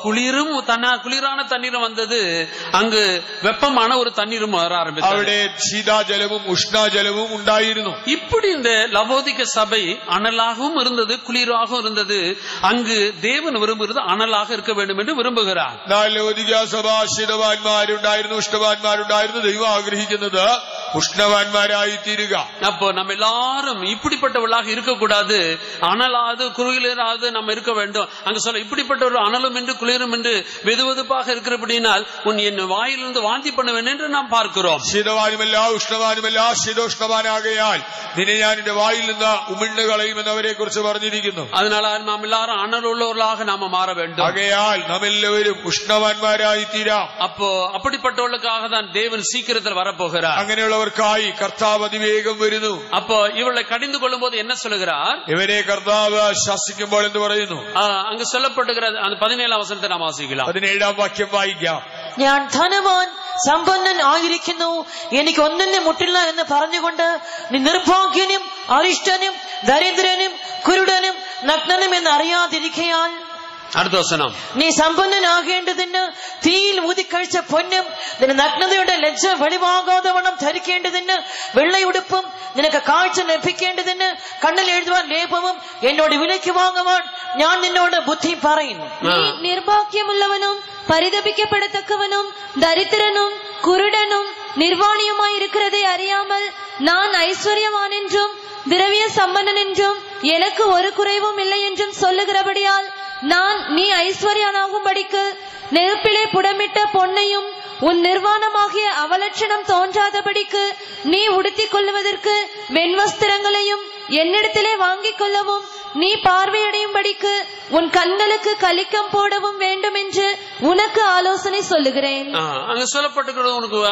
குளிரான தண்ணீரும் வந்தது, அங்கு வெப்பமான ஒரு தண்ணீரும் வர ஆரம்பித்தது. അവിടെ ശീതാജലവും ഉഷ്ണജലവും ഉണ്ടായിരുന്നു. இப்படி இந்த லவோதிக சபை அனலாகவும் இருந்தது, குளிராகவும் இருந்தது. அங்கு தேவன் விரும்புகிறது அனலாக இருக்க வேண்டும் என்று விரும்புகிறார். ലവോദിക്ക സഭ ശീതവാന്മാരുണ്ടായിരുന്നു, ഉഷ്ണവാന്മാരുണ്ടായിരുന്നു. ദൈവം ആഗ്രഹിക്കുന്നത് ഉഷ്ണവാന്മാരായി തീരുക. அப்போ நம்ம எல்லாரும் இப்படிப்பட்டவர்களாக இருக்கக்கூடாது, அனலாது குளிராது நம்ம இருக்க வேண்டும். அங்க சொல்ல இப்படிப்பட்ட ஒரு அனலும் என்று குளிரும் என்று வெதுவெதுப்பாக இருக்கிறபடினால் உன் என் வாயிலிருந்து வாந்தி பண்ணுவேன் என்று நாம் பார்க்கிறோம். ശീതവാനുമല്ല ഉഷ്ണവാനുമല്ല, ശീതോഷ്ണവാനാകയാൽ നിന്നെ ഞാൻ എന്റെ വായിൽ നിന്ന് ഉമിഴ്ന്നു കളയുമെന്ന് അവരെ കുറിച്ച് പറഞ്ഞിരിക്കുന്നു. அதனால நாம் எல்லாரும் அனலுள்ளவர்களாக நாம மாற வேண்டும். ആകയാൽ നാം എല്ലാവരും ഉഷ്ണവാന്മാരായി തീരാം. அப்போ அப்படிப்பட்டவர்களுக்காக தான் தேவன் சீக்கிரத்தில் வரப்போகிறார். അങ്ങനെയുള്ളവർക്കായി കർത്താവ് അതിവേഗം വരുന്നു. அப்போ இவளை கடிந்து கொள்ளும் போது என்ன சொல்லுகிறார்? ഇവരെ കർത്താവ് ശാസിക്കുമ്പോൾ എന്ത് പറയുന്നു? அங்கு சொல்லப்படுகிற அந்த 17 வசனத்தை நாம் வாசிக்கலாம். 17 വാക്യം വായിക്കാം. ഞാൻ ധനവാൻ സമ്പന്നൻ ആയിരിക്കുന്നു, എനിക്ക് ഒന്നിനും മുട്ടില്ല എന്ന് പറഞ്ഞുകൊണ്ട് നീ നിർഭാഗ്യനും അരിഷ്ടനും ദരിദ്രനും കുരുടനും നഗ്നനും എന്ന് അറിയാതിരിക്കയാൽ അടുത്ത വസനം, നീ സമ്പന്നനാകേണ്ടതിന് തീയിൽ ഊതിക്കഴിച്ച പൊന്നും നിന്റെ നഗ്നതയുടെ ലജ്ജ വെളിവാകാതെ വണ്ണം ധരിക്കേണ്ടതിന് വെള്ളയുടുപ്പും നിനക്ക് കാഴ്ച ലഭിക്കേണ്ടതിന് കണ്ണിൽ എഴുതുവാൻ ലേപവും എന്നോട് വിലയ്ക്ക് വാങ്ങുവാൻ ഞാൻ നിന്നോട് ബുദ്ധി പറയുന്നു. നീ നിർഭാഗ്യമുള്ളവനും பரிதபிக்கப்படத்தக்கவனும் தரித்திரனும் குருடனும் நிர்வாணியுமாய் இருக்கிறதை அறியாமல் நான் ஐஸ்வர்யவான் என்றும் திரவிய சம்பன்னன் என்றும் எனக்கு ஒரு குறைவும் இல்லை என்றும் சொல்லுகிறபடியால் நான் நீ ஐஸ்வர்யனாகும்படிக்கு நெருப்பிலே புடமிட்ட பொன்னையும் உன் நிர்வாணமாகிய அவலட்சணம் தோன்றாதபடிக்கு நீ உடுத்திக் கொள்வதற்கு வெண்வஸ்திரங்களையும் என்னிடத்திலே வாங்கிக் கொள்ளவும் நீ பார்வையடையும்படிக்கு உன் கண்களுக்கு கலிக்கம் போடவும் வேண்டும் என்று உனக்கு ஆலோசனை சொல்லுகிறேன். அங்க சொல்லப்பட்டிருக்கிறது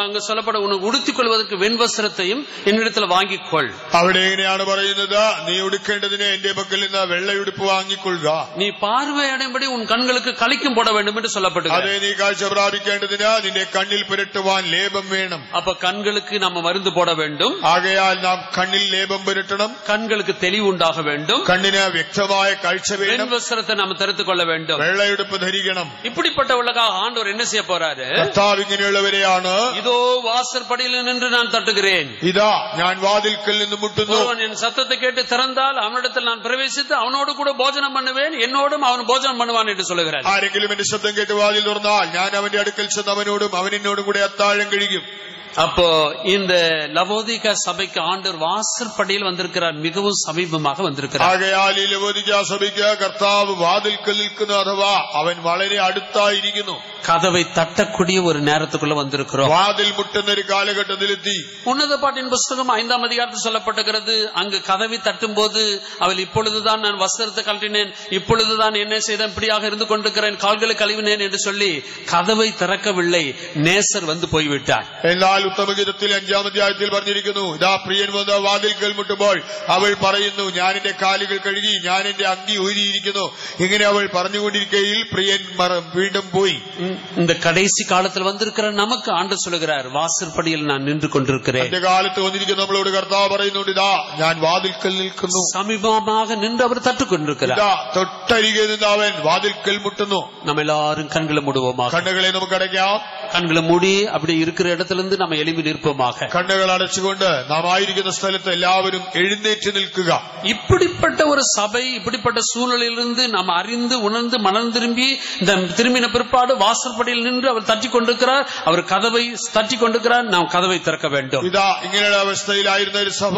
உனக்கு உடுத்திக் கொள்வதற்கு வெண்வஸ்திரத்தையும் என்னிடத்தில் வாங்கிக் கொள். അവിടെ എങ്ങനെയാണ് പറയുന്നത്? നീ ഉടുക്കേണ്ടതിന് എന്റെ പക്കൽ നിന്ന് വെള്ളയുടുപ്പ് വാങ്ങിക്കൊള്ളുക. നീ പാർവയടയുമ്പടി ഉൻ കണ്ണുകൾക്ക് കളിക്കും പോട வேண்டும் என்று சொல்லப்பட்டிருக்கிறது. അതെ, നീ കാഴ്ച പ്രാപിക്കേണ്ടതിന് നിന്റെ കണ്ണിൽ പുരട്ടുവാൻ ലേപം വേണം. அப்ப கண்களுக்கு நம்ம மருந்து போட வேண்டும். ആകയാൽ നാം കണ്ണിൽ ലേപം പുരട്ടണം. கண்களுக்கு தெளிவு உண்டாக வேண்டும். കണ്ണിന് വ്യക്തമായ കാഴ്ച വേണം. வெண்வஸ்திரத்தை நம்ம தரித்துக் கொள்ள வேண்டும். വെള്ളയുടുപ്പ് ധരിക്കണം. இப்படிப்பட்டவர்களுக்காக ஆண்டவர் என்ன செய்ய போறாரு? കർത്താവ് ഇങ്ങനെയുള്ളവരെയാണ്, இதோ வாசற்படியில் நின்று நான் தட்டுகிறேன், ഇതാ ഞാൻ വാതിൽക്കൽ നിന്ന് മുട്ടുന്നു. ஒருவன் என் சத்தத்தை கேட்டு திறந்தால் அவனிடத்தில் நான் பிரவேசித்து அவனோடு கூட போஜனம் பண்ணுவேன், என்னோடும் அவன் போஜனம் பண்ணுவான் என்று சொல்லுகிறார். ആരെങ്കിലും എന്റെ ശബ്ദം കേട്ട് വാതിൽ തുറന്നാൽ ഞാൻ അവന്റെ അടുക്കൽ ചെന്ന് അവനോടും അവൻ എന്നോടും കൂടെ അത്താഴം കഴിക്കും. அப்போ இந்த லவோதிகா சபைக்கு ஆண்டவர் வாசற்படியில் வந்திருக்கிறார், மிகவும் சமீபமாக வந்திருக்கிறார். ആകയാൽ ഈ ലവോദിക്ക സഭയ്ക്ക് കർത്താവ് വാതിൽക്കൽ നിൽക്കുന്നു, അഥവാ അവൻ വളരെ അടുത്തായിരിക്കുന്നു. கதவை தட்டக்கூடிய ஒரு நேரத்துக்குள்ள வந்திருக்கிறோம். വാതിൽ മുട്ടുന്ന ഒരു കാലഘട്ടത്തിലെത്തി. உன்னத பாட்டின் புஸ்தகம் 5ஆம் அதிகாரத்தில் சொல்லப்பட்டிருக்கிறது, அங்கு கதவை தட்டும் போது அவள் இப்பொழுதுதான் நான் வஸ்திரத்தை கழட்டினேன், இப்பொழுதுதான் என்ன செய்தேன், இப்படியாக இருந்து கொண்டிருக்கிறேன், கால்களை கழுவினேன் என்று சொல்லி கதவை திறக்கவில்லை, நேசர் வந்து போய்விட்டார். എന്നാൽ ഉത്തമഗീതത്തിൽ 5ആം അധ്യായത്തിൽ പറഞ്ഞിരിക്കുന്നു, ഇതാ പ്രിയൻ വന്ന് വാതിൽക്കൽ മുട്ടുമ്പോൾ അവൾ പറയുന്നു, ഞാൻ എന്റെ കാലുകൾ കഴുകി, ഞാൻ എന്റെ അങ്കി ഊരിയിരിക്കുന്നു. ഇങ്ങനെ അവൾ പറഞ്ഞുകൊണ്ടിരിക്കയിൽ പ്രിയൻ വീണ്ടും പോയി. இந்த கடைசி காலத்தில் வந்திருக்கிற நமக்கு ஆண்டவர் சொல்லுகிறார், வாசற்படியில் நான் நின்று கொண்டிருக்கிறேன். இந்த காலத்து வந்திരിക്കുന്ന നമ്മളോട് കർത്താവ് പറയുന്നുണ്ട്, ഇതാ ഞാൻ വാതിൽക്കൽ നിൽക്കുന്നു. சமீபமாக நின்று அவர் தட்டுக் கொண்டிருக்கிறார். ഇതാ തൊട്ടരികെ നിന്ന് അവൻ വാതിൽക്കൽ മുട്ടുന്നു. நம்ம எல்லாரும் கண்களை மூடுவோமாக. കണ്ണുകളെ നമുക്ക് അടയ്ക്കാം. கண்களை மூடி அப்படி இருக்கிற இடத்திலிருந்து நம்ம எழும்பி நிற்போமாக. കണ്ണുകൾ അടച്ചുകൊണ്ട് നാം ആയിരിക്കുന്ന സ്ഥലത്ത് എല്ലാവരും എഴുന്നേറ്റ് നിൽക്കുക. இப்படிப்பட்ட ஒரு சபை, இப்படிப்பட்ட சூழ்நிலையிலிருந்து நாம் அறிந்து உணர்ந்து மனம் திரும்பி இந்த திரும்பின பிற்பாடு வாசற்படியில் நின்று அவர் தட்டி கொண்டிருக்கிறார், அவர் கதவை தட்டி கொண்டிருக்கிறார், நாம் கதவை திறக்க வேண்டும். ഇതാ ഇങ്ങനെയുള്ള അവസ്ഥയിലായിരുന്ന ഒരു സഭ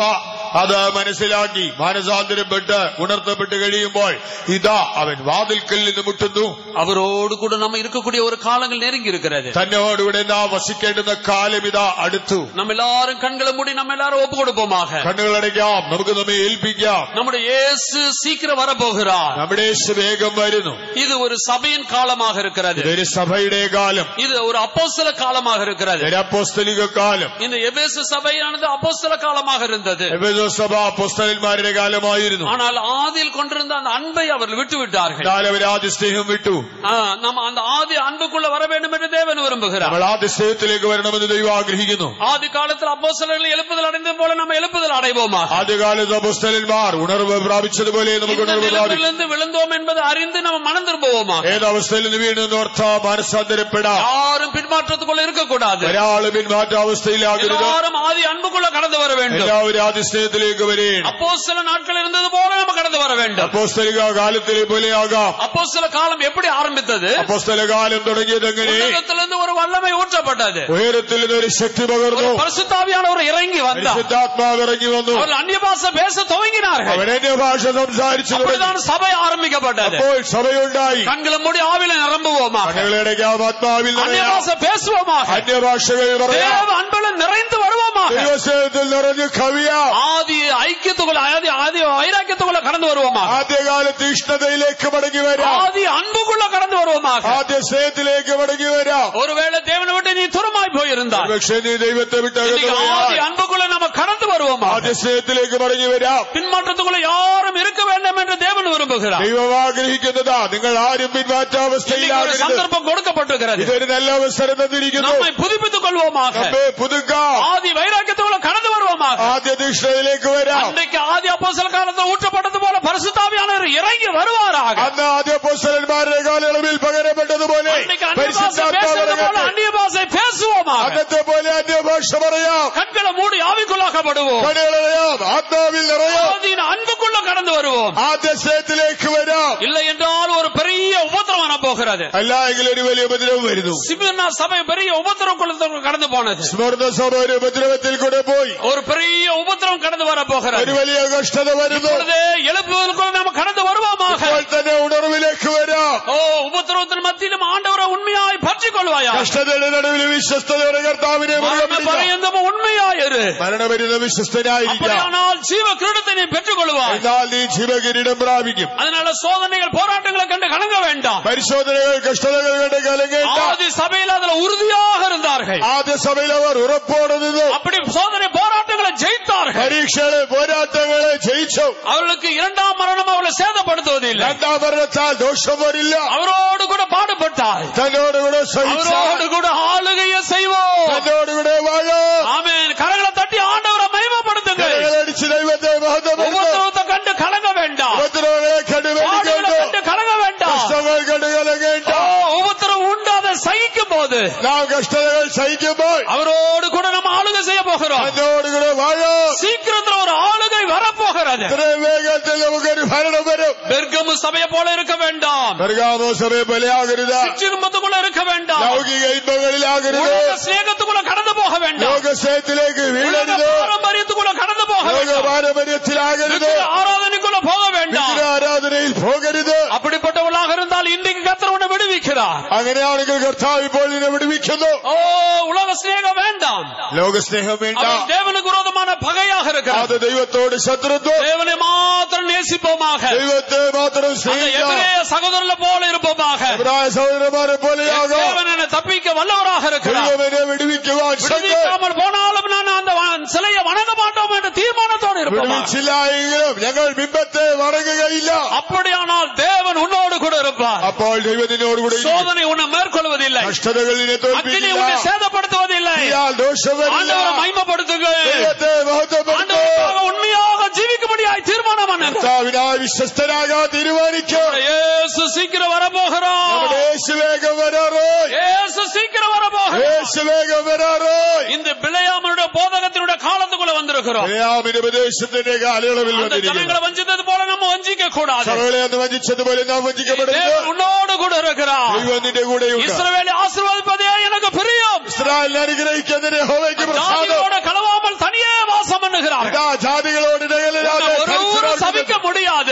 അത് മനസ്സിലാക്കി മാനസാന്തരപ്പെട്ട് ഉണർത്തപ്പെട്ട് കഴിയുമ്പോൾ ഇതാ അവൻ വാതിൽക്കൽ നിന്ന് മുട്ടുന്നു. அவரோடு கூட நம்ம இருக்கக்கூடிய ஒரு காலங்கள் நெருங்கி இருக்கிறது. തന്നോടുകൂടെ നാം വസിക്കേണ്ടുന്ന കാലം ഇതാ അടുത്തു. நம்ம எல்லாரும் கண்களை மூடி நம்ம எல்லாரும் ஒப்பு கொடுப்போமாக. കണ്ണുകളടയ്ക്കാം, നമുക്ക് നമ്മെ ഏൽപ്പിക്കാം. நம்முடைய இயேசு சீக்கிரம் வரப்போகிறார். നമ്മുടെ യേശു വേഗം വരുന്നു. இது ஒரு சபையின் காலமாக இருக்கிறது. ഇതൊരു സഭയുടെ കാലം. இது ஒரு அப்போஸ்தல காலமாக இருக்கிறது. ഒരു അപ്പോസ്തലിക കാലം. இந்த எபேசு சபையானது அப்போஸ்தல காலமாக இருந்தது. എഫേസു സഭ അപ്പോസ്തലന്മാരുടെ കാലമായിരുന്നു. ஆனால் ஆதியில் கொண்டிருந்த அந்த அன்பை அவர்கள் விட்டு விட்டார்கள். എന്നാൽ അവർ ആദ്യ സ്നേഹം വിട്ടു. நம்ம அந்த ஆதி அன்புக்குள்ள வர வேண்டும் என்று தேவன் விரும்புகிறார். നമ്മൾ ആദ്യ സ്നേഹത്തിലേക്ക് വരണമെന്ന് ദൈവം ആഗ്രഹിക്കുന്നു. ஆதி காலத்தில் அப்போஸ்தலர்கள் எழுப்புதல் அடைந்தது போல நம்ம எழுப்புதல் அடைவோமா? ആദ്യകാലത്ത് അപ്പോസ്തലന്മാർ ഉണർവ് പ്രാപിച്ചതുപോലെ നമുക്ക് ഉണർവ് പ്രാപിക്കും. விழுந்தோம் என்பது அறிந்து நம்ம மனம் திரும்புவோமா? ഏത് അവസ്ഥയിൽ നിന്ന് വീണെന്നോർത്ത മാനസാന്തരപ്പെടാം. யாரும் പിന്മാറ്റத்துக்குள்ள இருக்கக்கூடாது. ഒരാളും പിന്മാറ്റ അവസ്ഥയിലാകരുത്. எல்லாரும் ஆதி அன்புக்குள்ள கடந்து வர வேண்டும். എല്ലാവരും ആദ്യ സ്നേഹത്തിലേക്ക് വരേണം. அப்போஸ்தல நாட்கள் இருந்தது போல நம்ம கடந்து வர வேண்டும். അപ്പോസ്തലിക കാലത്തിലെ പോലെയാകാം. அப்போஸ்தல காலம் எப்படி ஆரம்பித்தது? അപ്പോസ്തല കാലം തുടങ്ങിയത് എങ്ങനെ? உலகத்திலிருந்து ஒரு வல்லமை ஊற்றப்பட்டது. ഉയരത്തിൽ നിന്ന് ഒരു ശക്തി പകർന്നു. பரிசுத்தாவியானவர் இறங்கி வந்தார். പരിശുദ്ധാത്മാവ് ഇറങ്ങി വന്നു. அவர் അന്യ ഭാഷ பேச துவங்கினார்கள். അവർ അന്യഭാഷ സംസാരിച്ചു. அப்படிதான் சபை ஆரம்பிக்கப்பட்டது. അപ്പോൾ സഭയുണ്ടായി. கண்களை மூடி ஆவில நிரம்புவோமா? കണ്ണുകളടയ്ക്കാം, ആത്മാവിൽ அந்நிய பாஷை பேசுவோமா? അന്യഭാഷകൾ പറയാം. தேவ அன்புல நிறைந்து வருவோமா? ദൈവസ്നേഹത്തിൽ നിറഞ്ഞു കവിയാം. ஆதி ஐக்கியத்துக்குள்ள ஆதி வைராக்கியத்துக்குள்ள கடந்து வருவோமா? ആദ്യകാലത്ത് ഇഷ്ടതയിലേക്ക് മടങ്ങി വരാം. ஆதி அன்புக்குள்ள கடந்து வருவோமா? ആദ്യ സ്നേഹത്തിലേക്ക് മടങ്ങി വരാം. ஒருவேளை தேவனை விட்டு நீ தூரமாய் போயிருந்தால் പക്ഷേ നീ ദൈവത്തെ വിട്ട് ஆதி அன்புக்குள்ள நம்ம கடந்து வருவோமா? ആദ്യ സ്നേഹത്തിലേക്ക് മടങ്ങി വരാം. பின்மாற்றத்துக்குள்ள யாரும் இருக்க வேண்டும் என்று தேவன் விரும்புகிறார். ദൈവം ആഗ്രഹിക്കുന്നതാ നിങ്ങൾ ആരും പിന്മാറ്റാവസ്ഥയിലാകരുത്. சந்தர்ப்பம் கொடுக்கப்பட்டிருக்கிறது. ഇതൊരു നല്ല അവസരം തന്നിരിക്കുന്നു. நம்மை புதுப்பித்துக் கொள்வோமாக. നമ്മെ പുതുക്കാം. ஆதி வைராக்கியத்துக்குள்ள கடந்து வருவோமாக. ആദ്യ തീഷ്ണതയിലേക്ക് വരാം. அன்றைக்கு ஆதி அப்போஸ்தல காலத்தில் ஊற்றப்பட்டது போல பரிசுத்தாவியானவர் இறங்கி வருவாராக. അന്ന് ആദ്യ അപ്പോസ്തലന്മാരുടെ കാലയളവിൽ പകരപ്പെട്ടതുപോലെ அந்நிய பாஷை பேசுவோமாக. അന്നത്തെ പോലെ അന്യഭാഷ പറയാം. கண்களை மூடி ஆவிக்குள்ளாக்கப்படுவோம். കണ്ണുകളടയാം, ആത്മാവിൽ നിറയാം. ஆதியின் அன்புக்குள்ள கடந்து வருவோம். ആദ്യ സ്നേഹത്തിലേക്ക് വരാം. இல்லை என்றால் ஒரு பெரிய உபத்திரம் வரப்போகிறது. അല്ല എങ്കിൽ ഒരു വലിയ ഉപദ്രവം വരുന്നു. சிமிர்னா சபை பெரிய உபத்திரம் கடந்து போனது. സ്മരണ സഭ ഒരു ഉപദ്രവത്തിൽ കൂടെ പോയി. ஒரு பெரிய உபத்திரம் கடந்து வரப்போகிறது. ഒരു വലിയ കഷ്ടത വരുന്നു. எழுப்புவதற்குள்ள நாம் கடந்து வருவோமாக. ഇപ്പോൾ തന്നെ ഉണർവിലേക്ക് വരാം. உபத்திரவத்தின் மத்தியிலும் ஆண்டவரை உண்மையாய் பற்றிக் கொள்வாயா? കഷ്ടതയുടെ നടുവിൽ വിശ്വസ്തയോടെ കർത്താവിനെ பரியந்தமும் உண்மையாயிரு. മരണപരിത വിശ്വസ്തനായിരിക്കാം. ஆனால் ஜீவ கிரீடத்தை நீ பெற்றுக் கொள்வாய். എന്നാൽ നീ ജീവകിരീടം പ്രാപിക്കും. அதனால சோதனைகள் போராட்டங்களை கண்டு கலங்க வேண்டாம். പരിശോധനകൾ കഷ്ടതകൾ കണ്ട് കലങ്ങേണ്ട. ஆதி சபையில் அதுல உறுதியாக இருந்தார்கள். ആദ്യ സഭയിൽ അവർ ഉറപ്പോടെ നിന്നു. அப்படி சோதனை போராட்டங்களை ஜெயித்தார்கள். പരീക്ഷകളെ പോരാട്ടങ്ങളെ ജയിച്ചു. அவர்களுக்கு இரண்டாம் மரணம் அவர்களை சேதப்படுத்துவதில்லை. രണ്ടാം മരണത്താൽ ദോഷം വരില്ല. அவரோடு கூட பாடுபட்டார். തന്നോടുകൂടെ அவரோடு கூட ஆளுகையை செய்வோம். തന്നോടുകൂടെ വാഴാം. ஆமென். கரங்களை தட்டி ஆண்டவரை மகிமைப்படுத்துங்கள். കരങ്ങളടിച്ച് ദൈവത്തെ മഹത്വപ്പെടുത്തുക. உபத்திரவத்தை கண்டு கலங்க வேண்டாம். ഉപദ്രവങ്ങളെ കണ്ട് பாடுகளை கண்டு கலங்க வேண்டாம். കഷ്ടങ്ങൾ കണ്ട് കലങ്ങേണ്ട. உபத்திரம் உண்டு அதை சகிக்கும் போது നാം കഷ്ടതകൾ സഹിക്കുമ്പോൾ அவரோடு கூட நம்ம ஆளுகை செய்ய போகிறோம். തന്നോടുകൂടെ വാഴാം. சீக்கிரத்தில் ஒரு ஆளுகை வரப்போகிறது. ഇത്രയും വേഗത്തിൽ നമുക്കൊരു ഭരണം വരും. பெர்கமு சபையை போல இருக்க வேண்டாம். പെർഗാമോ സഭയെ പോലെയാകരുത്. சிற்றின்பத்துக்குள்ள இருக்க வேண்டாம். ലൗകിക ഇൻപങ്ങളിലാകരുത്. உலக സ്നേഹத்துக்குள்ள கடந்து போக வேண்டாம். ലോകസ്നേഹത്തിലേക്ക് உலக വീഴരുത്. பாரம்பரியத்துக்குள்ள கடந்து போக ലോക வேண்டாம். പാരമ്പര്യത്തിലാകരുത്. விக்கிர ஆராதனைக்குள்ள போக வேண்டாம். വിഗ്രഹ ആരാധനയിൽ പോകരുത്. அப்படிப்பட்டவளாக இருந்தால் இன்றைக்கு கர்த்தர் உன்னை விடுவிக்கிறார். അങ്ങനെയാണെങ്കിൽ കർത്താവ് ഇപ്പോൾ നിന്നെ വിടുവിക്കുന്നു. உலக ஸ்நேகம் வேண்டாம். ലോകസ്നേഹം വേണ്ട. அவன் தேவனுக்கு விரோதமான பகையாக இருக்கிறார். അത് ദൈവത്തോട് ശത്രുത്വം. தேவனை மாத்திரம் நேசிப்போமாக. ദൈവത്തെ മാത്രം அந்த സ്നേഹിക്കാം. எபிரேய சகோதரர்களை போல இருப்போமாக. എബ്രായ സഹോദരന്മാരെ പോലെയാകാം. தேவன் என்னை தப்பிக்க வல்லவராக இருக்கிறார். ദൈവം എന്നെ വിടുവിക്കുവാൻ ശക്തൻ. விடுவிக்காமல் போனாலும் நான் அந்த சிலையை வணங்க மாட்டோம் என்ற தீர்மானத்தோடு இருப்போம். വിടുവിച്ചില്ല എങ്കിലും ഞങ്ങൾ ബിംബത്തെ വണങ്ങുകയില്ല. அப்படியானால் தேவன் உன்னோடு கூட இருப்பார். അപ്പോൾ ദൈവം നിന്നോട് കൂടെ ഇരിക്കും. சோதனை உன்னை மேற்கொள்வதில்லை. കഷ്ടതകൾ നിന്നെ அக்கினி തോൽപ്പിക്കില്ല. உன்னை சேதப்படுத்துவதில்லை. ഇയാൾ ദോഷം വരില്ല. ஆண்டவரை மகிமைப்படுத்துங்கள். ദൈവത്തെ മഹത്വപ്പെടുത്തുക. ஆண்டவருக்காக உண்மையாக ஜீவிக்கும்படியாய் தீர்மானம் பண்ணுங்கள். കർത്താവിനായി വിശ്വസ്തനാകാൻ തീരുമാനിക്കും. இயேசு சீக்கிரம் வரப்போகிறார். നമ്മുടെ യേശു വേഗം വരാറായി. இயேசு சீக்கிரம் வரப்போகிறார். യേശു വേഗം വരാറായി. இந்த பிழையாமனுடைய போதகத்தினுடைய காலத்துக்குள்ள வந்திருக்கிறோம். ബിലെയാമിന്റെ ഉപദേശത്തിന്റെ കാലയളവിൽ அந்த വന്നിരിക്കുന്നു. ஜனங்களை வஞ்சித்தது போல நம்ம வஞ்சிக்க கூடாது. സഭകളെ അന്ന് വഞ്ചിച്ചതുപോലെ നാം വഞ്ചിക്കപ്പെടുന്നു. தேவன் உன்னோடு கூட இருக்கிறார். ദൈവം നിന്റെ കൂടെയുണ്ട്. இஸ்ரவேலை ஆசீர்வதிப்பதே எனக்கு பிரியம். ഇസ്രായേലിനെ അനുഗ്രഹിക്കുന്നതിന് യഹോവയ്ക്ക് പ്രസാദം. ஜாதிகளோடு கலவாமல் தனியே வாசம் பண்ணுகிறார். ജാതികളോട്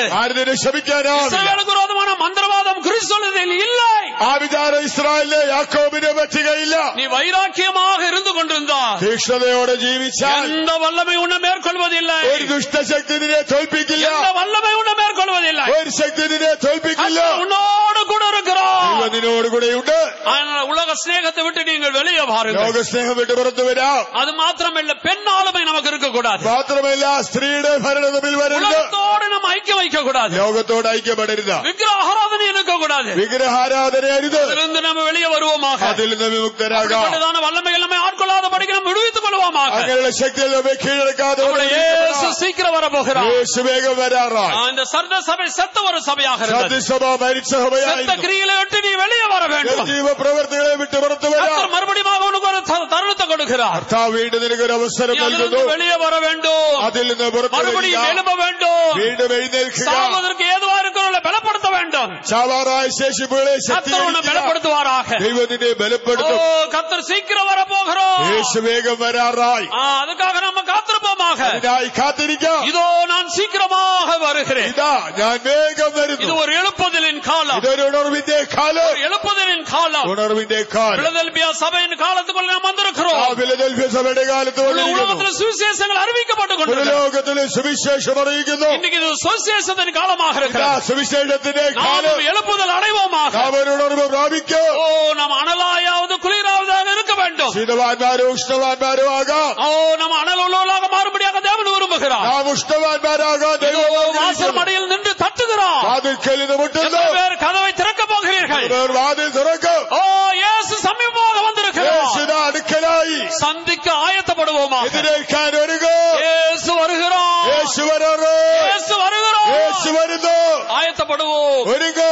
ആരും ക്ഷമിക്കാനാവില്ല. ഇസ്രായേലുக்கு விரோதமான மந்திரவாதம் கிறிஸ்துவில் இல்லை. ആ വിചാരം ഇസ്രായേലിലെ യാക്കോബിനെ പറ്റുകയില്ല. நீ வைராக்கியமாக இருந்து கொண்டிருந்தால், തീക്ഷ്ണതയോടെ ജീവിച്ചാൽ எந்த வல்லமை உன்னை மேற்கொள்வதில்லை. ഒരു ദുഷ്ടശക്തി നിന്നെ തോൽപ്പിക്കില്ല. எந்த வல்லமை உன்னை மேற்கொள்வதில்லை. ഒരു ശക്തി നിന്നെ തോൽപ്പിക്കില്ല. உன்னோடு கூட இருக்கிறார். നിന്നോട് കൂടെയുണ്ട്. உலக ஸ்நேகத்தை விட்டு நீங்கள் வெளியே பாருங்கள். ലോക സ്നേഹം വിട്ട് പുറത്തു വരാം. அது மாத்திரமல்ல, பெண் ஆளுமை நமக்கு இருக்கக்கூடாது. മാത്രമല്ല സ്ത്രീയുടെ ഭരണത്തിൽ വരരുത്. உலகத்தோடு நம்ம ஐக்கியம் வைக்கக்கூடாது. ലോകത്തോട് ഐക്യപ്പെടരുത്. விக்கிரக ஆராதனை இருக்கக்கூடாது. വിഗ്രഹാരാധന അരുത്. அதிலிருந்து நம்ம வெளியே வருவோமாக. അതിൽ നിന്ന് വിമുക്തരാകാം. வல்லமைகள் நம்மை ஆட்கொள்ளாத படிக்க நம்ம விடுவித்துக் கொள்வோமாக. അങ്ങനെയുള്ള ശക്തികൾ നമ്മെ കീഴടക്കാതെ യേശു സീക്കിരം വരപ്പോகிறார். യേശു വേഗം വരാറായി. இந்த சர்த சபை செத்த ஒரு சபையாக இருந்தது. സഭ മരിച്ച സഭയായിരുന്നു. செத்த கிரியைகளை விட்டு நீ வெளியே வர வேண்டும். ജീവ പ്രവർത്തികളെ വിട്ട് പുറത്തു വരാം. மறுபடியும் உனக்கு ஒரு தருணத்தை கொடுக்கிறார். കർത്താവ് വീണ്ടും നിനക്ക് ഒരു അവസരം നൽകുന്നു. வெளியே வர வேண்டும். അതിൽ നിന്ന് പുറത്തു மறுபடியும் எழும்ப வேண்டும். വീണ്ടും എഴുന്നേൽക്കുക. சாவதற்கு ஏதுவா இருக்கிறவர்களை பலப்படுத்த வேண்டும். ചാവാറായ ശേഷിപ്പുകളെ ബലപ്പെടുത്തുവാറാக. ദൈവത്തിനെ ബലപ്പെടുത്തും. കർത്തർ സീക്കിരം വരപ്പോகிறோம். യേശു വേഗം വരാറായി. அதுக்காக நம்ம காத்திருப்போமாக. അതിനായി കാത്തിരിക്കാം. இதோ நான் சீக்கிரமாக வருகிறேன். ഇതാ ഞാൻ വേഗം വരുന്നു. இது ஒரு எழுப்புதலின் காலம். ഇതൊരു ഉണർവിന്റെ കാലം. எழுப்புதலின் காலம். ഉണർവിന്റെ കാലം. பிலദெல்பியா சபையின் காலத்துக்குள்ள நாம் வந்திருக்கிறோம். ഫിലദെൽഫിയ സഭയുടെ കാലത്ത് உலகத்தில் സുവിശേഷങ്ങൾ അറിയിക്കപ്പെട്ടുകൊണ്ടിരിക്കുന്നു. ലോകത്തിൽ സുവിശേഷം അറിയിക്കുന്നു. இன்னைக்கு இது സുവിശേഷത്തിന്റെ കാലமாக இருக்கிறது. സുവിശേഷത്തിന്റെ കാലം. எழுப்புதல் அடைவோமாக. ഉണർവ് പ്രാപിക്കും. நாம் அனலாயாவது குளிராவதாக இருக்க வேண்டும். ശീതവാന്മാരും ഉഷ്ണവാന്മാരും ആകാം. நாம் அனல் உள்ளவர்களாக மாறுபடியாக தேவன் விரும்புகிறார். നാം ഉഷ്ണവാന്മാരാകാം. வாசல் மடியில் நின்று தட்டுகிறார். വാതിൽക്കൽ നിന്ന് മുട്ടുന്നു. பேர் கதவை திறக்க போகிறீர்கள். വാതിൽ തുറക്കും. இயேசு சமீபமாக வந்திருக்கிறார். അടുക്കലായി சந்திக்க ஆயத்தப்படுவோமா. എതിരേൽക്കാൻ ഒരുങ്ങോ. இயேசு வருகிறார். യേശു വരാറ്. இயேசு வருகிறார். യേശു വരുന്നു. ஆயத்தப்படுவோம். ഒരുങ്ങോ.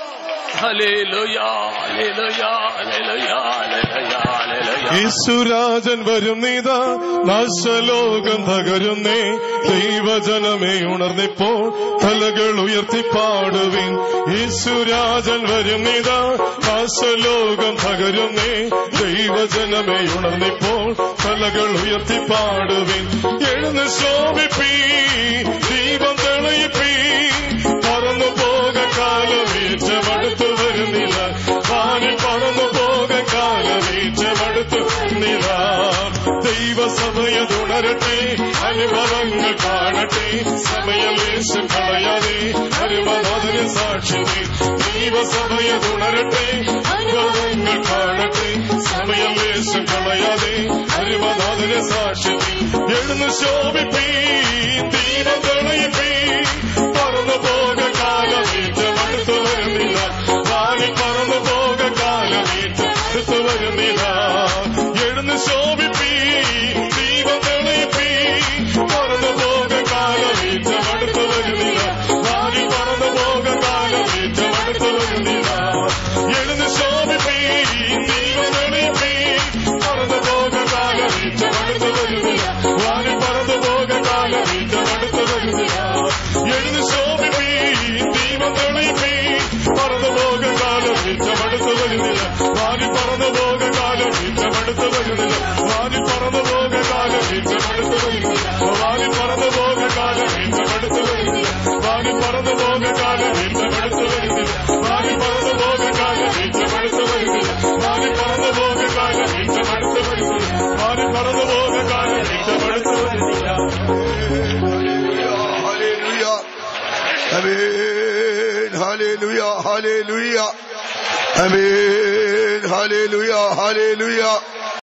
Hallelujah hallelujah hallelujah hallelujah hallelujah. യേശുരാജൻ വരുന്നിതാ, നാശലോകം തകരുന്നേ. ദൈവജനമേ ഉണർന്നിപ്പോൾ തലകൾ ഉയർത്തി പാടുവിൻ. യേശുരാജൻ വരുന്നിതാ, നാശലോകം തകരുന്നേ. ദൈവജനമേ ഉണർന്നിപ്പോൾ തലകൾ ഉയർത്തി പാടുവിൻ. എഴുന്ന് ശോഭിപ്പീ, ദീപം തെളിയിപ്പീ. പറന്നു പോക കാലമേറ്റമടുത്തു വരുന്നില്ല. വാനി പറന്നു പോക കാലമേറ്റമടുത്തു വരുന്നില്ല. ദൈവസഭയതുണരട്ടെ, അനുഭവങ്ങൾ കാണട്ടെ. സമയലേശം കളയാതെ അനുഭവത്തിന് സാക്ഷി. ദൈവസഭയതുണരട്ടെ, അനുഭവങ്ങൾ കാണട്ടെ. സമയലേശം കളയാതെ അനുഭവത്തിന് സാക്ഷി. എഴുന്ന് ശോഭിപ്പീ, ദീപം തെളിയിപ്പീ. പറന്നു പോക കാലമേറ്റമടുത്തു വരുന്നില്ല. വാനി പറന്നു പോക കാലമേറ്റമടുത്തു വരുന്നില്ല. എഴുന്ന് ശോഭിപ്പീ, ദീപം തെളിയിപ്പീ. പറന്നു പോക കാലമേറ്റമടുത്തു വരുന്നില്ല. വാനി പറന്നു പോക കാലമേറ്റമടുത്തു വരുന്നില്ല. എഴുന്ന് ശോഭിപ്പീ, ദീപം തെളിയിപ്പീ. പറന്നു പോക കാലമേറ്റമടുത്തു വരുന്നില്ല. വാനി പറന്നു പോക കാലമേറ്റമടുത്തു വരുന്നില്ല. എഴുന്ന് ശോഭിപ്പീ, ദീപം തെളിയിപ്പീ. പറന്നു പോക കാലമേറ്റമടുത്തു വരുന്നില്ല. വാനി പറന്നു പോക കാലമേറ്റമടുത്തു വരുന്നില്ല. വാനി പറന്നു പോക കാലമേറ്റമടുത്തു വരുന്നില്ല. വാനി പറന്നു പോക കാലമേറ്റമടുത്തു വരുന്നില്ല. വാനി പറന്നു പോക കാലമേറ്റമടുത്തു വരുന്നില്ല. വാനി പറന്നു പോക കാലമേറ്റമടുത്തു വരുന്നില്ല. വാനി പറന്നു പോക കാലമേറ്റമടുത്തു വരുന്നില്ല. വാനി പറന്നു പോക കാലമേറ്റമടുത്തു വരുന്നില്ല. Hallelujah hallelujah amen hallelujah hallelujah hallelujah.